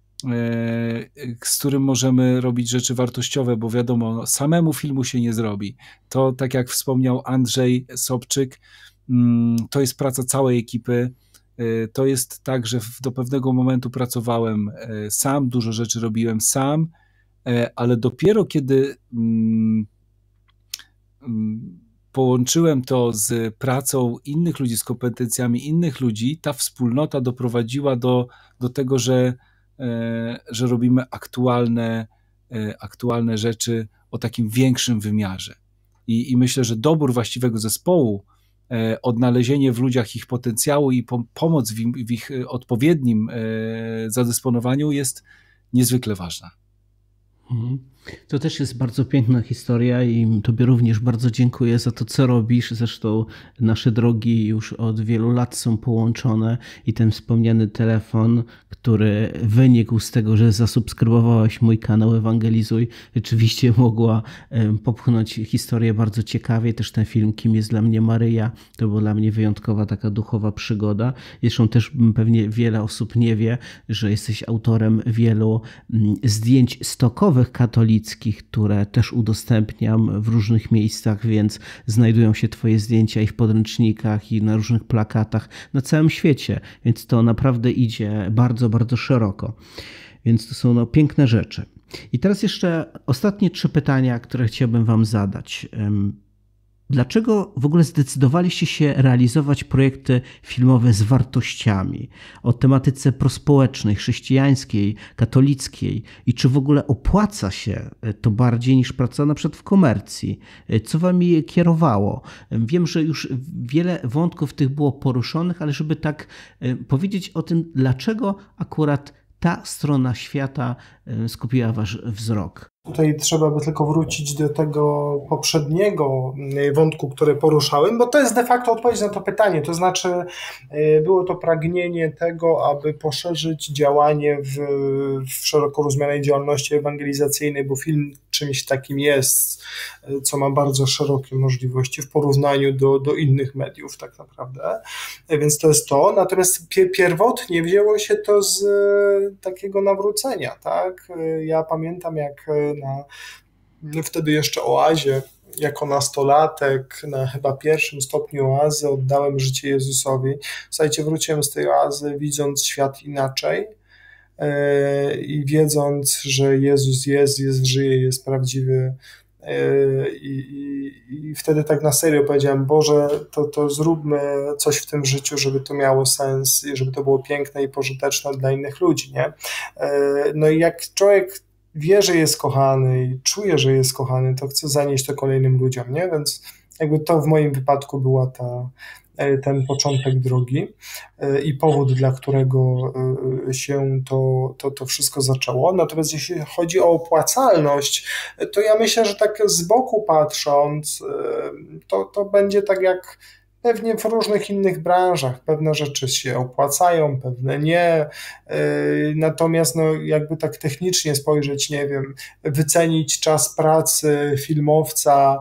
S3: z którym możemy robić rzeczy wartościowe, bo wiadomo, samemu filmu się nie zrobi. To, tak jak wspomniał Andrzej Sobczyk, to jest praca całej ekipy. To jest tak, że do pewnego momentu pracowałem sam, dużo rzeczy robiłem sam, ale dopiero kiedy połączyłem to z pracą innych ludzi, z kompetencjami innych ludzi, ta wspólnota doprowadziła do, do tego, że że robimy aktualne, aktualne rzeczy o takim większym wymiarze. I, i myślę, że dobór właściwego zespołu, odnalezienie w ludziach ich potencjału i pom- pomoc w, im, w ich odpowiednim zadysponowaniu jest niezwykle ważna.
S1: To też jest bardzo piękna historia i Tobie również bardzo dziękuję za to, co robisz. Zresztą nasze drogi już od wielu lat są połączone i ten wspomniany telefon, który wynikł z tego, że zasubskrybowałeś mój kanał Ewangelizuj, rzeczywiście mogła popchnąć historię bardzo ciekawie. Też ten film Kim jest dla mnie Maryja, to była dla mnie wyjątkowa taka duchowa przygoda. Zresztą też pewnie wiele osób nie wie, że jesteś autorem wielu zdjęć stokowych katolickich, które też udostępniam w różnych miejscach, więc znajdują się Twoje zdjęcia i w podręcznikach, i na różnych plakatach na całym świecie, więc to naprawdę idzie bardzo, bardzo szeroko. Więc to są no, piękne rzeczy. I teraz jeszcze ostatnie trzy pytania, które chciałbym Wam zadać. Dlaczego w ogóle zdecydowaliście się realizować projekty filmowe z wartościami o tematyce prospołecznej, chrześcijańskiej, katolickiej i czy w ogóle opłaca się to bardziej niż praca na przykład w komercji? Co wami kierowało? Wiem, że już wiele wątków tych było poruszonych, ale żeby tak powiedzieć o tym, dlaczego akurat ta strona świata skupiła wasz wzrok.
S2: Tutaj trzeba by tylko wrócić do tego poprzedniego wątku, który poruszałem, bo to jest de facto odpowiedź na to pytanie, to znaczy było to pragnienie tego, aby poszerzyć działanie w, w szeroko rozumianej działalności ewangelizacyjnej, bo film czymś takim jest, co ma bardzo szerokie możliwości w porównaniu do, do innych mediów tak naprawdę, więc to jest to, natomiast pierwotnie wzięło się to z takiego nawrócenia, tak, ja pamiętam jak na wtedy jeszcze oazie jako nastolatek na chyba pierwszym stopniu oazy oddałem życie Jezusowi. Słuchajcie, wróciłem z tej oazy widząc świat inaczej i wiedząc, że Jezus jest, jest, żyje, jest prawdziwy. I, i, I wtedy tak na serio powiedziałem, Boże, to, to zróbmy coś w tym życiu, żeby to miało sens i żeby to było piękne i pożyteczne dla innych ludzi, nie? No i jak człowiek wie, że jest kochany i czuje, że jest kochany, to chce zanieść to kolejnym ludziom, nie? Więc jakby to w moim wypadku była ta, ten początek drogi i powód, dla którego się to, to, to wszystko zaczęło. Natomiast jeśli chodzi o opłacalność, to ja myślę, że tak z boku patrząc, to, to będzie tak jak pewnie w różnych innych branżach. Pewne rzeczy się opłacają, pewne nie. Natomiast no, jakby tak technicznie spojrzeć, nie wiem, wycenić czas pracy filmowca,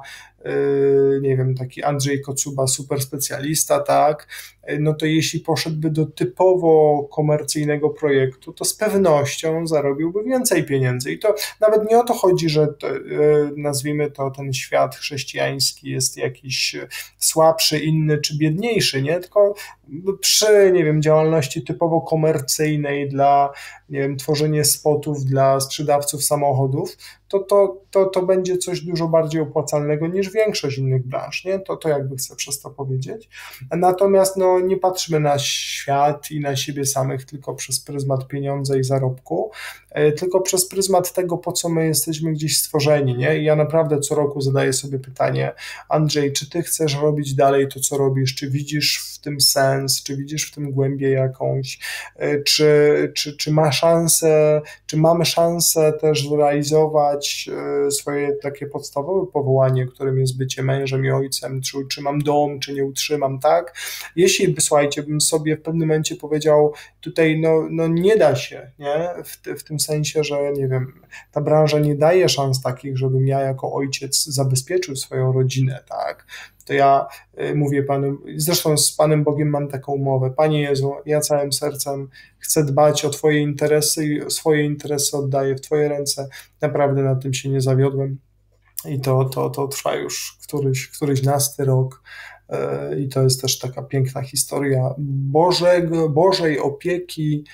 S2: nie wiem, taki Andrzej Kocuba, super specjalista, tak, no to jeśli poszedłby do typowo komercyjnego projektu, to z pewnością zarobiłby więcej pieniędzy. I to nawet nie o to chodzi, że to, nazwijmy to, ten świat chrześcijański jest jakiś słabszy, inny czy biedniejszy, nie? Tylko przy, nie wiem, działalności typowo komercyjnej dla, nie wiem, tworzenie spotów dla sprzedawców samochodów, to, to, to, to będzie coś dużo bardziej opłacalnego niż większość innych branż, nie? To, to jakby chcę przez to powiedzieć. Natomiast no, nie patrzymy na świat i na siebie samych tylko przez pryzmat pieniądza i zarobku, tylko przez pryzmat tego, po co my jesteśmy gdzieś stworzeni, nie? I ja naprawdę co roku zadaję sobie pytanie, Andrzej, czy ty chcesz robić dalej to, co robisz? Czy widzisz w tym sens? Czy widzisz w tym głębię jakąś? Czy, czy, czy ma szansę, czy mamy szansę też zrealizować swoje takie podstawowe powołanie, którym jest bycie mężem i ojcem? Czy utrzymam dom, czy nie utrzymam, tak? Jeśli, słuchajcie, bym sobie w pewnym momencie powiedział, tutaj no, no nie da się, nie? W, w tym sensie, że nie wiem, ta branża nie daje szans takich, żebym ja jako ojciec zabezpieczył swoją rodzinę, tak? To ja y, mówię Panu, zresztą z Panem Bogiem mam taką umowę, Panie Jezu, ja całym sercem chcę dbać o Twoje interesy i swoje interesy oddaję w Twoje ręce, naprawdę na tym się nie zawiodłem i to, to, to trwa już któryś, któryś nasty rok. I to jest też taka piękna historia Bożego, Bożej opieki,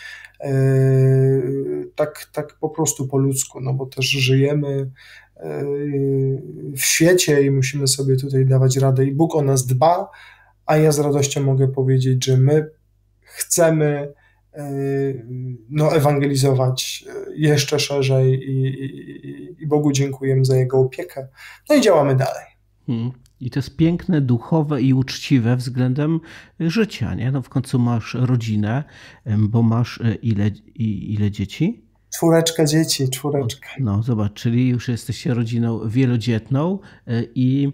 S2: tak, tak po prostu po ludzku, no bo też żyjemy w świecie i musimy sobie tutaj dawać radę i Bóg o nas dba, a ja z radością mogę powiedzieć, że my chcemy no, ewangelizować jeszcze szerzej i, i, i Bogu dziękujemy za Jego opiekę, no i działamy dalej.
S1: Hmm. I to jest piękne, duchowe i uczciwe względem życia, nie? No w końcu masz rodzinę, bo masz ile, ile dzieci?
S2: Czwóreczka dzieci, czwóreczka.
S1: No zobacz, czyli już jesteście rodziną wielodzietną i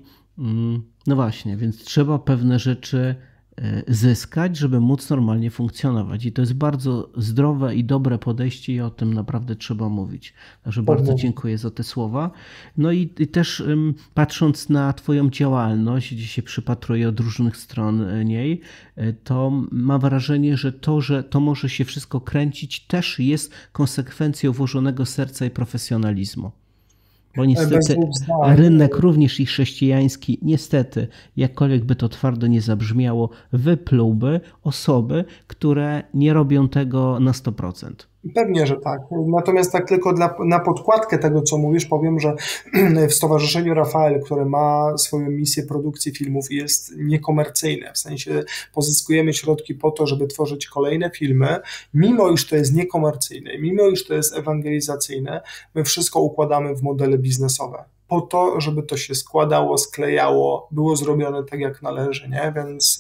S1: no właśnie, więc trzeba pewne rzeczy zyskać, żeby móc normalnie funkcjonować. I to jest bardzo zdrowe i dobre podejście i o tym naprawdę trzeba mówić. Także bardzo dziękuję za te słowa. No i, i też um, patrząc na Twoją działalność, gdzie się przypatruję od różnych stron niej, to mam wrażenie, że to, że to może się wszystko kręcić, też jest konsekwencją włożonego serca i profesjonalizmu. Bo niestety rynek również i chrześcijański, niestety, jakkolwiek by to twardo nie zabrzmiało, wyplułby osoby, które nie robią tego na sto procent.
S2: Pewnie, że tak. Natomiast tak tylko dla, na podkładkę tego, co mówisz, powiem, że w Stowarzyszeniu Rafael, które ma swoją misję produkcji filmów, jest niekomercyjne. W sensie pozyskujemy środki po to, żeby tworzyć kolejne filmy, mimo iż to jest niekomercyjne, mimo iż to jest ewangelizacyjne, my wszystko układamy w modele biznesowe. Po to, żeby to się składało, sklejało, było zrobione tak, jak należy, nie? Więc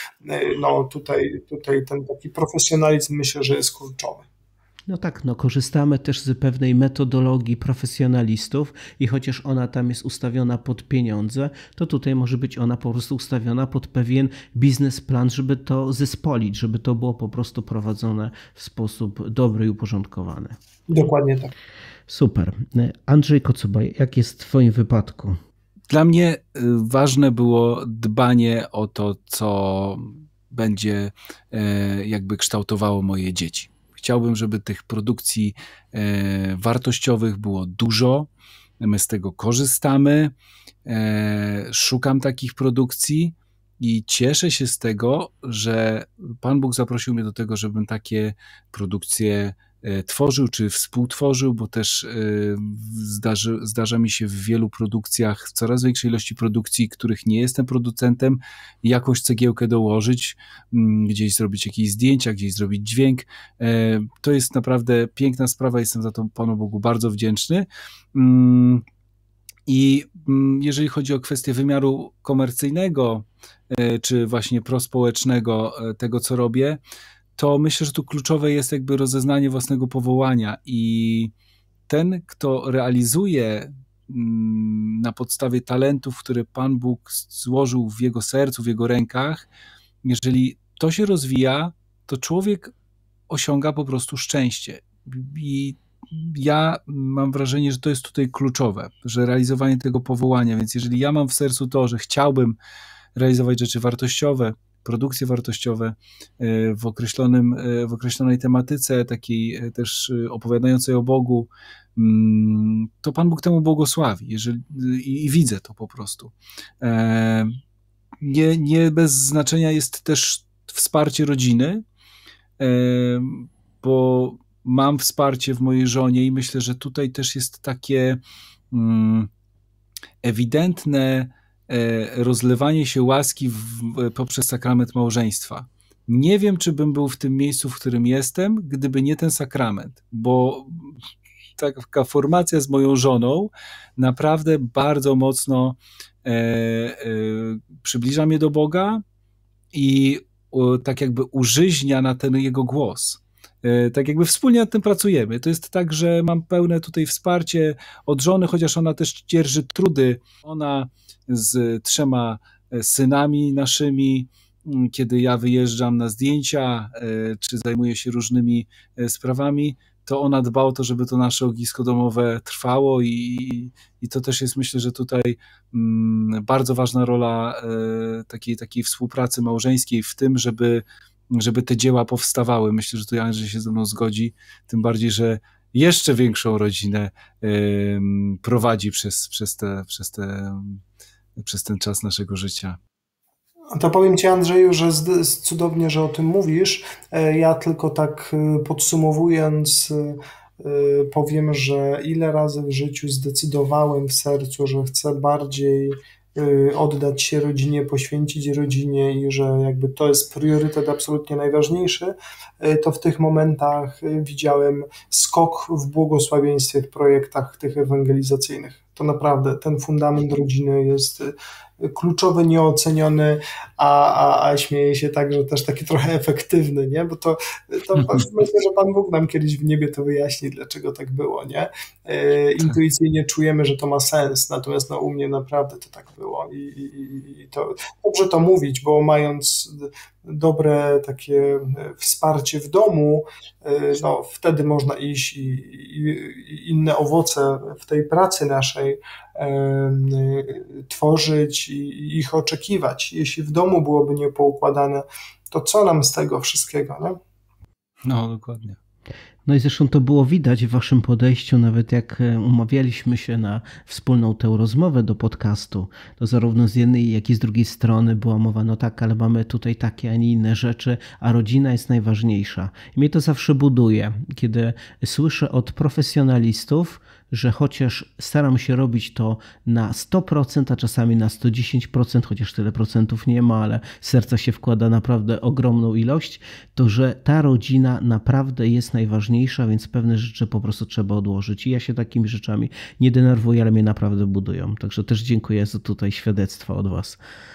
S2: no, tutaj, tutaj ten taki profesjonalizm myślę, że jest kluczowy.
S1: No tak, no korzystamy też z pewnej metodologii profesjonalistów i chociaż ona tam jest ustawiona pod pieniądze, to tutaj może być ona po prostu ustawiona pod pewien biznesplan, żeby to zespolić, żeby to było po prostu prowadzone w sposób dobry i uporządkowany.
S2: Dokładnie tak.
S1: Super. Andrzej Kocuba, jak jest w Twoim wypadku?
S3: Dla mnie ważne było dbanie o to, co będzie jakby kształtowało moje dzieci. Chciałbym, żeby tych produkcji wartościowych było dużo, my z tego korzystamy, szukam takich produkcji i cieszę się z tego, że Pan Bóg zaprosił mnie do tego, żebym takie produkcje tworzył czy współtworzył, bo też zdarzy, zdarza mi się w wielu produkcjach, w coraz większej ilości produkcji, których nie jestem producentem, jakąś cegiełkę dołożyć, gdzieś zrobić jakieś zdjęcia, gdzieś zrobić dźwięk. To jest naprawdę piękna sprawa, jestem za to Panu Bogu bardzo wdzięczny. I jeżeli chodzi o kwestię wymiaru komercyjnego, czy właśnie prospołecznego tego, co robię, to myślę, że tu kluczowe jest jakby rozeznanie własnego powołania i ten, kto realizuje na podstawie talentów, które Pan Bóg złożył w jego sercu, w jego rękach, jeżeli to się rozwija, to człowiek osiąga po prostu szczęście. I ja mam wrażenie, że to jest tutaj kluczowe, że realizowanie tego powołania, więc jeżeli ja mam w sercu to, że chciałbym realizować rzeczy wartościowe, produkcje wartościowe w, określonym, w określonej tematyce, takiej też opowiadającej o Bogu, to Pan Bóg temu błogosławi, jeżeli, i, i widzę to po prostu. Nie, nie bez znaczenia jest też wsparcie rodziny, bo mam wsparcie w mojej żonie i myślę, że tutaj też jest takie ewidentne rozlewanie się łaski w, poprzez sakrament małżeństwa. Nie wiem, czy bym był w tym miejscu, w którym jestem, gdyby nie ten sakrament, bo taka formacja z moją żoną naprawdę bardzo mocno e, e, przybliża mnie do Boga i o, tak jakby użyźnia na ten jego głos. E, tak jakby wspólnie nad tym pracujemy. To jest tak, że mam pełne tutaj wsparcie od żony, chociaż ona też dzierży trudy. Ona z trzema synami naszymi, kiedy ja wyjeżdżam na zdjęcia, czy zajmuję się różnymi sprawami, to ona dba o to, żeby to nasze ognisko domowe trwało i, i to też jest, myślę, że tutaj bardzo ważna rola takiej, takiej współpracy małżeńskiej w tym, żeby, żeby te dzieła powstawały. Myślę, że tu Andrzej się ze mną zgodzi, tym bardziej, że jeszcze większą rodzinę prowadzi przez, przez, te, przez, te, przez ten czas naszego życia.
S2: To powiem Ci, Andrzeju, że cudownie, że o tym mówisz. Ja tylko tak podsumowując powiem, że ile razy w życiu zdecydowałem w sercu, że chcę bardziej oddać się rodzinie, poświęcić rodzinie i że jakby to jest priorytet absolutnie najważniejszy, to w tych momentach widziałem skok w błogosławieństwie w projektach tych ewangelizacyjnych. To naprawdę ten fundament rodziny jest kluczowy, nieoceniony, a, a, a śmieję się tak, że też taki trochę efektywny, nie? Bo to, to myślę, że Pan Bóg nam kiedyś w niebie to wyjaśni, dlaczego tak było, nie? E, intuicyjnie czujemy, że to ma sens, natomiast no, u mnie naprawdę to tak było i, i, i to dobrze to mówić, bo mając dobre takie wsparcie w domu, no wtedy można iść i, i, i inne owoce w tej pracy naszej tworzyć i ich oczekiwać. Jeśli w domu byłoby niepoukładane, to co nam z tego wszystkiego, nie?
S3: No, dokładnie.
S1: No i zresztą to było widać w waszym podejściu, nawet jak umawialiśmy się na wspólną tę rozmowę do podcastu, to zarówno z jednej, jak i z drugiej strony była mowa, no tak, ale mamy tutaj takie, a nie inne rzeczy, a rodzina jest najważniejsza. I mnie to zawsze buduje, kiedy słyszę od profesjonalistów, że chociaż staram się robić to na sto procent, a czasami na sto dziesięć procent, chociaż tyle procentów nie ma, ale serca się wkłada naprawdę ogromną ilość, to że ta rodzina naprawdę jest najważniejsza, więc pewne rzeczy po prostu trzeba odłożyć. I ja się takimi rzeczami nie denerwuję, ale mnie naprawdę budują. Także też dziękuję za tutaj świadectwa od was.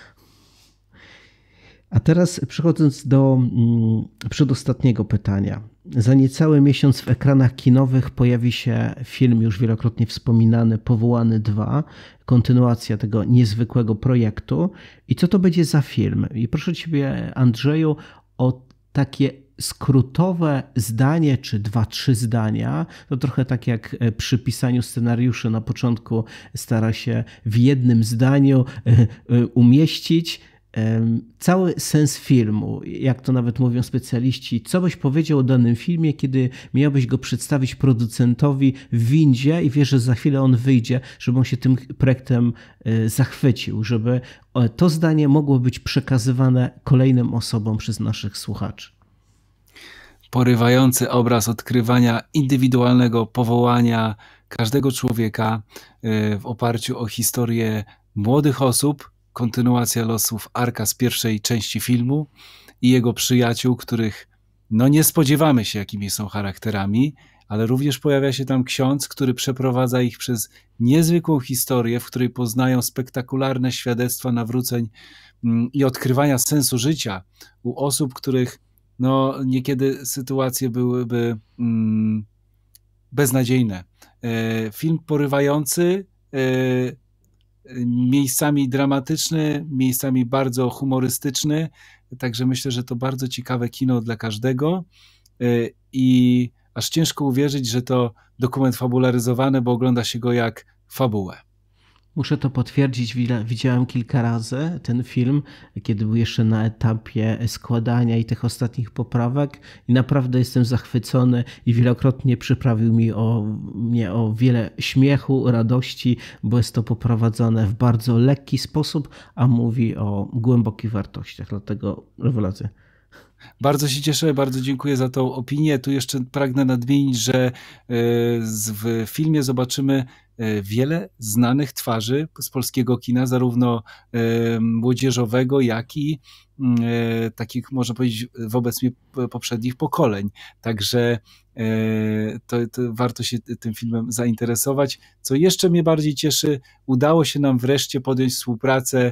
S1: A teraz przechodząc do przedostatniego pytania. Za niecały miesiąc w ekranach kinowych pojawi się film już wielokrotnie wspominany Powołany dwa, kontynuacja tego niezwykłego projektu. I co to będzie za film? I proszę Ciebie, Andrzeju, o takie skrótowe zdanie, czy dwa, trzy zdania. To trochę tak jak przy pisaniu scenariuszy na początku stara się w jednym zdaniu umieścić. cały sens filmu, jak to nawet mówią specjaliści, co byś powiedział o danym filmie, kiedy miałbyś go przedstawić producentowi w windzie i wiesz, że za chwilę on wyjdzie, żeby on się tym projektem zachwycił, żeby to zdanie mogło być przekazywane kolejnym osobom przez naszych słuchaczy.
S3: Porywający obraz odkrywania indywidualnego powołania każdego człowieka w oparciu o historię młodych osób, kontynuacja losów Arka z pierwszej części filmu i jego przyjaciół, których no nie spodziewamy się, jakimi są charakterami, ale również pojawia się tam ksiądz, który przeprowadza ich przez niezwykłą historię, w której poznają spektakularne świadectwa nawróceń i odkrywania sensu życia u osób, których no niekiedy sytuacje byłyby mm, beznadziejne. E, film porywający, e, miejscami dramatyczny, miejscami bardzo humorystyczny, także myślę, że to bardzo ciekawe kino dla każdego i aż ciężko uwierzyć, że to dokument fabularyzowany, bo ogląda się go jak fabułę.
S1: Muszę to potwierdzić, widziałem kilka razy ten film, kiedy był jeszcze na etapie składania i tych ostatnich poprawek i naprawdę jestem zachwycony i wielokrotnie przyprawił mi o, mnie o wiele śmiechu, radości, bo jest to poprowadzone w bardzo lekki sposób, a mówi o głębokich wartościach, dlatego rewelacja.
S3: Bardzo się cieszę, bardzo dziękuję za tą opinię. Tu jeszcze pragnę nadmienić, że w filmie zobaczymy wiele znanych twarzy z polskiego kina, zarówno młodzieżowego, jak i takich, można powiedzieć, wobec mnie poprzednich pokoleń. Także to, to warto się tym filmem zainteresować. Co jeszcze mnie bardziej cieszy, udało się nam wreszcie podjąć współpracę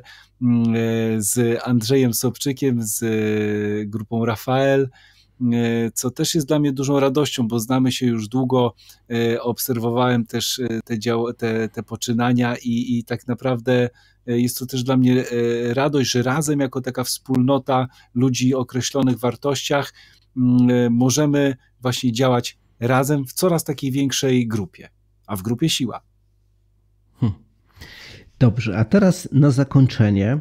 S3: z Andrzejem Sobczykiem, z grupą Rafael, co też jest dla mnie dużą radością, bo znamy się już długo, obserwowałem też te, dział, te, te poczynania i, i tak naprawdę jest to też dla mnie radość, że razem jako taka wspólnota ludzi o określonych wartościach możemy właśnie działać razem w coraz takiej większej grupie, a w grupie siła.
S1: Hmm. Dobrze, a teraz na zakończenie,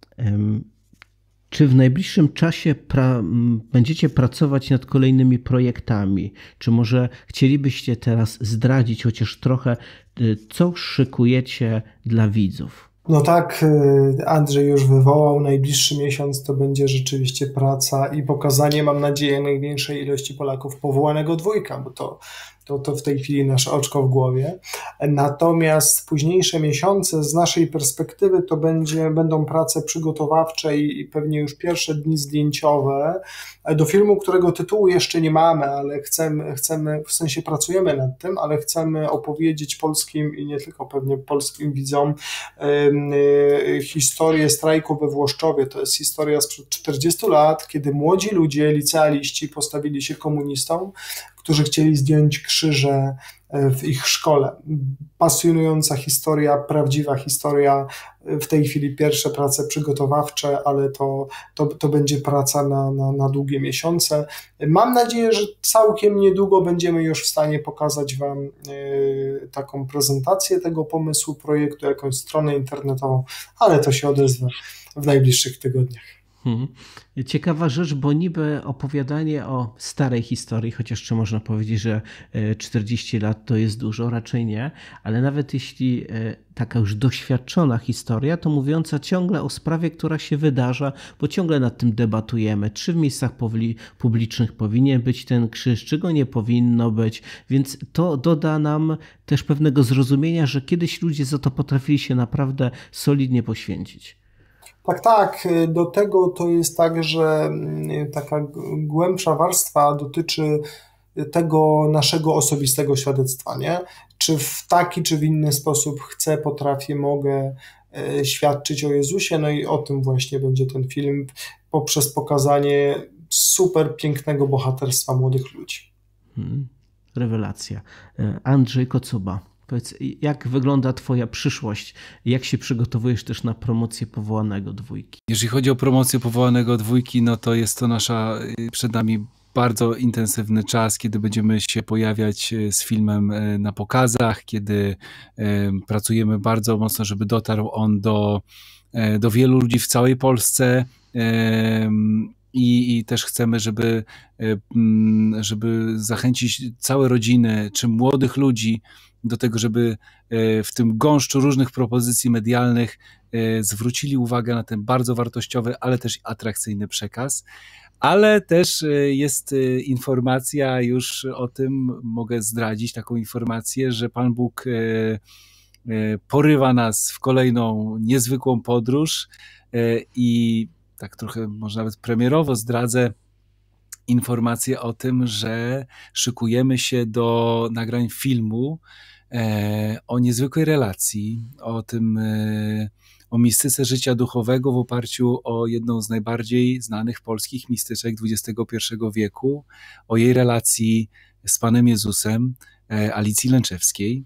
S1: czy w najbliższym czasie pra- będziecie pracować nad kolejnymi projektami? Czy może chcielibyście teraz zdradzić chociaż trochę, co szykujecie dla widzów?
S2: No tak, Andrzej już wywołał, najbliższy miesiąc to będzie rzeczywiście praca i pokazanie, mam nadzieję, największej ilości Polaków powołanego dwójka, bo to, to, to w tej chwili nasze oczko w głowie. Natomiast późniejsze miesiące z naszej perspektywy to będzie, będą prace przygotowawcze i pewnie już pierwsze dni zdjęciowe do filmu, którego tytułu jeszcze nie mamy, ale chcemy, chcemy, w sensie pracujemy nad tym, ale chcemy opowiedzieć polskim i nie tylko pewnie polskim widzom historię strajku we Włoszczowie. To jest historia sprzed czterdziestu lat, kiedy młodzi ludzie, licealiści postawili się komunistom, którzy chcieli zdjąć krzyże w ich szkole. Pasjonująca historia, prawdziwa historia, w tej chwili pierwsze prace przygotowawcze, ale to, to, to będzie praca na, na, na długie miesiące. Mam nadzieję, że całkiem niedługo będziemy już w stanie pokazać Wam y, taką prezentację tego pomysłu, projektu, jakąś stronę internetową, ale to się odezwę w najbliższych tygodniach.
S1: Hmm. Ciekawa rzecz, bo niby opowiadanie o starej historii, chociaż jeszcze można powiedzieć, że czterdzieści lat to jest dużo, raczej nie, ale nawet jeśli taka już doświadczona historia, to mówiąca ciągle o sprawie, która się wydarza, bo ciągle nad tym debatujemy, czy w miejscach publicznych powinien być ten krzyż, czy go nie powinno być, więc to doda nam też pewnego zrozumienia, że kiedyś ludzie za to potrafili się naprawdę solidnie poświęcić.
S2: Tak, tak. Do tego to jest tak, że taka głębsza warstwa dotyczy tego naszego osobistego świadectwa, nie? Czy w taki, czy w inny sposób chcę, potrafię, mogę świadczyć o Jezusie, no i o tym właśnie będzie ten film poprzez pokazanie super pięknego bohaterstwa młodych ludzi.
S1: Hmm, rewelacja. Andrzej Kocuba. Powiedz, jak wygląda Twoja przyszłość? Jak się przygotowujesz też na promocję Powołanego Dwójki?
S3: Jeżeli chodzi o promocję Powołanego Dwójki, no to jest to nasza przed nami bardzo intensywny czas, kiedy będziemy się pojawiać z filmem na pokazach, kiedy pracujemy bardzo mocno, żeby dotarł on do, do wielu ludzi w całej Polsce. I, I też chcemy, żeby, żeby zachęcić całe rodziny czy młodych ludzi do tego, żeby w tym gąszczu różnych propozycji medialnych zwrócili uwagę na ten bardzo wartościowy, ale też atrakcyjny przekaz. Ale też jest informacja już o tym, mogę zdradzić taką informację, że Pan Bóg porywa nas w kolejną niezwykłą podróż i tak trochę może nawet premierowo zdradzę informację o tym, że szykujemy się do nagrań filmu o niezwykłej relacji, o tym, o mistyce życia duchowego w oparciu o jedną z najbardziej znanych polskich mistyczek dwudziestego pierwszego wieku, o jej relacji z Panem Jezusem, Alicji Lęczewskiej.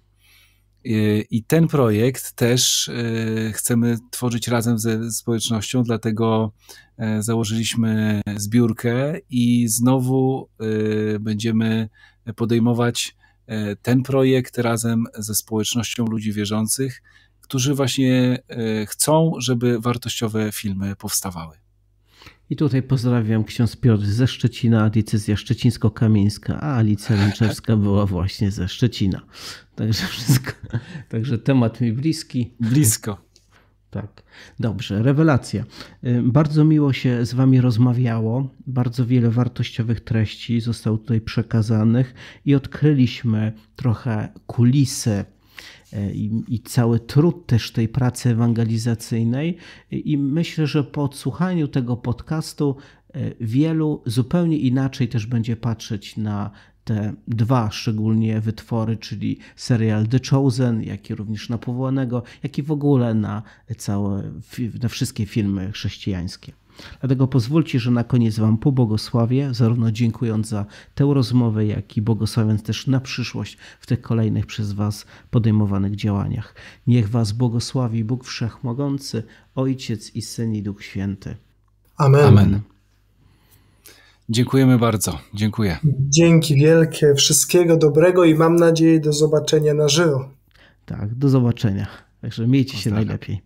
S3: I ten projekt też chcemy tworzyć razem ze społecznością, dlatego założyliśmy zbiórkę i znowu będziemy podejmować ten projekt razem ze społecznością ludzi wierzących, którzy właśnie chcą, żeby wartościowe filmy powstawały.
S1: I tutaj pozdrawiam ksiądz Piotr ze Szczecina, diecezja szczecińsko-kamieńska, a Alicja Lęczewska była właśnie ze Szczecina. Także wszystko, także temat mi bliski.
S3: Blisko.
S1: Tak, dobrze, rewelacja. Bardzo miło się z wami rozmawiało, bardzo wiele wartościowych treści zostało tutaj przekazanych i odkryliśmy trochę kulisy I, i cały trud też tej pracy ewangelizacyjnej i myślę, że po odsłuchaniu tego podcastu wielu zupełnie inaczej też będzie patrzeć na te dwa szczególnie wytwory, czyli serial The Chosen, jak i również na Powołanego, jak i w ogóle na całe, na wszystkie filmy chrześcijańskie. Dlatego pozwólcie, że na koniec wam pobłogosławię, zarówno dziękując za tę rozmowę, jak i błogosławiąc też na przyszłość w tych kolejnych przez was podejmowanych działaniach. Niech was błogosławi Bóg Wszechmogący, Ojciec i Syn i Duch Święty.
S2: Amen.
S3: Amen. Dziękujemy bardzo. Dziękuję.
S2: Dzięki wielkie, wszystkiego dobrego i mam nadzieję do zobaczenia na żywo.
S1: Tak, do zobaczenia. Także miejcie się najlepiej.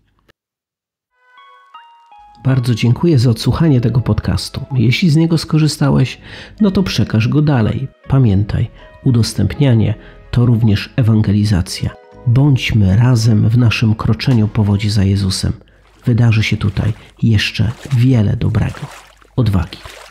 S1: Bardzo dziękuję za odsłuchanie tego podcastu. Jeśli z niego skorzystałeś, no to przekaż go dalej. Pamiętaj, udostępnianie to również ewangelizacja. Bądźmy razem w naszym kroczeniu po wodzie za Jezusem. Wydarzy się tutaj jeszcze wiele dobrego. Odwagi.